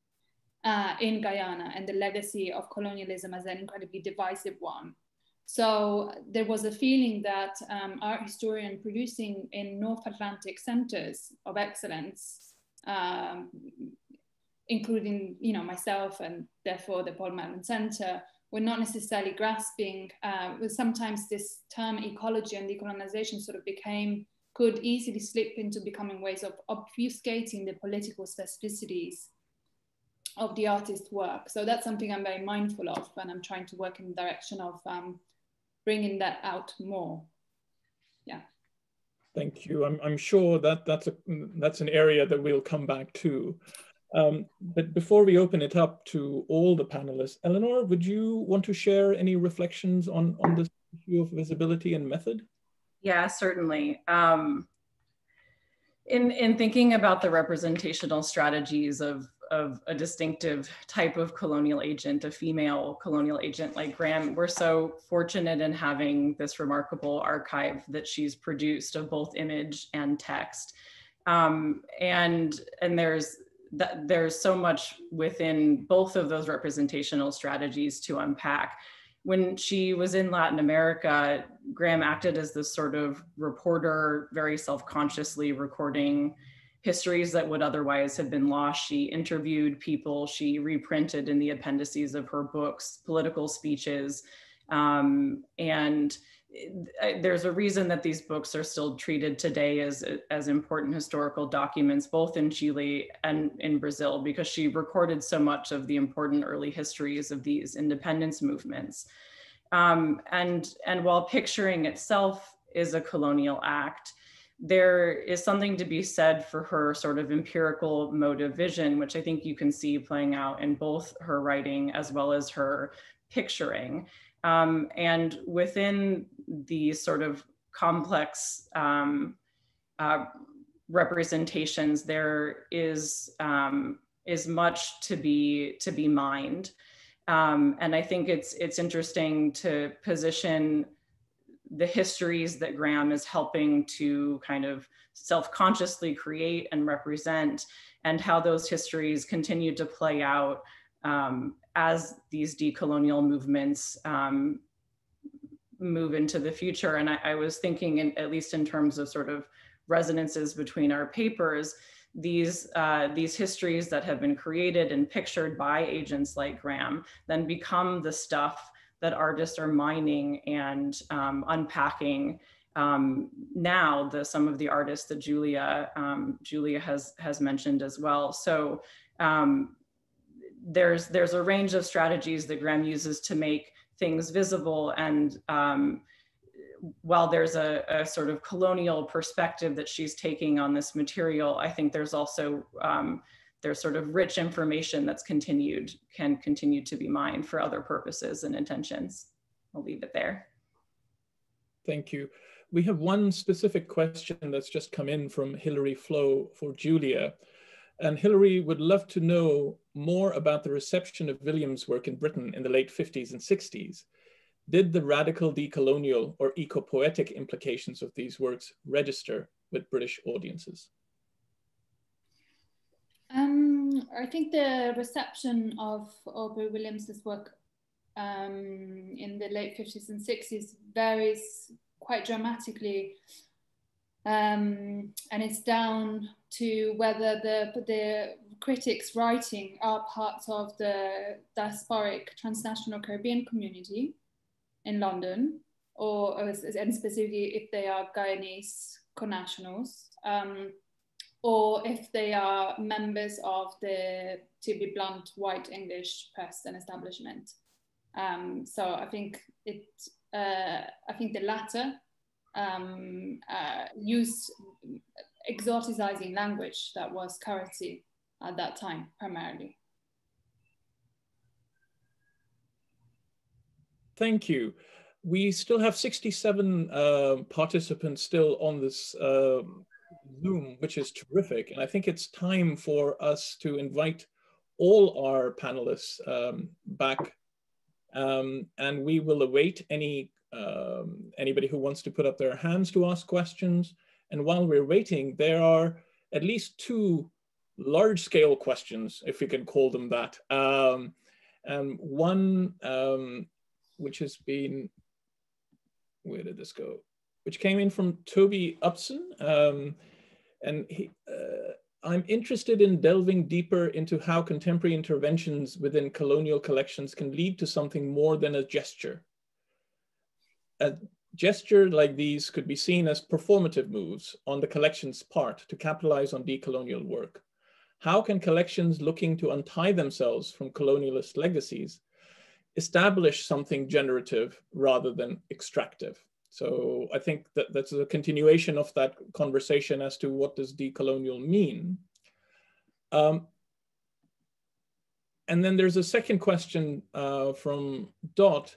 Uh, in Guyana and the legacy of colonialism as an incredibly divisive one. So there was a feeling that um, art historian producing in North Atlantic centers of excellence, um, including you know myself and therefore the Paul Mellon Center, were not necessarily grasping. Uh, sometimes this term ecology and decolonization sort of became, could easily slip into becoming ways of obfuscating the political specificities of the artist's work. So that's something I'm very mindful of, and I'm trying to work in the direction of um, bringing that out more. Yeah. Thank you. I'm, I'm sure that that's, a, that's an area that we'll come back to. Um, but before we open it up to all the panelists, Eleanore, would you want to share any reflections on, on this issue of visibility and method? Yeah, certainly. Um, in, in thinking about the representational strategies of of a distinctive type of colonial agent, a female colonial agent like Graham, we're so fortunate in having this remarkable archive that she's produced of both image and text. Um, and and there's, that, there's so much within both of those representational strategies to unpack. When she was in Latin America, Graham acted as this sort of reporter, very self-consciously recording histories that would otherwise have been lost. She interviewed people, she reprinted in the appendices of her books, political speeches. Um, and there's a reason that these books are still treated today as, as important historical documents, both in Chile and in Brazil, because she recorded so much of the important early histories of these independence movements. Um, and, and while picturing itself is a colonial act, there is something to be said for her sort of empirical mode of vision, which I think you can see playing out in both her writing as well as her picturing. Um, and within these sort of complex um, uh, representations, there is, um, is much to be, to be mined. Um, and I think it's, it's interesting to position the histories that Graham is helping to kind of self-consciously create and represent, and how those histories continue to play out um, as these decolonial movements um, move into the future. And I, I was thinking, in, at least in terms of sort of resonances between our papers, these, uh, these histories that have been created and pictured by agents like Graham then become the stuff that artists are mining and um, unpacking um, now, the, some of the artists that Julia, um, Julia has, has mentioned as well. So um, there's, there's a range of strategies that Graham uses to make things visible. And um, while there's a, a sort of colonial perspective that she's taking on this material, I think there's also um, there's sort of rich information that's continued, can continue to be mined for other purposes and intentions. I'll leave it there. Thank you. We have one specific question that's just come in from Hilary Flo for Julia. And Hilary would love to know more about the reception of William's work in Britain in the late fifties and sixties. Did the radical decolonial or eco-poetic implications of these works register with British audiences? Um, I think the reception of Aubrey Williams's work um, in the late fifties and sixties varies quite dramatically. Um, and it's down to whether the, the critics writing are part of the diasporic transnational Caribbean community in London, or, or and specifically if they are Guyanese connationals, um, or if they are members of the, to be blunt, white English press and establishment. Um, so I think it, uh, I think the latter um, uh, used exoticizing language that was currency at that time primarily. Thank you. We still have sixty-seven uh, participants still on this uh, Zoom, which is terrific. And I think it's time for us to invite all our panelists um, back. Um, and we will await any um, anybody who wants to put up their hands to ask questions. And while we're waiting, there are at least two large-scale questions, if we can call them that. Um, um, one, um, which has been, where did this go? Which came in from Toby Upson. Um, and he, uh, I'm interested in delving deeper into how contemporary interventions within colonial collections can lead to something more than a gesture. A gesture like these could be seen as performative moves on the collection's part to capitalize on decolonial work. How can collections looking to untie themselves from colonialist legacies establish something generative rather than extractive? So I think that that's a continuation of that conversation as to what does decolonial mean. Um, and then there's a second question uh, from Dot,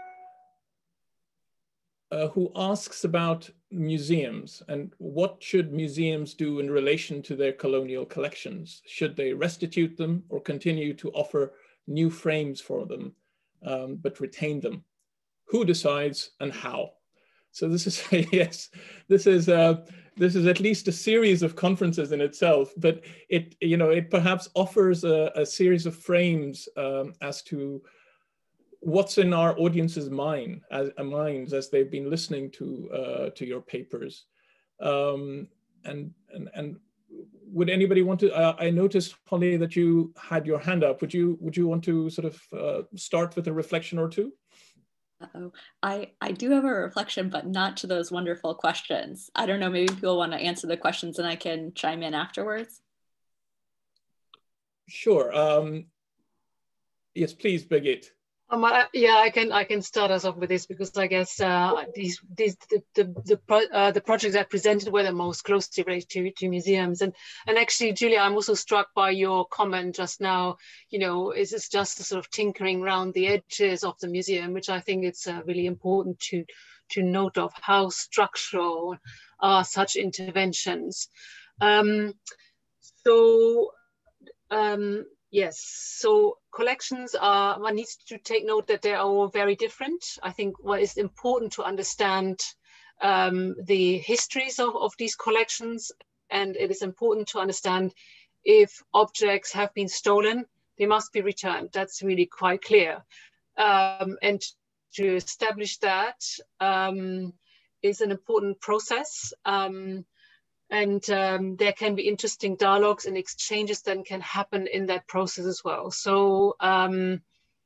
uh, who asks about museums and what should museums do in relation to their colonial collections? Should they restitute them or continue to offer new frames for them, um, but retain them? Who decides and how? So this is, yes, this is, uh, this is at least a series of conferences in itself, but it, you know, it perhaps offers a, a series of frames um, as to what's in our audience's mind, as, uh, minds as they've been listening to, uh, to your papers. Um, and, and, and would anybody want to, uh, I noticed, Holly, that you had your hand up. Would you, would you want to sort of uh, start with a reflection or two? Uh-oh. I, I do have a reflection, but not to those wonderful questions. I don't know, maybe people want to answer the questions and I can chime in afterwards. Sure. Um, yes, please, Bergit. Um, I, yeah, I can I can start us off with this because I guess uh, these these the the the, pro, uh, the projects I presented were the most closely related to, to museums, and and actually, Julia, I'm also struck by your comment just now. You know, is this just a sort of tinkering around the edges of the museum, which I think it's uh, really important to to note of how structural are such interventions. Um, so. Um, Yes, so collections are, one needs to take note that they are all very different. I think what is important to understand um, the histories of, of these collections, and it is important to understand if objects have been stolen, they must be returned. That's really quite clear. Um, and to establish that um, is an important process. Um, And um, there can be interesting dialogues and exchanges that can happen in that process as well. So, um,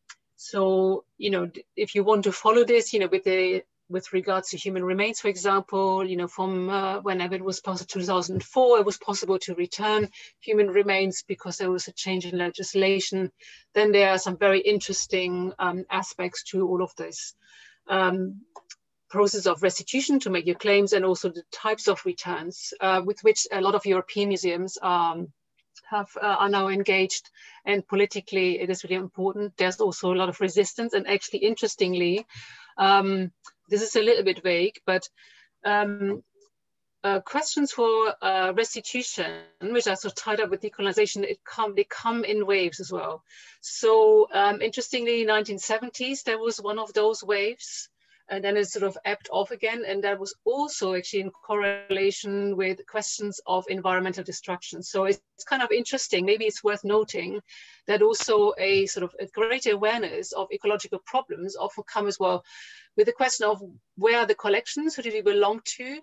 so you know, if you want to follow this, you know, with the with regards to human remains, for example, you know, from uh, whenever it was possible, two thousand four, it was possible to return human remains because there was a change in legislation. Then there are some very interesting um, aspects to all of this. Um, process of restitution to make your claims, and also the types of returns uh, with which a lot of European museums um, have uh, are now engaged. And politically, it is really important. There's also a lot of resistance, and actually, interestingly, um, this is a little bit vague, but um, uh, questions for uh, restitution, which are sort of tied up with decolonization, it come, they come in waves as well. So um, interestingly, nineteen seventies, there was one of those waves. And then it sort of ebbed off again. And that was also actually in correlation with questions of environmental destruction. So it's, it's kind of interesting. Maybe it's worth noting that also a sort of a greater awareness of ecological problems often come as well with the question of where are the collections, who do they belong to?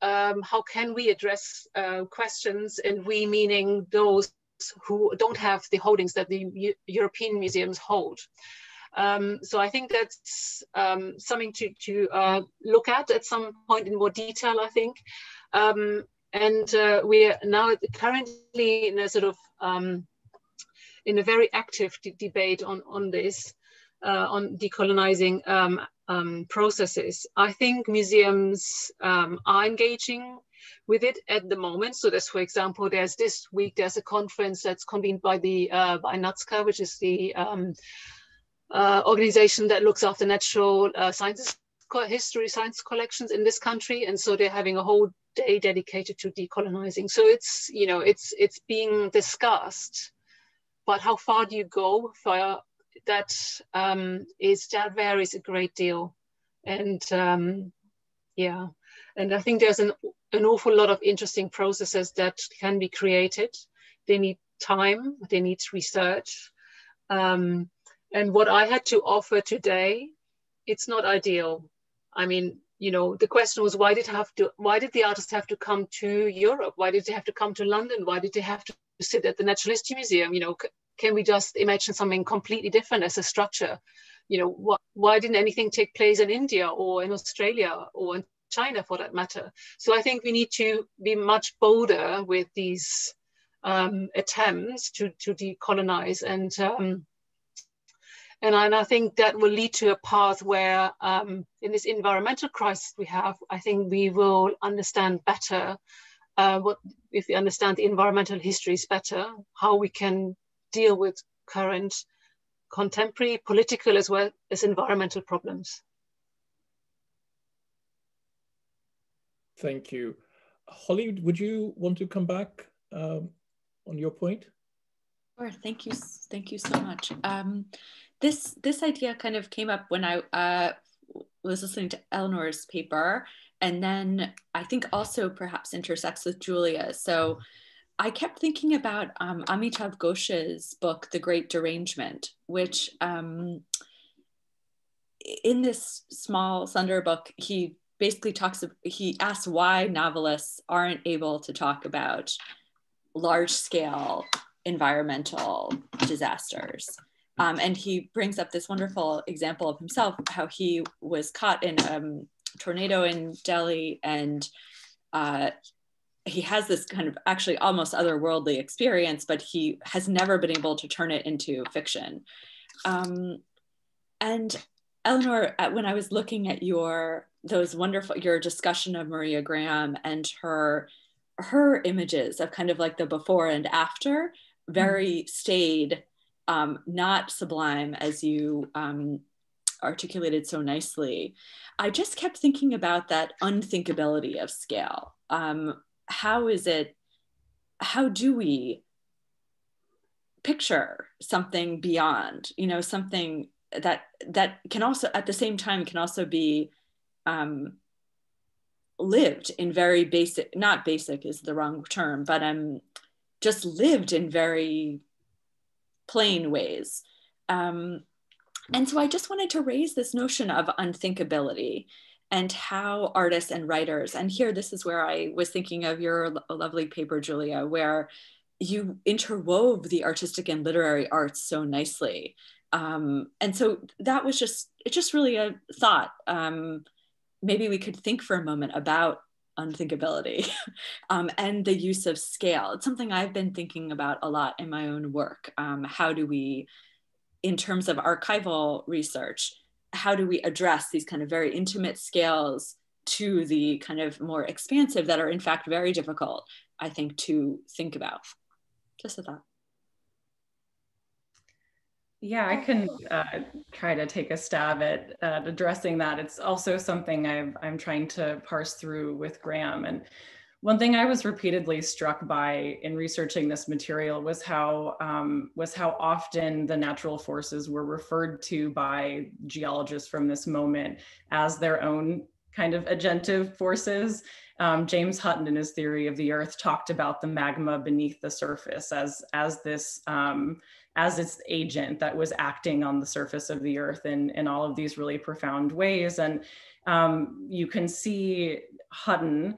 um, how can we address uh, questions, and we meaning those who don't have the holdings that the U European museums hold. Um, so I think that's um, something to, to uh, look at at some point in more detail, I think. Um, and uh, we are now currently in a sort of, um, in a very active de debate on, on this, uh, on decolonizing um, um, processes. I think museums um, are engaging with it at the moment. So there's, for example, there's this week, there's a conference that's convened by the, uh, by NATSCA, which is the um, uh, organization that looks after natural uh, sciences, history, science collections in this country. And so they're having a whole day dedicated to decolonizing. So it's, you know, it's, it's being discussed, but how far do you go for that um, is, that varies a great deal. And um, yeah, and I think there's an, an awful lot of interesting processes that can be created. They need time, they need research. Um, and what I had to offer today, it's not ideal. I mean, you know, the question was, why did have to, why did the artists have to come to Europe? Why did they have to come to London? Why did they have to sit at the Natural History Museum? You know, can we just imagine something completely different as a structure? You know, what, why didn't anything take place in India or in Australia or in China for that matter? So I think we need to be much bolder with these um, attempts to, to decolonize. And, um, and, I, and I think that will lead to a path where um, in this environmental crisis we have, I think we will understand better uh, what, if we understand the environmental histories better, how we can deal with current contemporary political as well as environmental problems. Thank you. Holly, would you want to come back um, on your point? Sure, thank you, thank you so much. Um, this, this idea kind of came up when I uh, was listening to Eleanor's paper, and then I think also perhaps intersects with Julia. So I kept thinking about um, Amitav Ghosh's book, The Great Derangement, which um, in this small, slender book, he basically talks, he asks why novelists aren't able to talk about large scale environmental disasters. Um, and he brings up this wonderful example of himself, how he was caught in a um, tornado in Delhi, and uh, he has this kind of actually almost otherworldly experience, but he has never been able to turn it into fiction. Um, and Eleanor, when I was looking at your, those wonderful, your discussion of Maria Graham and her, her images of kind of like the before and after, very mm-hmm. staid, um, not sublime as you um, articulated so nicely. I just kept thinking about that unthinkability of scale. Um, how is it, how do we picture something beyond, you know, something that that can also at the same time can also be um, lived in very basic, not basic is the wrong term, but um, just lived in very plain ways. Um, and so I just wanted to raise this notion of unthinkability and how artists and writers, and here this is where I was thinking of your lovely paper, Julia, where you interwove the artistic and literary arts so nicely. Um, and so that was just, it's just really a thought. Um, maybe we could think for a moment about unthinkability um, and the use of scale. It's something I've been thinking about a lot in my own work. Um, how do we, in terms of archival research, how do we address these kind of very intimate scales to the kind of more expansive that are in fact very difficult, I think, to think about? Just a thought. Yeah, I can uh, try to take a stab at, at addressing that. It's also something I've, I'm trying to parse through with Graham. And one thing I was repeatedly struck by in researching this material was how, um, was how often the natural forces were referred to by geologists from this moment as their own kind of agentive forces. Um, James Hutton, in his theory of the Earth, talked about the magma beneath the surface as, as this, um, as its agent that was acting on the surface of the Earth in, in all of these really profound ways. And um, you can see Hutton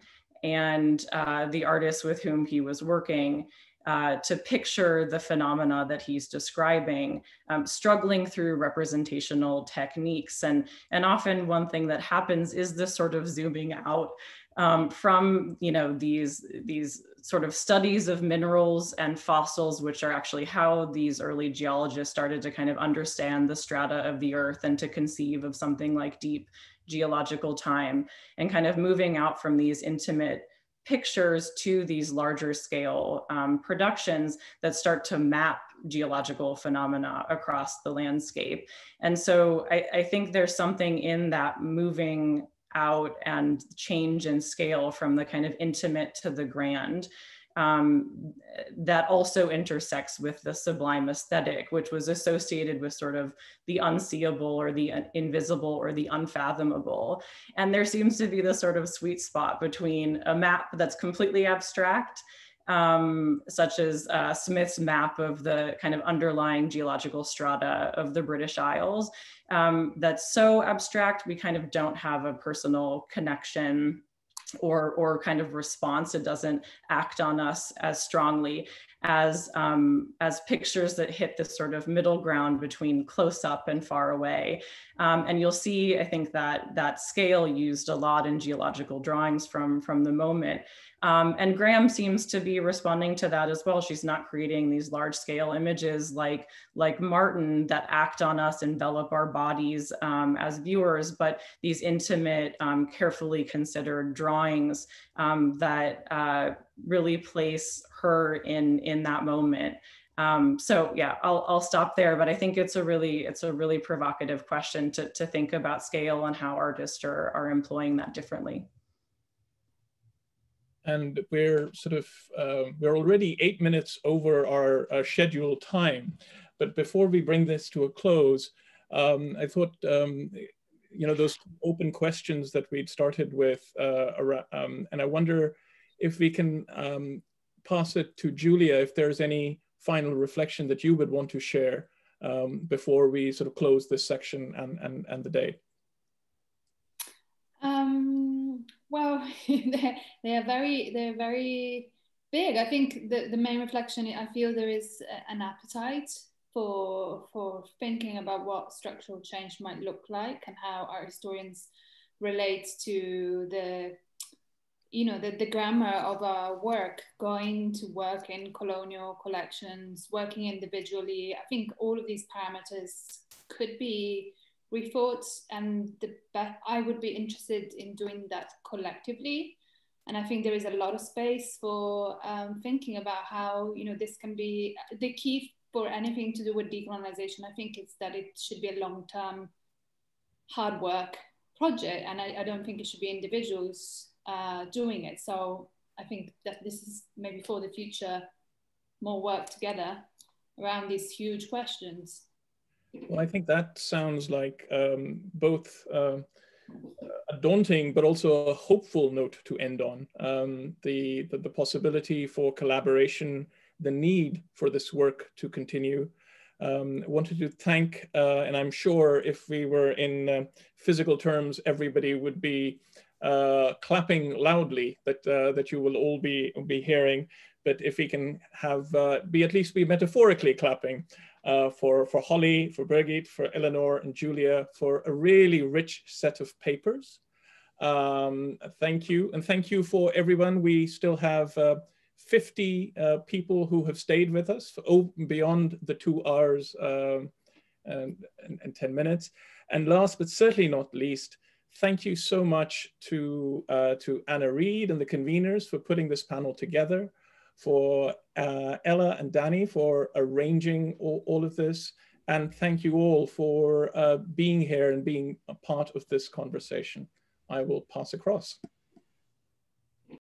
and uh, the artists with whom he was working, uh, to picture the phenomena that he's describing, um, struggling through representational techniques. And, and often one thing that happens is this sort of zooming out um, from, you know, these, these sort of studies of minerals and fossils, which are actually how these early geologists started to kind of understand the strata of the earth and to conceive of something like deep geological time, and kind of moving out from these intimate pictures to these larger scale um, productions that start to map geological phenomena across the landscape. And so I, I think there's something in that moving out and change in scale from the kind of intimate to the grand um, that also intersects with the sublime aesthetic, which was associated with sort of the unseeable or the invisible or the unfathomable. And there seems to be this sort of sweet spot between a map that's completely abstract, um, such as uh, Smith's map of the kind of underlying geological strata of the British Isles, um, that's so abstract we kind of don't have a personal connection or, or kind of response. It doesn't act on us as strongly as, um, as pictures that hit this sort of middle ground between close up and far away. Um, and you'll see, I think, that that scale used a lot in geological drawings from, from the moment. Um, and Graham seems to be responding to that as well. She's not creating these large scale images like, like Martin that act on us, envelop our bodies um, as viewers, but these intimate, um, carefully considered drawings um, that uh, really place her in, in that moment. Um, so yeah, I'll, I'll stop there, but I think it's a really, it's a really provocative question to, to think about scale and how artists are, are employing that differently. And we're sort of, uh, we're already eight minutes over our, our scheduled time. But before we bring this to a close, um, I thought, um, you know, those open questions that we'd started with, uh, around, um, and I wonder if we can um, pass it to Julia, if there's any final reflection that you would want to share um, before we sort of close this section and, and, and the day. Um, well, they're, they're very, they're very big. I think the, the main reflection, I feel there is an appetite for, for thinking about what structural change might look like and how our historians relate to the, you know, the, the grammar of our work, going to work in colonial collections, working individually. I think all of these parameters could be rethought, and the I would be interested in doing that collectively. And I think there is a lot of space for um, thinking about how, you know, this can be the key for anything to do with decolonization. I think it's that it should be a long-term, hard work project, and I, I don't think it should be individuals uh, doing it. So I think that this is maybe for the future, more work together around these huge questions. Well, I think that sounds like um, both uh, a daunting but also a hopeful note to end on. Um, the, the, the possibility for collaboration, the need for this work to continue. Um, I wanted to thank, uh, and I'm sure if we were in uh, physical terms, everybody would be uh, clapping loudly, that, uh, that you will all be, be hearing. But if we can have, uh, be at least be metaphorically clapping, Uh, for, for Holly, for Bergit, for Eleanore and Julia, for a really rich set of papers. Um, thank you, and thank you for everyone. We still have uh, fifty uh, people who have stayed with us for, oh, beyond the two hours um, and, and, and ten minutes. And last but certainly not least, thank you so much to, uh, to Anna Reed and the conveners for putting this panel together, for uh, Ella and Danny for arranging all, all of this. And thank you all for uh, being here and being a part of this conversation. I will pass across.